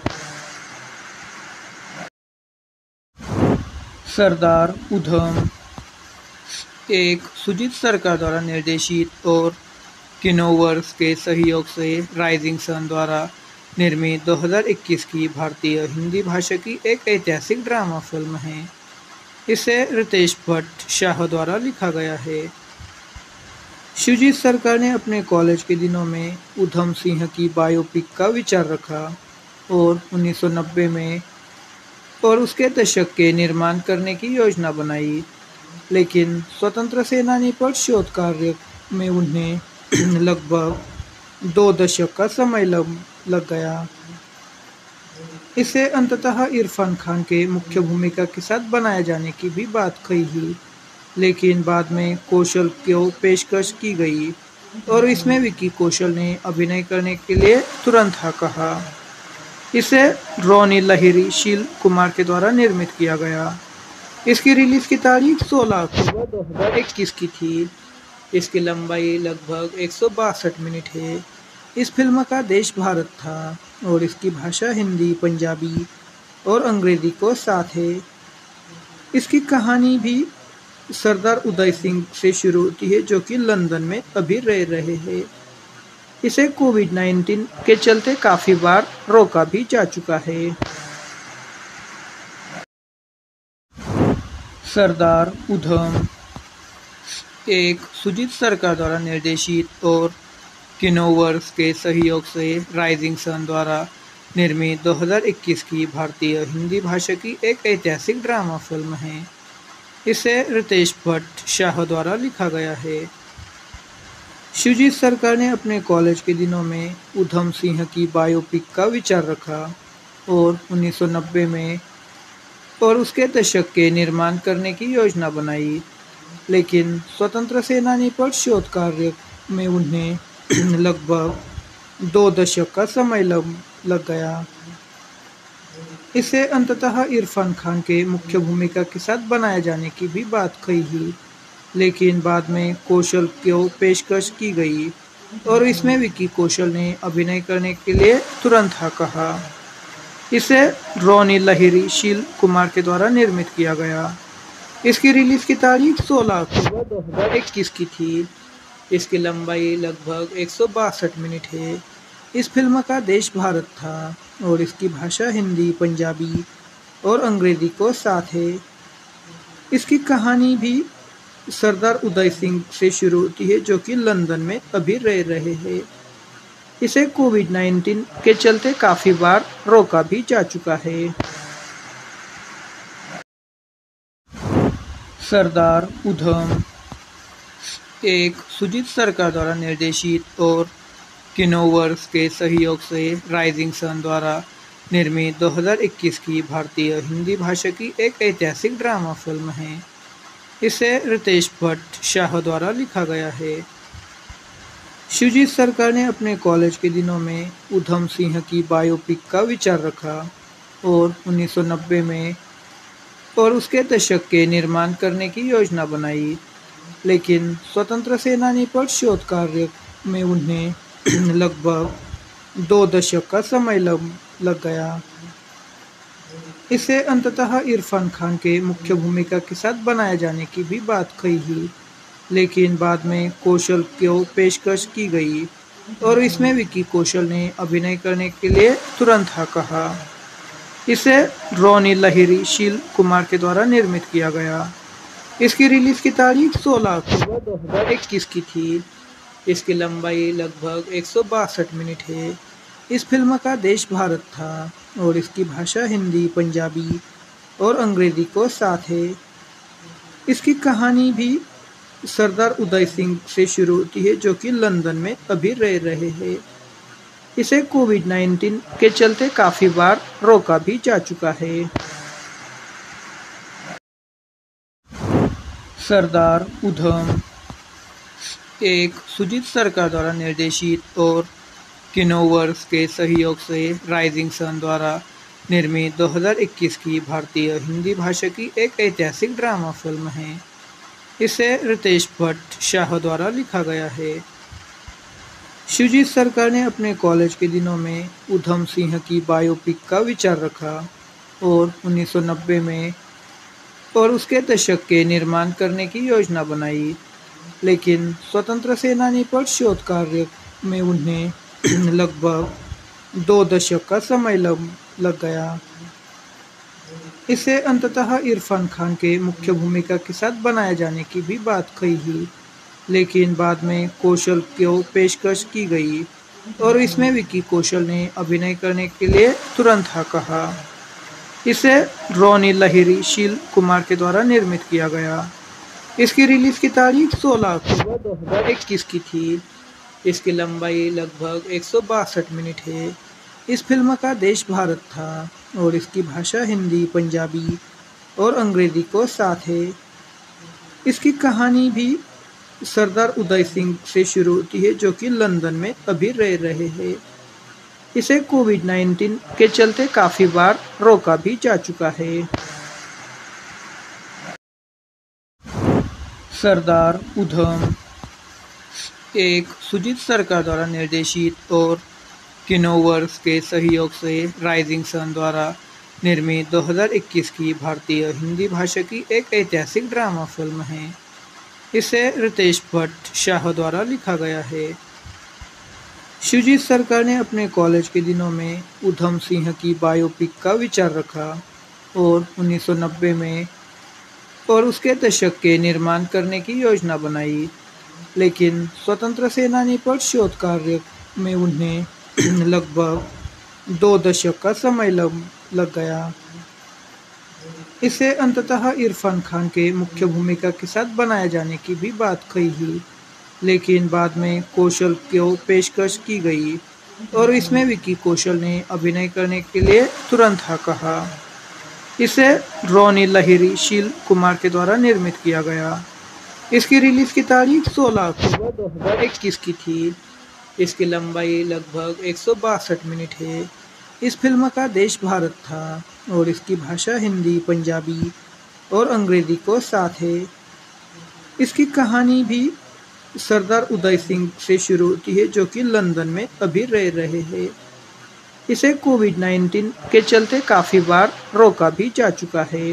सरदार उधम एक सुजीत सरकार द्वारा निर्देशित और किनोवर्स के सहयोग से राइजिंग सन द्वारा निर्मित 2021 की भारतीय हिंदी भाषा की एक ऐतिहासिक ड्रामा फिल्म है। इसे रितेश भट्ट शाह द्वारा लिखा गया है। सुजीत सरकार ने अपने कॉलेज के दिनों में उधम सिंह की बायोपिक का विचार रखा और 1990 में और उसके दशक के निर्माण करने की योजना बनाई, लेकिन स्वतंत्र सेनानी पर शोध कार्य में उन्हें लगभग 2 दशक का समय लग गया। इसे अंततः इरफान खान के मुख्य भूमिका के साथ बनाए जाने की भी बात कही, लेकिन बाद में कौशल को पेशकश की गई और इसमें विकी कौशल ने अभिनय करने के लिए तुरंत हाँ कहा। इसे रोनी लहिरी शील कुमार के द्वारा निर्मित किया गया। इसकी रिलीज की तारीख 16 अक्टूबर 2021 की थी। इसकी लंबाई लगभग 162 मिनट है। इस फिल्म का देश भारत था और इसकी भाषा हिंदी, पंजाबी और अंग्रेजी को साथ है। इसकी कहानी भी सरदार उदय सिंह से शुरू होती है, जो कि लंदन में अभी रह रहे हैं। इसे कोविड-19 के चलते काफी बार रोका भी जा चुका है। सरदार उधम एक सुजीत सरकार द्वारा निर्देशित और किनोवर्स के सहयोग से राइजिंग सन द्वारा निर्मित 2021 की भारतीय हिंदी भाषा की एक ऐतिहासिक ड्रामा फिल्म है। इसे रितेश भट्ट शाह द्वारा लिखा गया है। सुजीत सरकार ने अपने कॉलेज के दिनों में उधम सिंह की बायोपिक का विचार रखा और 1990 में और उसके दशक के निर्माण करने की योजना बनाई, लेकिन स्वतंत्र सेनानी पर शोध कार्य में उन्हें लगभग 2 दशक का समय लग गया। इसे अंततः इरफान खान के मुख्य भूमिका के साथ बनाए जाने की भी बात कही, लेकिन बाद में कौशल को पेशकश की गई और इसमें विकी कौशल ने अभिनय करने के लिए तुरंत हाँ कहा। इसे रोनी लहिरी शील कुमार के द्वारा निर्मित किया गया। इसकी रिलीज की तारीख 16 अक्टूबर 2021 की थी। इसकी लंबाई लगभग 162 मिनट है। इस फिल्म का देश भारत था और इसकी भाषा हिंदी, पंजाबी और अंग्रेजी को साथ है। इसकी कहानी भी सरदार उदय सिंह से शुरू होती है, जो कि लंदन में अभी रह रहे हैं। इसे कोविड-19 के चलते काफी बार रोका भी जा चुका है। सरदार उधम एक सुजीत सरकार द्वारा निर्देशित और किनोवर्स के सहयोग से राइजिंग सन द्वारा निर्मित 2021 की भारतीय हिंदी भाषा की एक ऐतिहासिक ड्रामा फिल्म है। इसे रितेश भट्ट शाह द्वारा लिखा गया है। सुजीत सरकार ने अपने कॉलेज के दिनों में उधम सिंह की बायोपिक का विचार रखा और 1990 में और उसके दशक के निर्माण करने की योजना बनाई, लेकिन स्वतंत्र सेनानी पर शोध कार्य में उन्हें लगभग 2 दशक का समय लग गया। इसे अंततः इरफान खान के मुख्य भूमिका के साथ बनाए जाने की भी बात कही, लेकिन बाद में कौशल को पेशकश की गई और इसमें विकी कौशल ने अभिनय करने के लिए तुरंत हाँ कहा। इसे रोनी लहिरी शील कुमार के द्वारा निर्मित किया गया। इसकी रिलीज की तारीख 16 अक्टूबर 2021 की थी। इसकी लंबाई लगभग 162 मिनट है। इस फिल्म का देश भारत था और इसकी भाषा हिंदी, पंजाबी और अंग्रेजी को साथ है। इसकी कहानी भी सरदार उदय सिंह से शुरू होती है, जो कि लंदन में अभी रह रहे हैं। इसे कोविड-19 के चलते काफी बार रोका भी जा चुका है। सरदार उधम एक सुजीत सरकार द्वारा निर्देशित और किनोवर्स के सहयोग से राइजिंग सन द्वारा निर्मित 2021 की भारतीय हिंदी भाषा की एक ऐतिहासिक ड्रामा फिल्म है। इसे रितेश भट्ट शाह द्वारा लिखा गया है। सुजीत सरकार ने अपने कॉलेज के दिनों में उधम सिंह की बायोपिक का विचार रखा और 1990 में और उसके दशक के निर्माण करने की योजना बनाई, लेकिन स्वतंत्र सेनानी पर शोध कार्य में उन्हें लगभग 2 दशक का समय लग गया। इसे अंततः इरफान खान के मुख्य भूमिका के साथ बनाए जाने की भी बात कही, लेकिन बाद में कौशल को पेशकश की गई और इसमें विकी कौशल ने अभिनय करने के लिए तुरंत हाँ कहा। इसे रोनी लहिरी शील कुमार के द्वारा निर्मित किया गया। इसकी रिलीज की तारीख 16 अक्टूबर 2021 की थी। इसकी लंबाई लगभग 162 मिनट है। इस फिल्म का देश भारत था और इसकी भाषा हिंदी, पंजाबी और अंग्रेजी को साथ है। इसकी कहानी भी सरदार उदय सिंह से शुरू होती है, जो कि लंदन में अभी रह रहे हैं। इसे कोविड-19 के चलते काफी बार रोका भी जा चुका है। सरदार उधम एक सुजीत सरकार द्वारा निर्देशित और किनोवर्स के सहयोग से राइजिंग सन द्वारा निर्मित 2021 की भारतीय हिंदी भाषा की एक ऐतिहासिक ड्रामा फिल्म है। इसे रितेश भट्ट शाह द्वारा लिखा गया है। सुजीत सरकार ने अपने कॉलेज के दिनों में उधम सिंह की बायोपिक का विचार रखा और 1990 में और उसके दशक के निर्माण करने की योजना बनाई, लेकिन स्वतंत्र सेनानी पर शोध कार्य में उन्हें लगभग 2 दशक का समय लग गया। इसे अंततः इरफान खान के मुख्य भूमिका के साथ बनाए जाने की भी बात कही, लेकिन बाद में कौशल को पेशकश की गई और इसमें विकी कौशल ने अभिनय करने के लिए तुरंत हाँ कहा। इसे रोनी लहिरी शील कुमार के द्वारा निर्मित किया गया। इसकी रिलीज की तारीख 16 अक्टूबर 2021 की थी। इसकी लंबाई लगभग 162 मिनट है। इस फिल्म का देश भारत था और इसकी भाषा हिंदी, पंजाबी और अंग्रेजी को साथ है। इसकी कहानी भी सरदार उदय सिंह से शुरू होती है, जो कि लंदन में अभी रह रहे हैं। इसे कोविड-19 के चलते काफी बार रोका भी जा चुका है।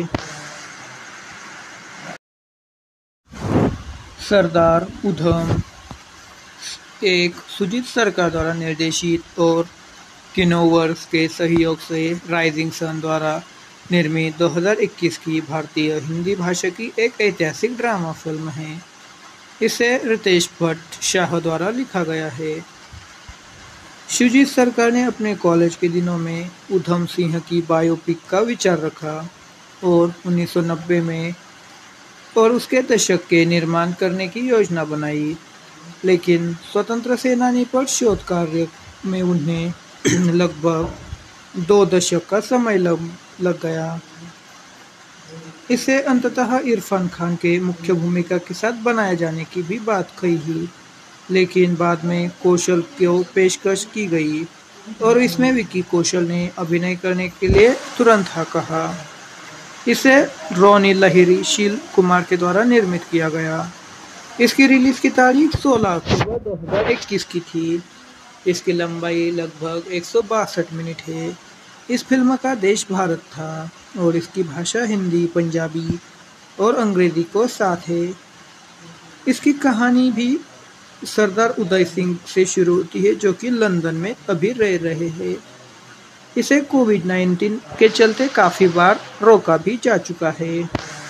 सरदार उधम एक सुजीत सरकार द्वारा निर्देशित और किनोवर्स के सहयोग से राइजिंग सन द्वारा निर्मित 2021 की भारतीय हिंदी भाषा की एक ऐतिहासिक ड्रामा फिल्म है। इसे रितेश भट्ट शाह द्वारा लिखा गया है। सुजीत सरकार ने अपने कॉलेज के दिनों में उधम सिंह की बायोपिक का विचार रखा और 1990 में और उसके दशक के निर्माण करने की योजना बनाई, लेकिन स्वतंत्र सेनानी पर शोध कार्य में उन्हें लगभग 2 दशक का समय लग गया। इसे अंततः इरफान खान के मुख्य भूमिका के साथ बनाए जाने की भी बात कही, लेकिन बाद में कौशल को पेशकश की गई और इसमें विकी कौशल ने अभिनय करने के लिए तुरंत हाँ कहा। इसे रोनी लहिरी शील कुमार के द्वारा निर्मित किया गया। इसकी रिलीज की तारीख 16 अक्टूबर 2021 की थी। इसकी लंबाई लगभग 162 मिनट है। इस फिल्म का देश भारत था और इसकी भाषा हिंदी, पंजाबी और अंग्रेजी को साथ है। इसकी कहानी भी सरदार उदय सिंह से शुरू होती है, जो कि लंदन में अभी रह रहे हैं। इसे कोविड-19 के चलते काफी बार रोका भी जा चुका है।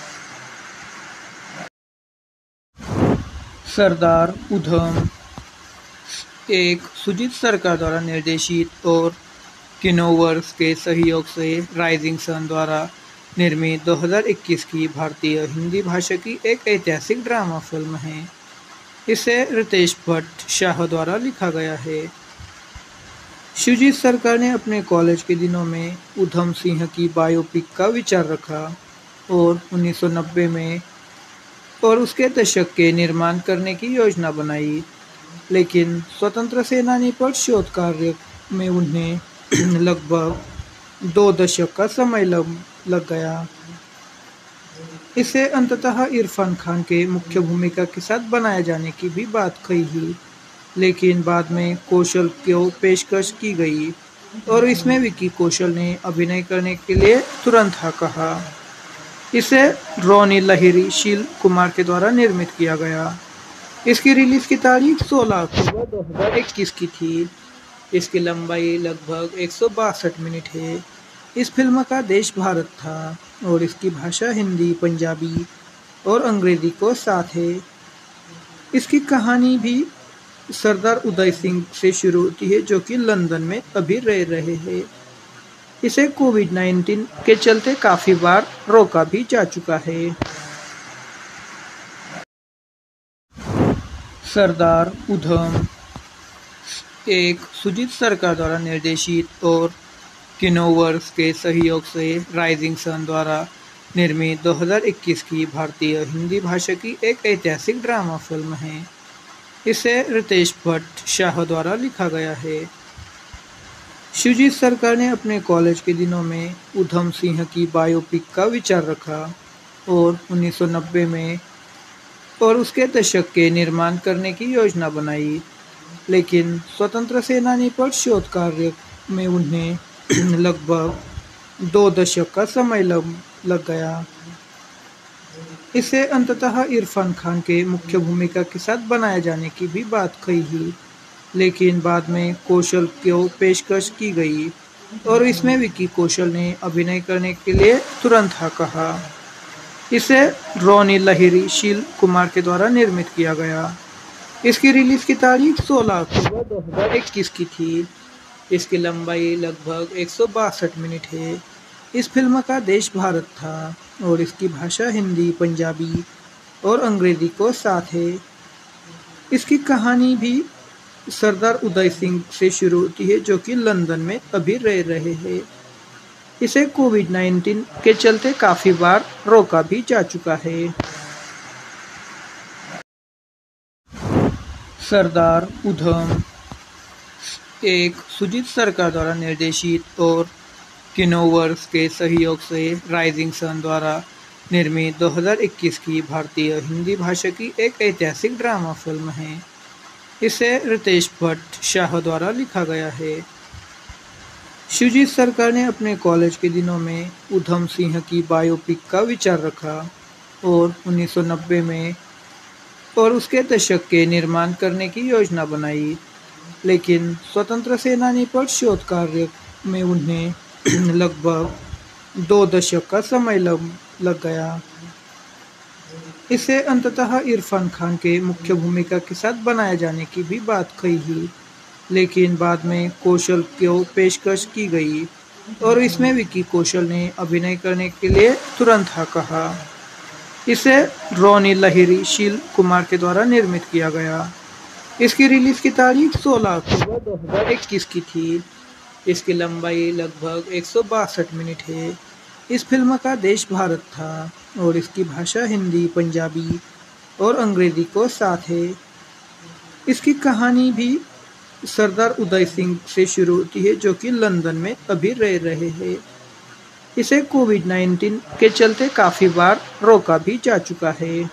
सरदार उधम एक सुजीत सरकार द्वारा निर्देशित और किनोवर्स के सहयोग से राइजिंग सन द्वारा निर्मित 2021 की भारतीय हिंदी भाषा की एक ऐतिहासिक ड्रामा फिल्म है। इसे रितेश भट्ट शाह द्वारा लिखा गया है। सुजीत सरकार ने अपने कॉलेज के दिनों में उधम सिंह की बायोपिक का विचार रखा और 1990 में और उसके दशक के निर्माण करने की योजना बनाई, लेकिन स्वतंत्र सेनानी पर शोध कार्य में उन्हें लगभग 2 दशक का समय लग गया। इसे अंततः इरफान खान के मुख्य भूमिका के साथ बनाए जाने की भी बात कही, लेकिन बाद में कौशल को पेशकश की गई और इसमें विकी कौशल ने अभिनय करने के लिए तुरंत हाँ कहा। इसे रोनी लहिरी शील कुमार के द्वारा निर्मित किया गया। इसकी रिलीज की तारीख 16 अक्टूबर 2021 की थी। इसकी लंबाई लगभग 162 मिनट है। इस फिल्म का देश भारत था और इसकी भाषा हिंदी, पंजाबी और अंग्रेजी को साथ है। इसकी कहानी भी सरदार उदय सिंह से शुरू होती है, जो कि लंदन में अभी रह रहे हैं। इसे कोविड-19 के चलते काफी बार रोका भी जा चुका है। सरदार उधम एक सुजीत सरकार द्वारा निर्देशित और किनोवर्स के सहयोग से राइजिंग सन द्वारा निर्मित 2021 की भारतीय हिंदी भाषा की एक ऐतिहासिक ड्रामा फिल्म है। इसे रितेश भट्ट शाह द्वारा लिखा गया है। सुजीत सरकार ने अपने कॉलेज के दिनों में उधम सिंह की बायोपिक का विचार रखा और 1990 में और उसके दशक के निर्माण करने की योजना बनाई, लेकिन स्वतंत्र सेनानी पर शोध कार्य में उन्हें लगभग 2 दशक का समय लग गया। इसे अंततः इरफान खान के मुख्य भूमिका के साथ बनाए जाने की भी बात कही, लेकिन बाद में कौशल को पेशकश की गई और इसमें विकी कौशल ने अभिनय करने के लिए तुरंत हाँ कहा। इसे रोनी लहिरी शील कुमार के द्वारा निर्मित किया गया। इसकी रिलीज की तारीख 16 अक्टूबर 2021 की थी। इसकी लंबाई लगभग 162 मिनट है। इस फिल्म का देश भारत था और इसकी भाषा हिंदी, पंजाबी और अंग्रेजी को साथ है। इसकी कहानी भी सरदार उदय सिंह से शुरू होती है, जो कि लंदन में अभी रह रहे हैं। इसे कोविड-19 के चलते काफी बार रोका भी जा चुका है। सरदार उधम एक सुजीत सरकार द्वारा निर्देशित और किनोवर्स के सहयोग से राइजिंग सन द्वारा निर्मित 2021 की भारतीय हिंदी भाषा की एक ऐतिहासिक ड्रामा फिल्म है। इसे रितेश भट्ट शाह द्वारा लिखा गया है। सुजीत सरकार ने अपने कॉलेज के दिनों में उधम सिंह की बायोपिक का विचार रखा और 1990 में और उसके दशक के निर्माण करने की योजना बनाई, लेकिन स्वतंत्र सेनानी पर शोध कार्य में उन्हें लगभग 2 दशक का समय लग गया। इसे अंततः इरफान खान के मुख्य भूमिका के साथ बनाए जाने की भी बात कही, लेकिन बाद में कौशल को पेशकश की गई और इसमें विकी कौशल ने अभिनय करने के लिए तुरंत हाँ कहा। इसे रोनी लहिरी शील कुमार के द्वारा निर्मित किया गया। इसकी रिलीज की तारीख 16 अक्टूबर 2021 की थी। इसकी लंबाई लगभग 162 मिनट है। इस फिल्म का देश भारत था और इसकी भाषा हिंदी, पंजाबी और अंग्रेजी को साथ है। इसकी कहानी भी सरदार उदय सिंह से शुरू होती है, जो कि लंदन में अभी रह रहे हैं। इसे कोविड-19 के चलते काफी बार रोका भी जा चुका है।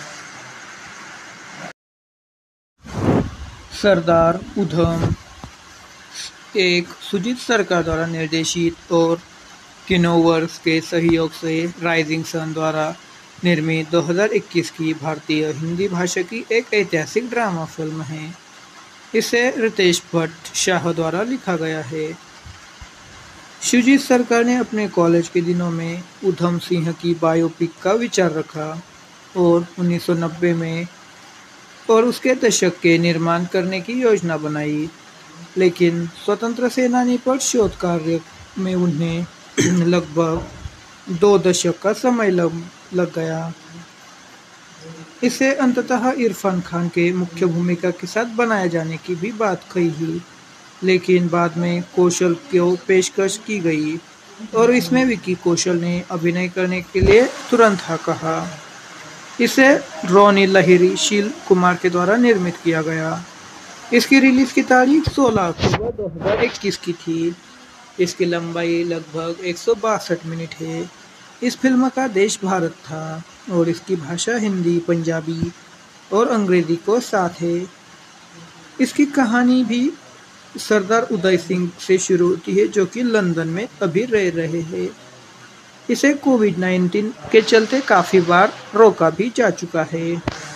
सरदार उधम एक सुजीत सरकार द्वारा निर्देशित और किनोवर्स के सहयोग से राइजिंग सन द्वारा निर्मित 2021 की भारतीय हिंदी भाषा की एक ऐतिहासिक ड्रामा फिल्म है। इसे रितेश भट्ट शाह द्वारा लिखा गया है। सुजीत सरकार ने अपने कॉलेज के दिनों में उधम सिंह की बायोपिक का विचार रखा और 1990 में और उसके दशक के निर्माण करने की योजना बनाई, लेकिन स्वतंत्र सेनानी पर शोध कार्य में उन्हें लगभग 2 दशक का समय लग गया। इसे अंततः इरफान खान के मुख्य भूमिका के साथ बनाए जाने की भी बात कही, लेकिन बाद में कौशल को पेशकश की गई और इसमें विकी कौशल ने अभिनय करने के लिए तुरंत हाँ कहा। इसे रोनी लहिरी शील कुमार के द्वारा निर्मित किया गया। इसकी रिलीज की तारीख 16 अक्टूबर 2021 की थी। इसकी लंबाई लगभग 162 मिनट है। इस फिल्म का देश भारत था और इसकी भाषा हिंदी, पंजाबी और अंग्रेजी को साथ है। इसकी कहानी भी सरदार उदय सिंह से शुरू होती है, जो कि लंदन में अभी रह रहे हैं। इसे कोविड-19 के चलते काफी बार रोका भी जा चुका है।